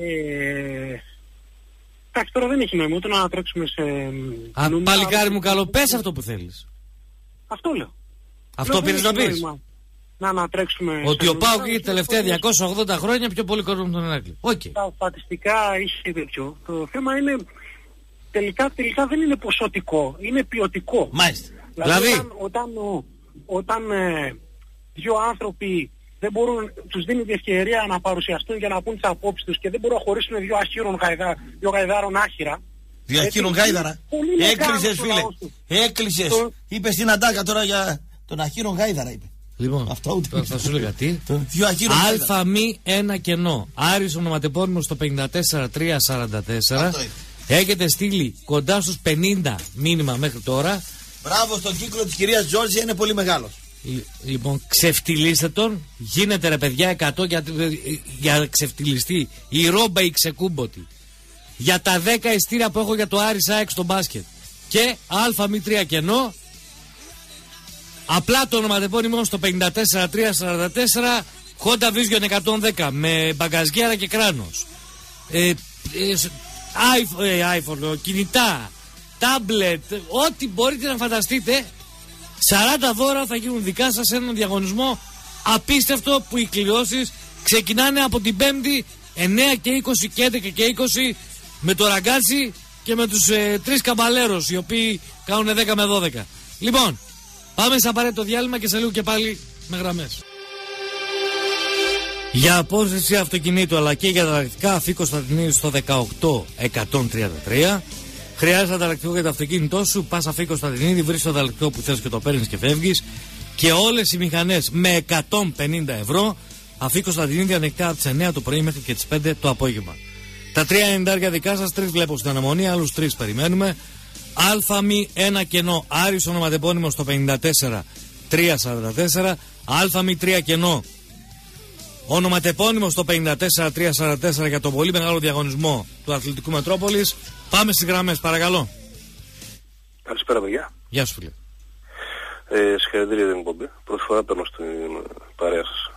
Εντάξει, τώρα δεν έχει νόημα ούτε να τρέξουμε σε... Παλικάρι μου καλό, πες αυτό που θέλεις. Αυτό λέω. Αυτό πήρες να πεις? Να ανατρέξουμε... Ότι ο ΠΑΟΚ είχε τελευταία 280 χρόνια πιο πολύ κόσμο από τον Ηράκλειο. Τα στατιστικά είχε τέτοιο. Το θέμα είναι... Τελικά δεν είναι ποσοτικό, είναι ποιοτικό. Μάλιστα. Δηλαδή όταν δύο άνθρωποι δεν μπορούν, τους δίνει την ευκαιρία να παρουσιαστούν για να πούν τις απόψεις τους και δεν μπορούν να χωρίσουν δύο γαϊδάρων άχυρα. Δύο αχύρων γάιδαρα. Έκλεισες, φίλε. Έκλεισες. Είπες στην Αντάκα τώρα για τον αχύρων γάιδαρα, είπε. Λοιπόν, αυτό θα σου έλεγα τι. Αλφα μη ένα κενό. Άρης ονοματεπώνυμο στο 54344. Έχετε στείλει κοντά στους 50 μήνυμα μέχρι τώρα. Μπράβο, στον κύκλο της κυρίας Τζόρτζια είναι πολύ μεγάλος. Λοιπόν, ξεφτυλίστε τον. Γίνεται, ρε παιδιά, 100 για ξεφτυλιστή. Η ρόμπα η ξεκούμποτη. Για τα 10 ειστήρια που έχω για το Άρης ΑΕΚ στο μπάσκετ. Και αλφα μη 3 κενό. Απλά το ονοματεπώνυμο στο 54344. Honda Vision 110 με μπαγκαζιέρα και κράνος. iPhone, κινητά, τάμπλετ, ό,τι μπορείτε να φανταστείτε. 40 δώρα θα γίνουν δικά σας σε έναν διαγωνισμό απίστευτο που οι κληρώσεις ξεκινάνε από την 5η 9 και 20 και 11 και 20 με το ραγκάτσι και με τους 3 καμπαλέρους οι οποίοι κάνουν 10 με 12. Λοιπόν, πάμε σε απαραίτητο διάλειμμα και σε λίγο και πάλι με γραμμές. Για απόσυρση αυτοκινήτου αλλά και για ανταλλακτικά Φίκο Κωνσταντινίδη στο 18133. Χρειάζεται ανταλλακτικό για το αυτοκίνητό σου. Πας Φίκο Κωνσταντινίδη, βρεις το ανταλλακτικό που θες και το παίρνεις και φεύγεις. Και όλες οι μηχανές με 150 ευρώ. Αφίκο Κωνσταντινίδη ανοιχτά από τις 9 το πρωί μέχρι και τις 5 το απόγευμα. Τα 3,90 δικά σας, 3 βλέπω στην αναμονή, άλλους 3 περιμένουμε. Αλφαμι 1 κενό. Άρης ονοματεπώνυμο στο 54344. Αλφαμι 3 κενό. Ονοματεπώνυμο στο 54344 για τον πολύ μεγάλο διαγωνισμό του Αθλητικού Μετρόπολης. Πάμε στις γραμμές, παρακαλώ. Καλησπέρα, παιδιά. Γεια σου, φίλε. Συγχαρητήρια για την εκπομπή. Πρώτη φορά παίρνω στην παρέα σας.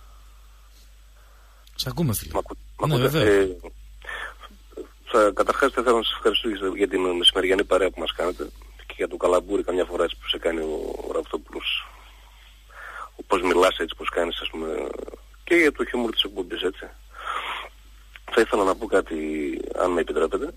Σ' ακούμε, φίλε. Ναι, βέβαια. Καταρχάς θα ήθελα να σας ευχαριστήσω για την μεσημεριανή παρέα που μας κάνετε και για το καλαμπούρι καμιά φορά έτσι που σε κάνει ο Ραπτόπουλος. Πώς μιλάς έτσι, πώς κάνεις, ας πούμε, και για το χιούμορ της εκπομπής, έτσι. Θα ήθελα να πω κάτι, αν με επιτρέπετε.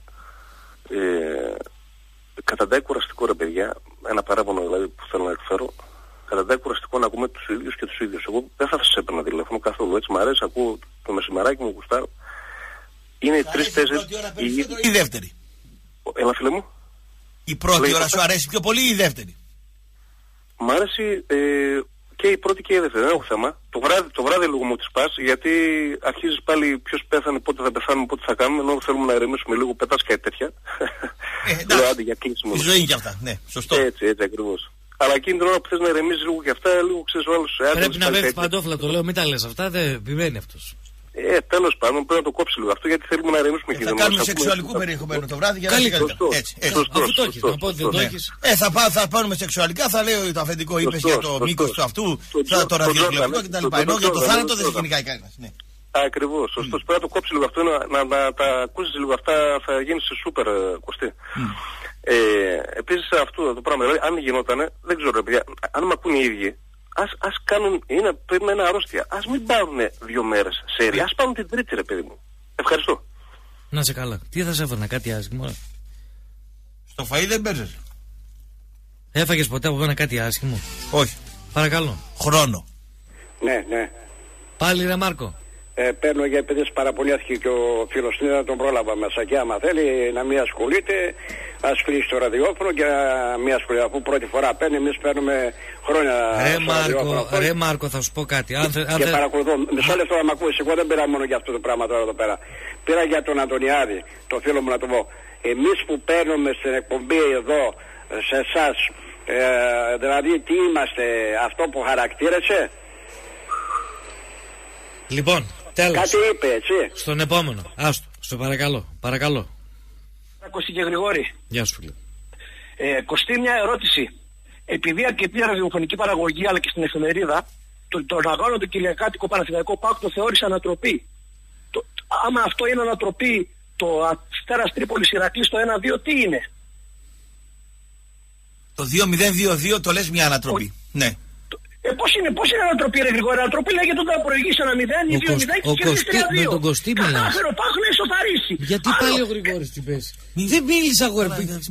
Καταντάει κουραστικό, ρε παιδιά, ένα παράπονο δηλαδή που θέλω να εκφέρω. Καταντάει κουραστικό να ακούμε τους ίδιους και τους ίδιους. Εγώ δεν θα σας έπαιρνα τηλέφωνο καθόλου, έτσι, μ' αρέσει, ακούω το μεσημεράκι μου, γουστάρω. Είναι οι 3-4. Η δεύτερη. Έλα, φίλε μου. Η πρώτη ώρα σου αρέσει πιο πολύ ή η δεύτερη? Μ' άρεσε και η πρώτη και η δεύτερη, δεν έχω θέμα. Το βράδυ λίγο μου τις πας, γιατί αρχίζεις πάλι ποιος πέθανε, πότε θα πεθάνουμε, πότε θα κάνουμε, ενώ θέλουμε να ηρεμήσουμε λίγο, πετάς και τέτοια. Λέω άντε για κλείσιμο. Η ζωή είναι και αυτά, ναι, σωστό. Έτσι ακριβώς. Αλλά εκείνη την ώρα που θες να ηρεμήσεις λίγο και αυτά, λίγο ξέρεις ο άλλος. Πρέπει να βέφτεις παντόφλα, το λέω, μην τα λες αυτά, δεν επιμένει αυτός. Τέλος πάντων, πρέπει να το κόψει λίγο αυτό, γιατί θέλουμε να ηρεμήσουμε και θα κάνουμε σεξουαλικού περιεχομένου το βράδυ για να είναι καλύτερα. Αφού το έχεις, να πω ότι δεν το έχεις. Θα πάρουμε σεξουαλικά, θα λέει το αφεντικό, είπες για το μήκος του αυτού, το ραδιοφωνικό κτλ. Ενώ για το θάνατο δεν έχει γενικά κανένας. Ακριβώς, σωστός. Πρέπει να το κόψει λίγο αυτό, να τα ακούσεις λίγο αυτά, θα γίνεις σούπερ Κωστή. Επίσης αυτό το πράγμα, δηλαδή, αν γινότανε, δεν ξέρω, παιδιά, αν με ακούνε οι ίδιοι, ας κάνουν, πρέπει να είναι αρρώστια. Ας μην πάρουν 2 μέρες σέρι, ας πάρουν την τρίτη, ρε παιδί μου. Ευχαριστώ. Να σε καλά. Τι θα σε έφερνα, κάτι άσχημο? Στο φαΐ δεν παίζεις? Έφαγες ποτέ από μένα κάτι άσχημο? Όχι. Παρακαλώ. Χρόνο. Ναι. Πάλι ρε Μάρκο. Παίρνω για επειδή παραπονιάθηκε και ο φίλος του, να τον πρόλαβα μέσα και άμα θέλει να μην ασχολείται, ας κλείσει το ραδιόφωνο και να μην ασχολείται. Αφού πρώτη φορά παίρνει, εμείς παίρνουμε χρόνια. Ρε Μάρκο, θα σου πω κάτι. Και παρακολουθώ. Μισό λεπτό να μ' ακούσεις, εγώ δεν πήρα μόνο για αυτό το πράγμα τώρα εδώ πέρα. Πήρα για τον Αντωνιάδη, το φίλο μου να το πω. Εμείς που παίρνουμε στην εκπομπή εδώ, σε εσάς, δηλαδή τι είμαστε, αυτό που χαρακτήρεσε? Λοιπόν, τέλος. Κάτι είπε, έτσι. Στον επόμενο. Άστο, στο παρακαλώ. Κωστή και Γρηγόρη. Γεια σου, φίλε. Κωστή, μια ερώτηση. Επειδή αρκετή ραδιοφωνική παραγωγή αλλά και στην εφημερίδα τον αγώνα του Κυριακάτικο Παναθηναϊκό ΠΑΟΚ το θεώρησε ανατροπή. Άμα αυτό είναι ανατροπή, το Αστέρας Τρίπολης Ηρακλής το 1-2 τι είναι? Το 2-0-2-2 το λες μια ανατροπή. Ναι. Πώς είναι ανατροπή, ρε Γρηγόρη? Ανατροπή λέγεται όταν προηγείς 1-0 ή 2-0 και κερδίσεις 3-2. Με τον Κωστή μιλάς. Κατάφερε ο ΠΑΟΚ να ισοφαρίσει. Γιατί πάλι ο Γρηγόρης τι πες? Δεν μίλησα αγόρι.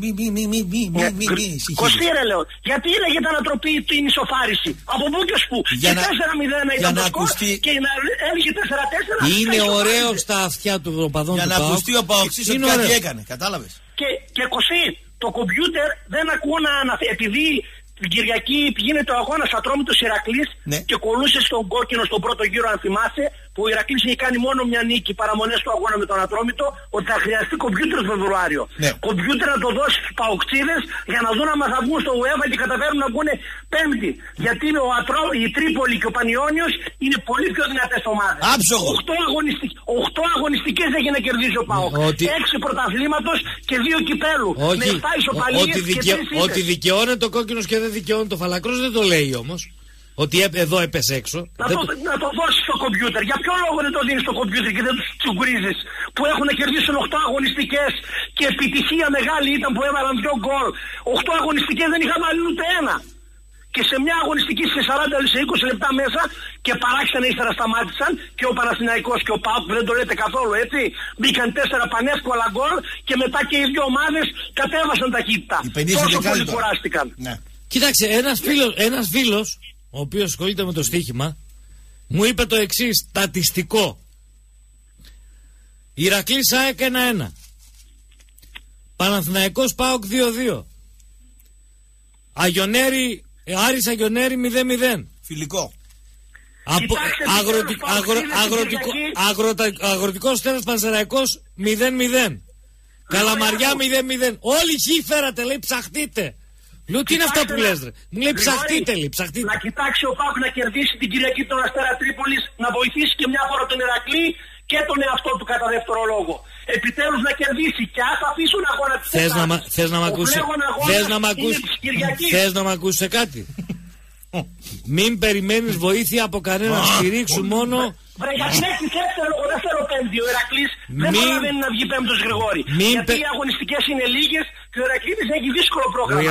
Κωστή ρε λέω. Γιατί λέγεται ανατροπή την ισοφάριση? Από πού και σπου? Και 4-0 ήταν το σκορ και έλεγε 4-4. Είναι ωραίο στα αυτιά του οπαδών του ΠΑΟΚ. Για να ακουστεί ο Παοξής ότι κάτι έκανε. Κατάλαβες? Και Κωστή, το κομπιούτερ δεν ακούω να αναφέρει. Επειδή την Κυριακή γίνεται ο αγώνας Ατρόμητος Ηρακλής και κολούσε στον κόκκινο στον πρώτο γύρο, αν θυμάσαι, που ο Ηρακλής είχε κάνει μόνο μια νίκη, παραμονές του αγώνα με τον Ατρόμητο, ότι θα χρειαστεί κομπιούτερ το Φεβρουάριο. Κομπιούτερ να το δώσει στους παοξίδες για να δουν άμα θα βγουν στο UEFA και καταφέρουν να βγουν πέμπτη. Γιατί η Τρίπολη και ο Πανιώνιος είναι πολύ πιο δυνατές ομάδες. 8 αγωνιστικές έχει να κερδίσει ο ΠΑΟΚ. 6 πρωταθλήματος και 2 κυπέλου. Με 7 ισοπαλίες και 3 ήττες. Ότι δικαιώνεται το κόκκινος και δεν δικαιώνεται το φαλακρός δεν το λέει όμως. Ότι εδώ έπεσε έξω. Να το δώσεις στο κομπιούτερ. Για ποιο λόγο δεν το δίνεις στο κομπιούτερ και δεν τους τσουγκρίζεις? Που έχουν κερδίσει 8 αγωνιστικές και επιτυχία μεγάλη ήταν που έβαλαν 2 γκολ. 8 αγωνιστικές δεν είχαν βάλει ούτε ένα. Και σε μια αγωνιστική σε 40 σε 20 λεπτά μέσα και παράξενα ύστερα σταμάτησαν και ο Παναθηναϊκός και ο ΠΑΟΚ, δεν το λέτε καθόλου έτσι. Μπήκαν 4 πανεύκολα γκολ και μετά και οι δύο ομάδες κατέβασαν ταχύτητα. Τόσο πολύ κουράστηκαν. Ναι. Κοίταξε, ένας φίλος ο οποίος ασχολείται με το στοίχημα μου είπε το εξής στατιστικό. Ηρακλής ΑΕΚ 1-1, Παναθηναϊκός ΠΑΟΚ 2-2, Άρης Αγιονέρη 0-0. Φιλικό. Αγροτικός Στέρας Πανσεραϊκός 0-0. Καλαμαριά 0-0. Όλοι χι φέρατε, λέει, ψαχτείτε. Λέω τι είναι αυτά που λες ρε. Μου λέει ψαχτείτε λέει, ψαχτείτε. Να κοιτάξει ο ΠΑΟΚ να κερδίσει την Κυριακή τον Αστέρα Τρίπολης, να βοηθήσει και μια φορά τον Ηρακλή και τον εαυτό του κατά δεύτερο λόγο. Επιτέλους να κερδίσει και ας αφήσουν αγώνα της Τετάρτης. Θες να μ' ακούσεις κάτι. Μην περιμένεις βοήθεια από κανέναν, στηρίξου μόνο. Βρε για την έκτη θέση δεν θέλω πέμπτη. Ο Ηρακλής δεν προλαβαίνει να βγει πέμπτος Γρηγόρη. Γιατί οι αγωνιστικές είναι λίγες και ο Ηρακλής έχει δύσκολο πρόγραμμα.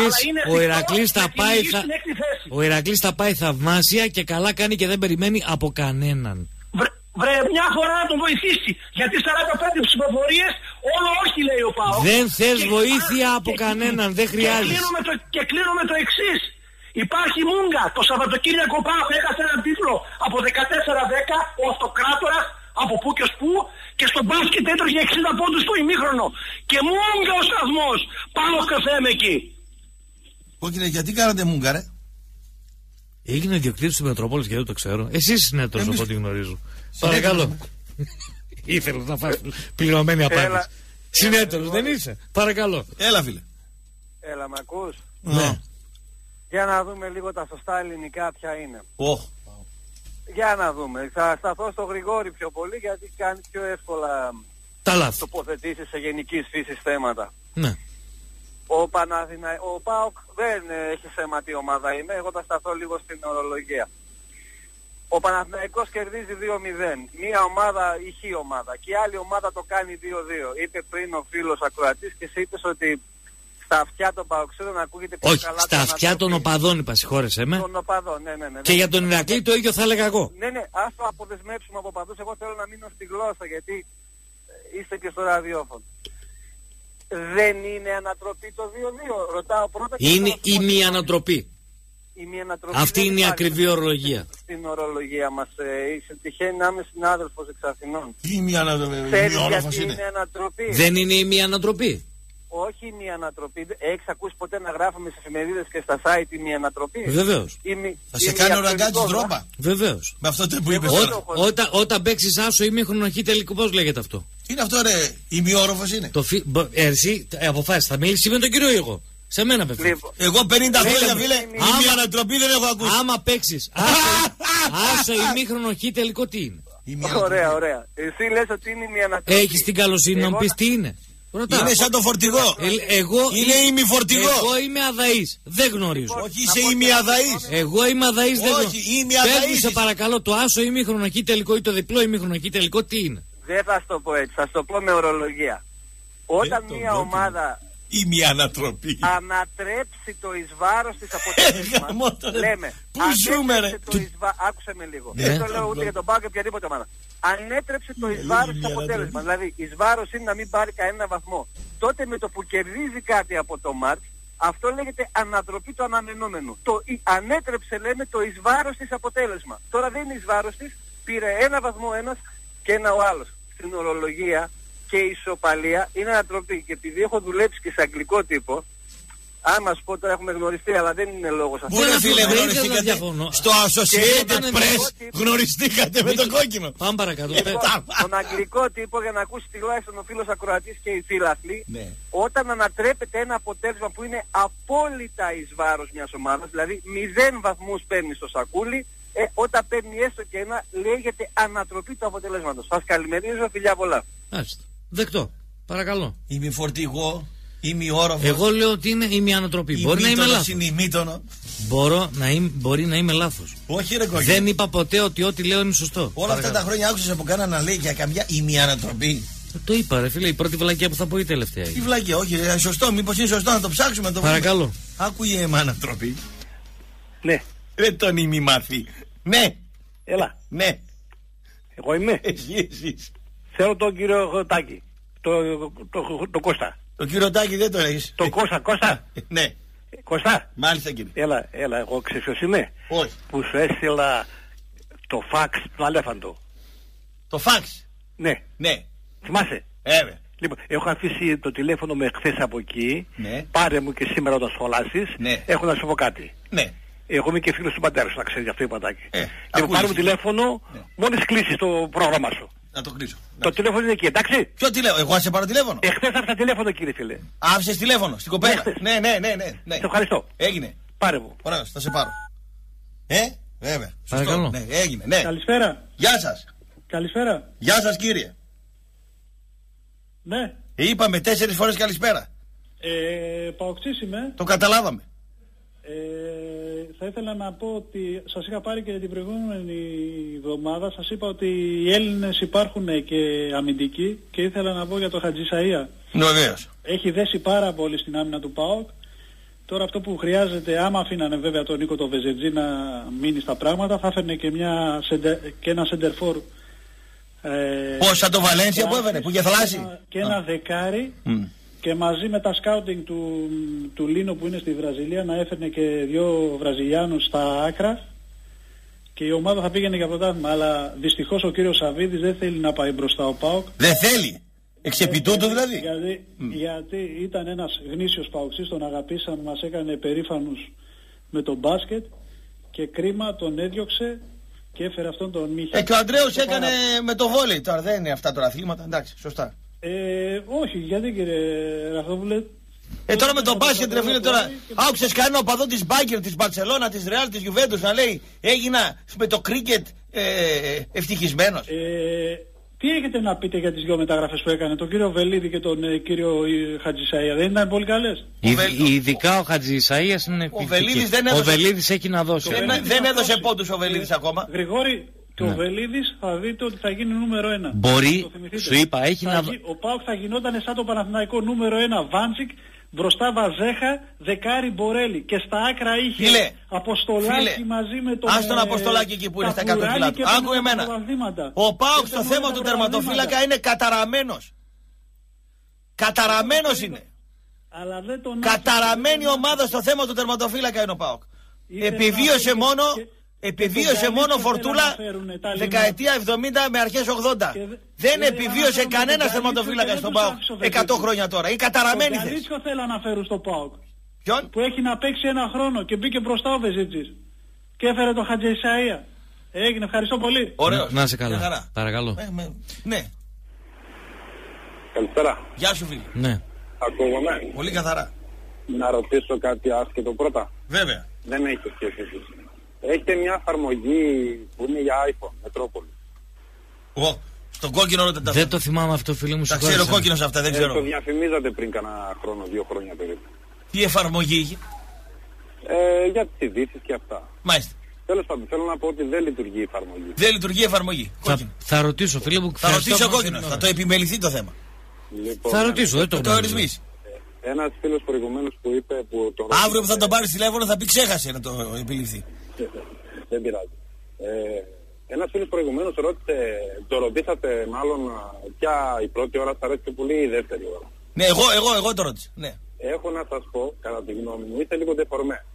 Ο Ηρακλής θα πάει θαυμάσια και καλά κάνει και δεν περιμένει από κανέναν. Βρε μια φορά να τον βοηθήσει. Γιατί 45 ψηφοφορίες όλο όχι λέει ο ΠΑΟΚ. Δεν θες βοήθεια από κανέναν, δεν χρειάζεται. Και κλείνω με το εξής. Υπάρχει Μούγκα. Το Σαββατοκύριακο ΠΑΟΚ έχασε έναν τίτλο από 14-10 ο Αυτοκράτορας από πού και ως πού και στο μπάσκετ έτρωγε 60 πόντους στο ημίχρονο. Και Μούγκα ο σταθμός. ΠΑΟΚ και θέμε εκεί. Όχι, γιατί κάνατε Μούγκα, ρε. Έγινε ιδιοκτήτης του Μετροπόλης και δεν το ξέρω. Εσείς συνέτος από ό,τι γνωρίζω. Παρακαλώ. Ήθελα να φας πληρωμένη απάντηση. Συνέτερος δεν είσαι. Παρακαλώ. Έλα φίλε. Έλα μ' ακούς? Ναι. Για να δούμε λίγο τα σωστά ελληνικά ποια είναι. Oh. Για να δούμε. Θα σταθώ στο Γρηγόρη πιο πολύ γιατί κάνει πιο εύκολα τοποθετήσεις σε γενικής φύσης θέματα. Ναι. Ο ΠΑΟΚ δεν έχει θέμα τι ομάδα είναι. Εγώ θα σταθώ λίγο στην ορολογία. Ο Παναθηναϊκός κερδίζει 2-0. Μία ομάδα ηχή ομάδα και η άλλη ομάδα το κάνει 2-2. Είπε πριν ο φίλος ακροατής και εσύ είπες ότι στα αυτιά των Παοξίδων ακούγεται πιο καλά. Όχι, στα αυτιά των οπαδών είπα, συγχώρεσέ με. Των οπαδών, ναι. Και για τον Ηρακλή το ίδιο θα έλεγα εγώ. Ναι, ας το αποδεσμεύσουμε από οπαδούς. Εγώ θέλω να μείνω στη γλώσσα γιατί είστε και στο ραδιόφωνο. Δεν είναι ανατροπή το 2-2. Ρωτάω πρώτα. Είναι ημιανατροπή. Αυτή είναι η ακριβή ορολογία. Στην ορολογία μας τυχαίνει να είμαι συνάδελφος εξ Αθηνών. Ξέρεις γιατί είναι ανατροπή? Δεν είναι ημιανατροπή. Όχι ημιανατροπή. Έχεις ακούσει ποτέ να γράφουμε στις εφημερίδες και στα site ημιανατροπή? Βεβαίως. Θα σε κάνει ο Ραγκάτσης τρόπα. Βεβαίως. Με αυτό που είπες. Όταν παίξεις άσο ημίχρονο χ τελικό, πώς λέγεται αυτό? Είναι αυτό ρε, ημιόροφος είναι. Εσύ αποφάσισες, θα μιλήσεις με τον κύριο ή εγώ? Σε μένα απευθύνει. Λοιπόν, εγώ 50 χρόνια φίλε, η ανατροπή δεν έχω ακούσει. Άμα παίξεις άσο ημίχρονο χ τελικό, τι είναι? Ωραία. Εσύ λες ότι είναι η ανατροπή. Έχεις την καλοσύνη να μου πεις τι είναι? Είναι σαν το φορτηγό. Είναι ημιφορτηγό. Εγώ είμαι αδαής. Δεν γνωρίζω. Όχι, είσαι ημιαδαής. Εγώ είμαι αδαής. Δεν γνωρίζω. Όχι, ημιαδαής. Πες μου σε παρακαλώ, το άσο ημίχρονο χ τελικό ή το διπλό ημίχρονο χ τελικό τι είναι? Δεν θα σου το πω έτσι, θα σου το πω με ορολογία. Όταν μια ομάδα ανατρέψει το εις βάρος της αποτέλεσμα, λέμε, άκουσε με λίγο, δεν το λέω ούτε για τον ΠΑΟΚ και οποιαδήποτε ομάδα. Ανέτρεψε το εις βάρος της αποτέλεσμα, δηλαδή εις βάρος είναι να μην πάρει κανένα βαθμό. Τότε με το που κερδίζει κάτι από το μάτς, αυτό λέγεται ανατροπή του αναμενόμενου. Το ανέτρεψε λέμε το εις βάρος της αποτέλεσμα. Τώρα δεν είναι εις βάρος της, πήρε ένα βαθμό ένας και ένα ο άλλος. Στην ορολογία και η ισοπαλία είναι ανατροπή. Και επειδή έχω δουλέψει και σε αγγλικό τύπο, αν μας πω τώρα έχουμε γνωριστεί, αλλά δεν είναι λόγος αυτό. Πού ρε φίλε γνωριστήκατε? Στο Associated Press γνωριστήκατε με τον κόκκινο. Πάμε παρακάτω. Στον αγγλικό τύπο, για να ακούσει τουλάχιστον ο φίλος ακροατής και οι φίλαθλοι, όταν ανατρέπεται ένα αποτέλεσμα που είναι απόλυτα εις βάρος μιας ομάδας, δηλαδή 0 βαθμούς παίρνει στο σακούλι, όταν παίρνει έστω και ένα, λέγεται ανατροπή του αποτελέσματος. Σας καλημερίζω, φιλιά πολλά. Άστα. Δεκτό. Παρακαλώ. Ημιφορτηγό, ημιόροφος. Εγώ λέω ότι είναι ημιανατροπή. Μπορεί να είμαι λάθος. Μπορεί να είμαι λάθος. Όχι ρε κόκκινο. Δεν είπα ποτέ ότι ό,τι λέω είναι σωστό. Όλα αυτά τα χρόνια άκουσες από κανένα να λέει για καμιά ημιανατροπή. Το είπα ρε φίλε, η πρώτη βλακία που θα πω η τελευταία. Τι βλακία, όχι ρε, σωστό, μήπως είναι σωστό να το ψάξουμε. Παρακαλώ. Άκουγε εμανατροπή. Ναι. Δεν τον ημιμάθη. Ναι. Έλα. Ναι. Εγώ είμαι. Εσείς. Θέλω τον κύριο Τάκη. Το Κώστα. Το κύριο Τάκη δεν το έχεις. Το Κώστα. Ναι. Κώστα. Μάλιστα κύριε. Έλα, εγώ ξέρεις ποιος είμαι? Όχι. Που σου έστειλα το φαξ του Αλέφαντο. Το φαξ? Ναι. Θυμάσαι? Λοιπόν, έχω αφήσει το τηλέφωνο με χθες από εκεί. Ναι. Πάρε μου και σήμερα όταν σχολάσεις. Ναι. Έχω να σου πω κάτι. Ναι. Εγώ είμαι και φίλος του πατέρα σου, να ξέρεις, γι' αυτό είπα Τάκη. Λοιπόν, πάρε μου τηλέφωνο, μόλις κλείσεις το πρόγραμμα σου. Να το κλείσω. Το τηλέφωνο είναι εκεί, εντάξει. Ποιο τηλέφωνο, εγώ σε πάρω τηλέφωνο. Εχθές άφησα τηλέφωνο, κύριε φίλε. Άφησες τηλέφωνο στην κοπέλα. Ναι. Σε ευχαριστώ. Έγινε. Πάρε μου. Ωραία, θα σε πάρω. Βέβαια. Παρακαλώ. Ναι, έγινε. Ναι. Καλησπέρα. Γεια σας. Καλησπέρα. Γεια σας, κύριε. Ναι. Είπαμε 4 φορές καλησπέρα. Παοξής είμαι. Το καταλάβαμε. Θα ήθελα να πω ότι σας είχα πάρει και την προηγούμενη εβδομάδα. Σας είπα ότι οι Έλληνες υπάρχουν και αμυντικοί και ήθελα να πω για το Χατζησαΐα. Βεβαίως. Έχει δέσει πάρα πολύ στην άμυνα του ΠΑΟΚ. Τώρα αυτό που χρειάζεται, άμα αφήνανε βέβαια τον Νίκο το Βεζετζή να μείνει στα πράγματα, θα έφερνε και ένα σεντερφόρ. Πώς σαν το Βαλένσια που έφερε, που είχε θαλάσσει. Και ένα δεκάρι. Και μαζί με τα σκάουτινγκ του Λίνο που είναι στη Βραζιλία να έφερνε και 2 Βραζιλιάνους στα άκρα και η ομάδα θα πήγαινε για πρωτάθλημα. Αλλά δυστυχώς ο κύριος Σαββίδης δεν θέλει να πάει μπροστά ο ΠΑΟΚ. Δεν θέλει. Εξεπιτού του δηλαδή. Γιατί ήταν ένας γνήσιος παοξής, τον αγαπήσαμε, μας έκανε περήφανους με τον μπάσκετ και κρίμα τον έδιωξε και έφερε αυτόν τον Μίχα. Και ο Αντρέος έκανε με το βόλεϊ. Τώρα δεν είναι αυτά τώρα αθλήματα, εντάξει, σωστά. Όχι, γιατί κύριε Ραθόπουλε. Τώρα με τον μπάσκετ ρε φίλε τώρα. Άκουσες κανένα οπαδό της Μπάγκερ, της Μπαρτσελώνα, της Ρεάλ, της Γιουβέντους να λέει έγινα με το κρίκετ ευτυχισμένος. Τι έχετε να πείτε για τις 2 μεταγραφές που έκανε, τον κύριο Βελίδη και τον κύριο Χατζησαΐα, δεν ήταν πολύ καλές? Ειδικά ο Χατζησαΐας είναι εκπληκτικός. Ο Βελίδης έχει να δώσει. Δεν έδωσε πόντους ο Βελίδης ακόμα. Γρηγόρη, και ο Βελίδης θα δείτε ότι θα γίνει νούμερο 1. Μπορεί, σου είπα, έχει να... Ο ΠΑΟΚ θα γινόταν σαν το Παναθηναϊκό νούμερο 1 Βάντσικ, μπροστά Βαζέχα, δεκάρι Μπορέλη. Και στα άκρα είχε Αποστολάκη μαζί με τον... Ας τον Αποστολάκη εκεί που είναι στα 100 κιλά του. Άκου εμένα. Ο ΠΑΟΚ στο θέμα του τερματοφύλακα είναι καταραμένος. Καταραμένος είναι. Καταραμένη ομάδα στο θέμα του τερματοφύλακα είναι ο ΠΑΟΚ. Επιβίωσε μόνο Φορτούλα δεκαετία 70 με αρχές 80. Δεν επιβίωσε κανένας τερματοφύλακας στον ΠΑΟΚ 100 χρόνια τώρα. Είναι καταραμένη θέση. Τον θέλω να φέρουν στο ΠΑΟΚ. Ποιον? Που έχει να παίξει 1 χρόνο και μπήκε μπροστά ο Βεζίτζης. Και έφερε τον Χατζησαΐα. Έγινε, ευχαριστώ πολύ. Ωραίος. Να είσαι καλά. Παρακαλώ. Ναι. Καλησπέρα. Γεια σου φίλε. Ναι. Ακούγομαι. Πολύ καθαρά. Να ρωτήσω κάτι άσχετο πρώτα. Βέβαια. Δεν έχει σχέση. Έχετε μια εφαρμογή που είναι για iPhone, Μετρόπολη. Στον κόκκινο ρωτάτε. Δεν το θυμάμαι αυτό φίλε μου. Τα ξέρω ο κόκκινος αυτά, δεν ξέρω. Το διαφημίζατε πριν κάνα χρόνο, 2 χρόνια περίπου. Τι εφαρμογή είχε? Για τις ειδήσεις και αυτά. Μάλιστα. Τέλος πάντων, θέλω να πω ότι δεν λειτουργεί η εφαρμογή. Δεν λειτουργεί η εφαρμογή. Θα ρωτήσω φίλε μου. Θα ρωτήσει ο κόκκινος, θα το επιμεληθεί το θέμα. Λοιπόν, θα ρωτήσω, δεν το ορισμίσει. Ένας φίλος προηγουμένως που είπε που τον... Αύριο που θα τον πάρει τηλέφωνο θα πει ξέχασε να το επιληφθεί. Δεν πειράζει. Ένας φίλος προηγουμένως το ρωτήσατε μάλλον ποια η πρώτη ώρα θα αρέσει πιο πολύ ή η δεύτερη ώρα. Ναι, εγώ το ρώτησα. Ναι. Έχω να σας πω, κατά τη γνώμη μου, είστε λίγο δεφορμέ.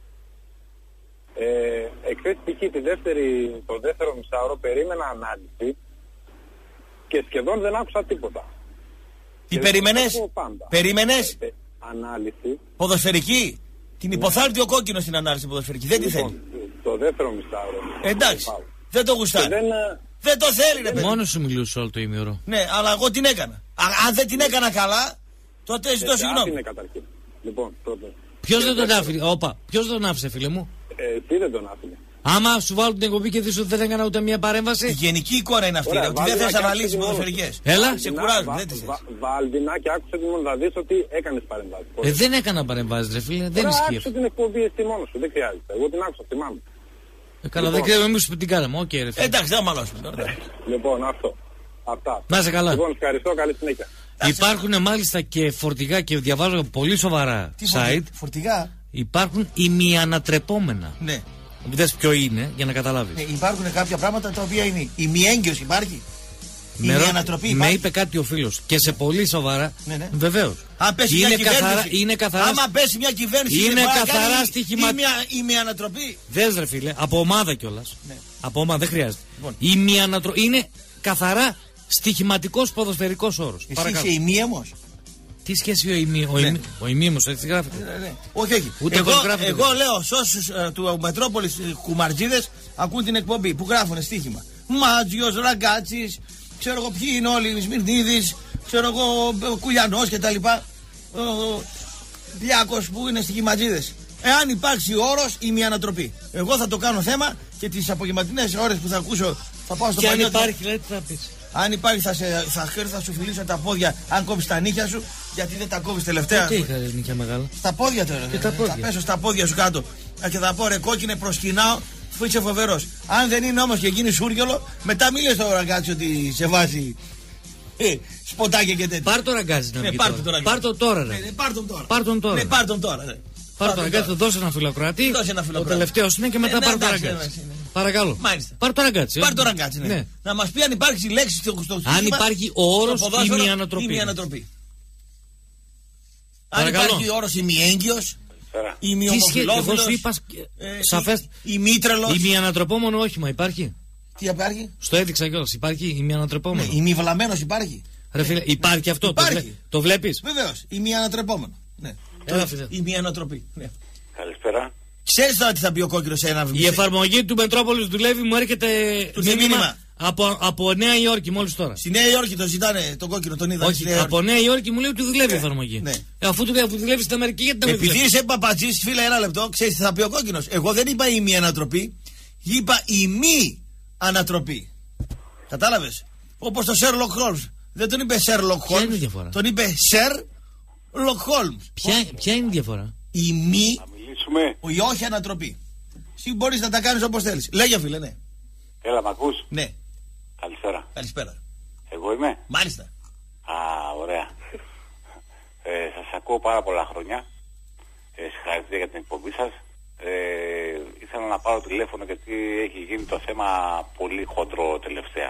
Εχθές π.χ. το δεύτερο μισάωρο περίμενα ανάλυση και σχεδόν δεν άκουσα τίποτα. Τι περίμενες? Ανάλυση. Ποδοσφαιρική. Την υποθάλπτει ο κόκκινος στην ανάλυση ποδοσφαιρική. Δεν τη θέλει. Το δεύτερο μισάωρο. Εντάξει. Δεν το γουστάρει. Δεν το θέλει ρε παιδί. Μόνος σου μιλούσε όλο το ημίωρο. Ναι, αλλά εγώ την έκανα. Αν δεν την έκανα καλά, τότε ζητώ συγγνώμη. Λοιπόν, ποιος δεν τον άφησε φίλε μου? Τι δεν τον άφηνε? Άμα σου βάλω την εκπομπή και δεις ότι δεν έκανα ούτε μια παρέμβαση. Η γενική εικόνα είναι αυτή. Ότι δεν θες αναλύσεις ποδοσφαιρικές. Έλα. Σε κουράζουν, δεν τις θες. Βάλτινα και άκουσε την μόνο να δεις ότι έκανες παρεμβάσεις. Δεν έκανα παρεμβάσεις ρε φίλε. Δεν ισχύει. Άκουσε την εκπομπή εσύ μόνος σου. Δεν χρειάζεται. Εγώ την άκουσα, θυμάμαι. Καλά, δεν ξέρω εμείς που την κάναμε. Οκ, ρε φίλε. Εντάξει, δεν μαλώσουμε. Λοιπόν, αυτό. Αυτά. Να είσαι καλά. Λοιπόν, ευχαριστώ. Καλή συνέχεια. Υπάρχουν μάλιστα και φορτηγά και διαβάζω πολύ σοβαρά site. Φορτηγά. Υπάρχουν ημιανατρεπόμενα. Ναι. Δες ποιο είναι για να καταλάβεις. Ναι, υπάρχουν κάποια πράγματα τα οποία είναι. Η μιέγγυος υπάρχει. Η ανατροπή υπάρχει. Με είπε κάτι ο φίλος και σε πολύ σοβαρά. Ναι. Βεβαίως. Αν πέσει είναι καθαρά. Άμα πέσει μια κυβέρνηση. Είναι καθαρά στοιχηματική. Η μη ανατροπή. Δες ρε φίλε, από ομάδα κιόλας. Ναι. Από ομάδα δεν χρειάζεται. Λοιπόν. Η μη ανατροπή είναι καθαρά στοιχηματικός ποδοσφαιρικός όρος. Εσύ είσαι ημίαιμος. Τι σχέση ο ημίαιμος, έτσι γράφεται. Ναι. Όχι. Εγώ λέω σε όσους του Μετρόπολης κουμαρτζίδες ακούν την εκπομπή που γράφουν στοίχημα. Μάτζιος, Ραγκάτσης, ξέρω εγώ ποιοι είναι όλοι, Σμυρνίδης, ξέρω εγώ Κουλιανός κτλ. Ο Διάκος που είναι στις Κιματζίδες. Εάν υπάρξει όρος ή μια ανατροπή. Εγώ θα το κάνω θέμα και τις απογευματινές ώρες που θα ακούσω θα πάω στο παλιό. Και αν υπάρχει, λέει, τι θα πεις. Αν υπάρχει θα σου φιλήσω τα πόδια, αν κόβεις τα νύχια σου, γιατί δεν τα κόβεις τελευταία. Τι είχα νύχια μεγάλα. Στα πόδια τώρα. Θα πέσω στα πόδια σου κάτω. Και θα πω ρε κόκκινε προσκυνάω, που είσαι φοβερός. Αν δεν είναι όμως και γίνει σούργιολο, μετά μη λες στο ραγκάτσι ότι σε βάζει σποτάκια και τέτοια. Πάρ' το ραγκάτσι να βγει τώρα. Πάρ' το τώρα ρε. Πάρ' τον τώρα. Πάρ' τον τώρα. Πάρ' το ραγκάτσι, δώσε ένα φιλοκράτη. Ο τελευταίος είναι και μετά πάρ' το ραγκάτσι. Παρακαλώ. Πάρ' το ραγκάτσι. Πάρ' το ραγκάτσι, ναι. Να μας πει αν υπάρχει λέξη στο σύστημα. Αν υπάρχει ο όρος ή μια ανατροπή. Αν υπάρχει ο όρος ημιέγγυος, ημιομοφιλόφιλος, ημίτρελος. Ημιανατροπόμενο όχημα υπάρχει. Τι υπάρχει? Στο έδειξα κιόλας. Υπάρχει ημιανατροπόμενο. Ημιβλαμμένος υπάρχει. Ρε φίλε, υπάρχει αυτό. Υπάρχει. Το βλέπεις? Βεβαίως. Ημιανατρεπόμενο. Ναι. Ημιανατροπή. Ναι. Καλησπέρα. Ξέρεις τώρα τι θα πει ο κόκκινος σε ένα Η εφαρμογή του Μετρόπολης δουλεύει, μου έρχεται μήνυμα από Νέα Υόρκη μόλις τώρα. Στη Νέα Υόρκη το ζητάνε τον κόκκινο, τον είδα. Όχι, από Νέα Υόρκη μου λέει ότι δουλεύει η εφαρμογή. Ναι. Αφού δουλεύει στην Αμερική, γιατί δεν δουλεύει? Επειδή είσαι παπατζής, φίλε, ένα λεπτό, ξέρεις τι θα πει ο κόκκινος. Εγώ δεν είπα η μη ανατροπή, είπα η μη ανατροπή. Κατάλαβες? Όπως το Sherlock Holmes. Δεν τον είπε Sherlock Holmes. Τον είπε Sherlock Holmes. Ποια είναι η διαφορά? Η μη, η όχι ανατροπή. Εσύ μπορείς να τα κάνεις όπως θέλεις. Λέγε φίλε, ναι. Έλα, μ' ακούς? Ναι. Καλησπέρα. Καλησπέρα. Εγώ είμαι? Μάλιστα. Α, ωραία. Σας ακούω πάρα πολλά χρόνια. Συγχαρητήρια για την εκπομπή σας. Ήθελα να πάρω τηλέφωνο γιατί έχει γίνει το θέμα πολύ χοντρό τελευταία.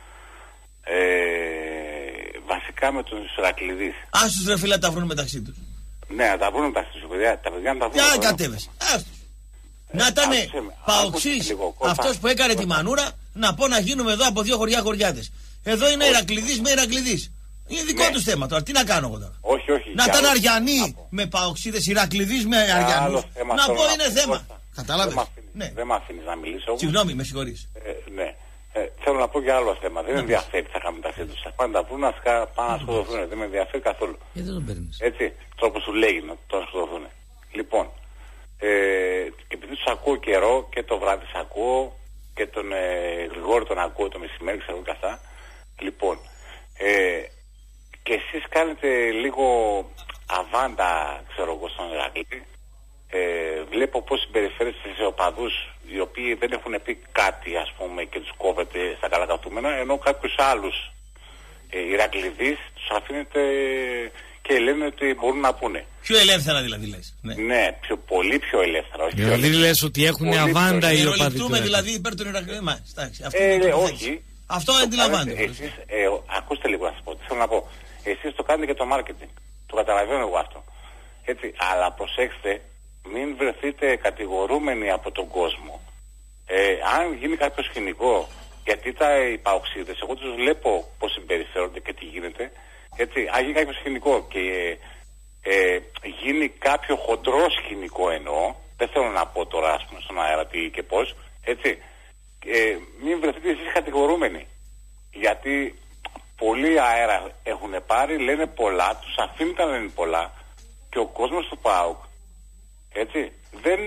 Βασικά με τους Ηρακλειδείς. Άστους ρε φίλε τα βρουν μεταξύ τους. Ναι, να τα βρουν μεταξύ τους παιδιά. Τα παιδιά να τα βρουν. Για κατέβες. Άστους. Να ήταν παοξής αυτός που έκανε τη μανούρα, να πω να γίνουμε εδώ από δύο χωριάτες. Εδώ είναι Ηρακλειδής με Ηρακλειδής. Είναι δικό τους θέμα τώρα. Τι να κάνω εγώ τώρα? Όχι, όχι. Να ήταν Αριανοί με παοξίδες, Ηρακλειδείς με Αριανούς. Να πω είναι θέμα. Κατάλαβες? Δεν μ' αφήνεις να μιλήσω. Συγγνώμη, με συγχωρείς. Ναι. Θέλω να πω για άλλο θέμα. Δεν με ενδιαφέρει τι θα κάνουμε τα σύντομα. Θα πάνε να βρουν, πάνε να σκοτωθούν. Δεν με ενδιαφέρει καθόλου. Γιατί δεν τον παίρνεις? Έτσι, τρόπο σου λέγει να το σκοτωθούν. Λοιπόν, επειδή τους ακούω καιρό και το βράδυ τους ακούω και τον Γρηγόρη τον ακούω το μεσημέρι, ξέρω και αυτά. Λοιπόν, και εσείς κάνετε λίγο αβάντα, ξέρω εγώ, στον Ηρακλή. Βλέπω πώς συμπεριφέρεστε σε οπαδούς οι οποίοι δεν έχουν πει κάτι, ας πούμε, και τους κόβετε στα καλά καθούμενα, ενώ κάποιους άλλους Ηρακλειδείς τους αφήνετε και λένε ότι μπορούν να πούνε. Πιο ελεύθερα δηλαδή λες? Ναι, πολύ πιο ελεύθερα. Όχι δηλαδή λες ότι έχουν αβάντα οι οπαδοί του. Δηλαδή υπέρ των Ηρακλειδών. Όχι. Αυτό αντιλαμβάνεται. Εσείς, ακούστε λίγο να σας πω. Τι θέλω να πω. Εσείς το κάνετε και το marketing. Το καταλαβαίνω εγώ αυτό. Έτσι, αλλά προσέξτε, μην βρεθείτε κατηγορούμενοι από τον κόσμο. Αν γίνει κάποιο σκηνικό, γιατί οι παοξίδες, εγώ τους βλέπω πώς συμπεριφέρονται και τι γίνεται. Έτσι, αν γίνει κάποιο σκηνικό και γίνει κάποιο χοντρό σκηνικό εννοώ, δεν θέλω να πω τώρα ας πούμε στον αέρα τι και πώς, έτσι, μην βρεθείτε εσείς κατηγορούμενοι. Γιατί πολλοί αέρα έχουν πάρει, λένε πολλά, τους αφήνουν να λένε πολλά και ο κόσμος του ΠΑΟΚ, έτσι, δεν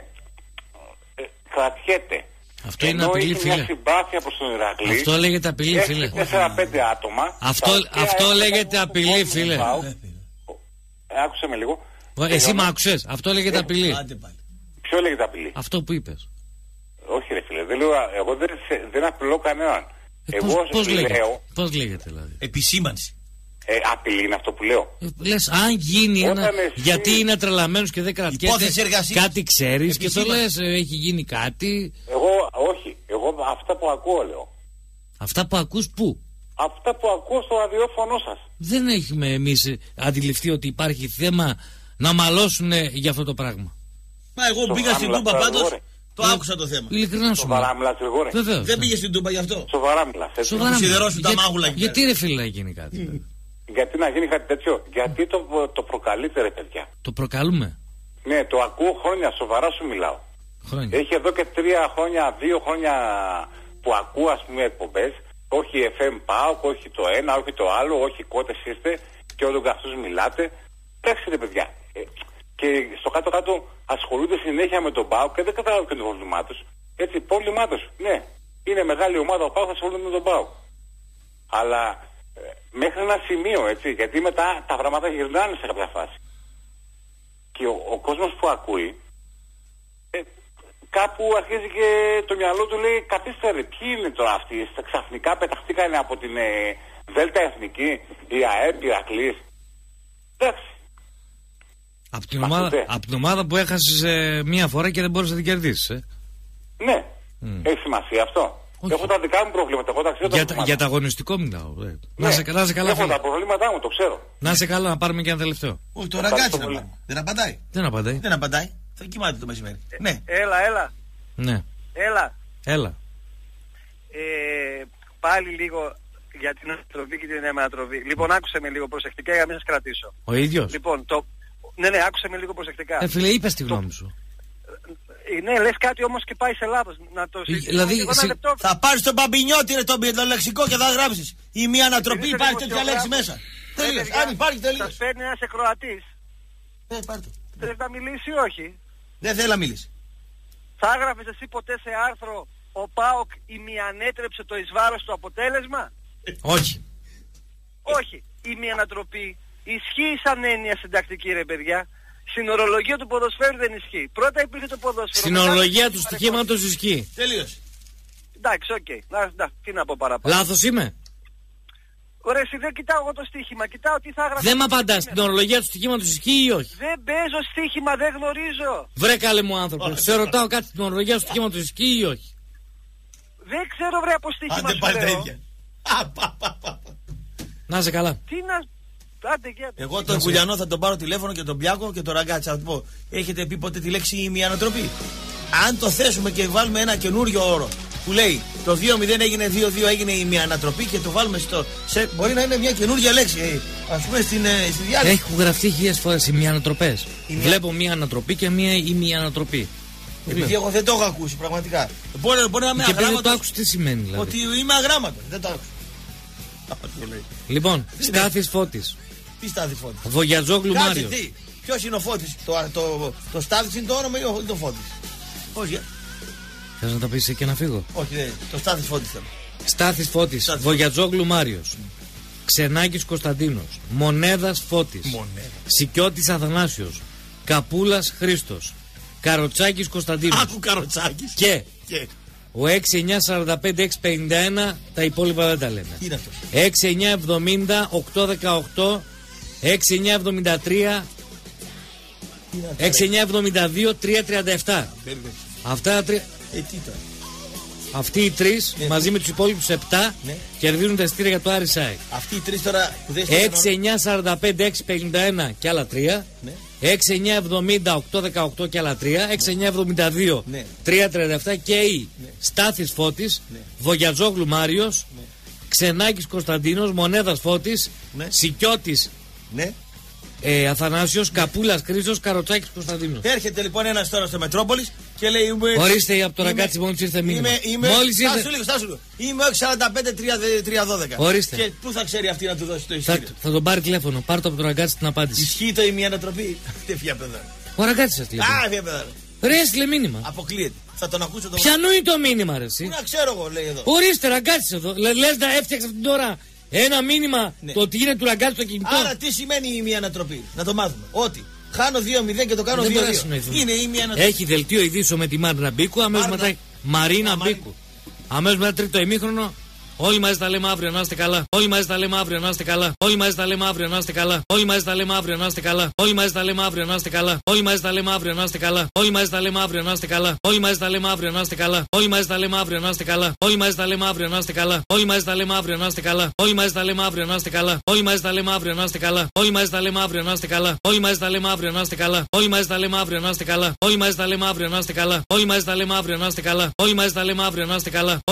κρατιέται. Αυτό είναι απειλή, φίλε. Μια συμπάθεια προς τον Ηρακλή. Αυτό λέγεται απειλή, φίλε. 4-5 άτομα. Αυτό λέγεται απειλή, φίλε. Άκουσε με λίγο. Εσύ μ' άκουσες. Αυτό λέγεται απειλή. Ποιο λέγεται απειλή? Αυτό που είπες. Όχι ρε φίλε, εγώ δεν απειλώ κανέναν. Πώς λέγεται δηλαδή? Επισήμανση. Απειλή είναι αυτό που λέω. Λες αν γίνει ένα. Γιατί είναι τρελαμένος και δεν κρατιέται. Κάτι ξέρεις και το λες έχει γίνει κάτι. Εγώ αυτά που ακούω λέω. Αυτά που ακούς πού? Αυτά που ακούω στο ραδιόφωνο σας. Δεν έχουμε εμείς αντιληφθεί ότι υπάρχει θέμα να μαλώσουν για αυτό το πράγμα. Μα εγώ μπήκα στην Τούμπα πάντως. Το άκουσα το θέμα. Ειλικρινά σου. Σοβαρά μιλάς, Γρηγόρη? Δεν πήγε στην Τούμπα γι' αυτό. Σοβαρά μιλάς. Σιδερώσουν τα μάγουλα. Γιατί ρε φίλε να γίνει κάτι? Γιατί να γίνει κάτι τέτοιο? Γιατί το προκαλείτε ρε παιδιά? Το προκαλούμε? Ναι, το ακούω χρόνια, σοβαρά σου μιλάω. Χρόνια. Έχει εδώ και 3 χρόνια, 2 χρόνια που ακούω ας πούμε εκπομπές Όχι FM ΠΑΟΚ, όχι το ένα, όχι το άλλο, όχι κότες είστε και όλων καθώς μιλάτε. Εντάξει ρε παιδιά. Και στο κάτω-κάτω ασχολούνται συνέχεια με τον ΠΑΟΚ και δεν καταλάβω και το πρόβλημά τους. Έτσι, πρόβλημά τους, ναι. Είναι μεγάλη ομάδα ο ΠΑΟΚ, ασχολούνται με τον ΠΑΟΚ. Αλλά μέχρι ένα σημείο, έτσι, γιατί μετά τα πράγματα γυρνάνε σε κάποια φάση. Και ο κόσμος που ακούει, κάπου αρχίζει και το μυαλό του λέει, καθίστε ρε, ποιοι είναι τώρα αυτοί, ξαφνικά πεταχτήκανε από την Δέλτα Εθνική, η ΑΕΠ, η Ηρακλής. Εντάξει. Από την ομάδα που έχασες μία φορά και δεν μπορείς να την κερδίσεις, Ναι. Έχει σημασία αυτό. Όχι. Έχω τα δικά μου προβλήματα. Εγώ τα ξέρω για τα αγωνιστικό μιλάω. Ναι. Να σε καλά. Έχω τα προβλήματά μου, το ξέρω. Να σε καλά, να πάρουμε και ένα τελευταίο. Όχι, το ραγκάτσι να πάρουμε. Δεν απαντάει. Δεν απαντάει. Θα κοιμάται το μεσημέρι. Ναι. Έλα. Ναι. Έλα. Πάλι λίγο για την ανατροπή και την ανατροπή. Λοιπόν, άκουσε με λίγο προσεκτικά για να μην σας κρατήσω. Ο ίδιος. Λοιπόν, ναι, άκουσε με λίγο προσεκτικά. Φίλε, είπες τη γνώμη σου. Ναι, λες κάτι όμως και πάει σε λάθος. Να το δηλαδή, θα πάρεις τον Μπαμπινιώτη, το λεξικό και θα γράψεις. Ή μια ανατροπή, υπάρχει τέτοια λέξη μέσα. Τελείως, αν υπάρχει τελείως. Σας παίρνει ένας εκροατής. Πάρτε. Θες να μιλήσει ή όχι? Δεν θέλω να μιλήσει. Θα έγραφες εσύ ποτέ σε άρθρο ο ΠΑΟΚ ημιανέτρεψε το εις βάρος του αποτέλεσμα? Όχι. Όχι. Η μη ανατροπή ισχύει σαν έννοια συντακτική ρε παιδιά. Στην ορολογία του ποδοσφαίρου δεν ισχύει. Πρώτα υπήρχε το ποδόσφαιρο. Στην ορολογία του στοιχήματος ισχύει. Τελείωσε. Εντάξει, οκ. Τι να πω παραπάνω. Λάθος είμαι. Ωραία, εσύ δεν κοιτάω εγώ το στοίχημα. Κοιτάω τι θα έγραφε. Δεν μ' απαντάς. Στην ορολογία του στοιχήματος ισχύει ή όχι? Δεν παίζω στοίχημα, δεν γνωρίζω. Βρε καλέ μου άνθρωπο. Σε ρωτάω κάτι, στην ορολογία του στοιχήματος ισχύει ή όχι? Δεν ξέρω βρε από στοίχημα. Άντε πάλι τα ίδια. Να είσαι καλά. Τι να... Εγώ τον Κουλιανό θα τον πάρω τηλέφωνο και τον Πιάκο και τον Ραγκάτσα. Θα του πω: έχετε πει ποτέ τη λέξη ημιανατροπή? Αν το θέσουμε και βάλουμε ένα καινούριο όρο που λέει το 2-0 έγινε 2-2 έγινε ημιανατροπή και το βάλουμε μπορεί να είναι μια καινούργια λέξη. Ας πούμε στη διάλεξη. Έχουν γραφτεί 1000 φορές ημιανατροπές. Βλέπω μια ανατροπή και μια ημιανατροπή. Επειδή εγώ δεν το έχω ακούσει πραγματικά. Μπορεί να είμαι αγράμματος. Δεν το άκουσα τι σημαίνει δηλαδή. Ότι είμαι αγράμματος. Δεν το άκουσα. Λοιπόν, Στάθης Φώτης. Τι Στάθης Φώτης? Βογιατζόγλου Μάριος. Ποιος είναι ο Φώτης? Το Στάθης είναι το όνομα ή το Φώτης? Όχι. Θες να τα πεις και να φύγω? Όχι, το Στάθης Φώτης θέλω. Στάθης Φώτης. Βογιατζόγλου Μάριος. Ξενάκης Κωνσταντίνος. Μονέδας Φώτης. Σικιώτης Αθανάσιος. Καπούλας Χρήστος. Καροτσάκης Κωνσταντίνος. Άκου Καροτσάκης. Και ο 6945-651, τα υπόλοιπα δεν τα λέμε. Τι είναι αυτό? 6970-818, 6973, 6972-337. Αυτά τα τρία. Αυτοί οι τρεις μαζί με τους υπόλοιπους 7 κερδίζουν τα εισιτήρια για το RSI. Αυτοί οι τρεις τώρα που δεν 6945-651 και άλλα 3. 6970-818 και άλλα 3, 6972-337 και η Στάθης Φώτης, Βογιατζόγλου Μάριος, Ξενάκης Κωνσταντίνος, Μονέδας Φώτης, Σικιώτης Αθανάσιος, Καπούλας Χρήστος, Καροτσάκης Κωνσταντίνος. Έρχεται λοιπόν ένας τώρα στο Μετρόπολης και λέει: ορίστε από το ραγκάτσι μόλις ήρθε μήνυμα. Στάσου λίγο. Είμαι 45-312. Ορίστε. Και πού θα ξέρει αυτή να του δώσει το εισιτήριο? Θα τον πάρει τηλέφωνο, πάρ' το από το ραγκάτσι την απάντηση. Ισχύει το ημιανατροπή? Δεν φύγει παιδά. Ο ραγκάτσι σας λέει. Ρε έστειλε μήνυμα. Αποκλείεται. Θα τον ακούσω τον. Ποιανού είναι το μήνυμα ρε εσύ? Πού να ξέρω εγώ, λέει εδώ. Ορίστε ραγκάτσι εδώ. Λες να έφτιαξε αυτή την ώρα ένα μήνυμα το ότι γίνεται του ραγκάτσι στο κινητό. Άρα τι σημαίνει η ημιανατροπή? Να το μάθουμε. Ότι χάνω 2-0 και το κάνω 2-2. Είναι η ημιανατροπή. Έχει δελτίο ειδήσεων με τη Μαρίνα Μπίκου. Αμέσως μετά Μαρίνα Μπίκου. Αμέσως μετά τρίτο ημίχρονο. Όλοι μαζί τα λέμε αύριο να είστε καλά. Όλοι μαζί τα λέμε αύριο να είστε καλά. Όλοι μαζί τα λέμε αύριο να είστε καλά. Όλοι μαζί τα λέμε αύριο να είστε καλά. Όλοι μαζί τα λέμε αύριο να είστε καλά. Όλοι μαζί τα λέμε αύριο να είστε καλά. Όλοι μαζί τα λέμε αύριο να είστε καλά. Όλοι μαζί τα λέμε αύριο να είστε καλά. Όλοι μαζί τα λέμε αύριο να είστε καλά. Όλοι μαζί τα λέμε αύριο να είστε καλά. Όλοι μαζί τα λέμε αύριο να είστε καλά. Όλοι μαζί τα λέμε αύριο να είστε καλά. Όλοι μαζί τα λέμε αύριο να είστε καλά. Όλοι μαζί τα λέμε αύριο να είστε καλά. Όλοι μαζί τα λέμε αύριο να είστε καλά. Όλοι μαζί τα λέμε αύριο να είστε καλά. Όλοι μαζί τα λέμε αύριο να είστε καλά. Όλοι μαζί τα λέμε αύριο να είστε καλά. Όλοι μαζί τα λέμε αύριο να είστε καλά.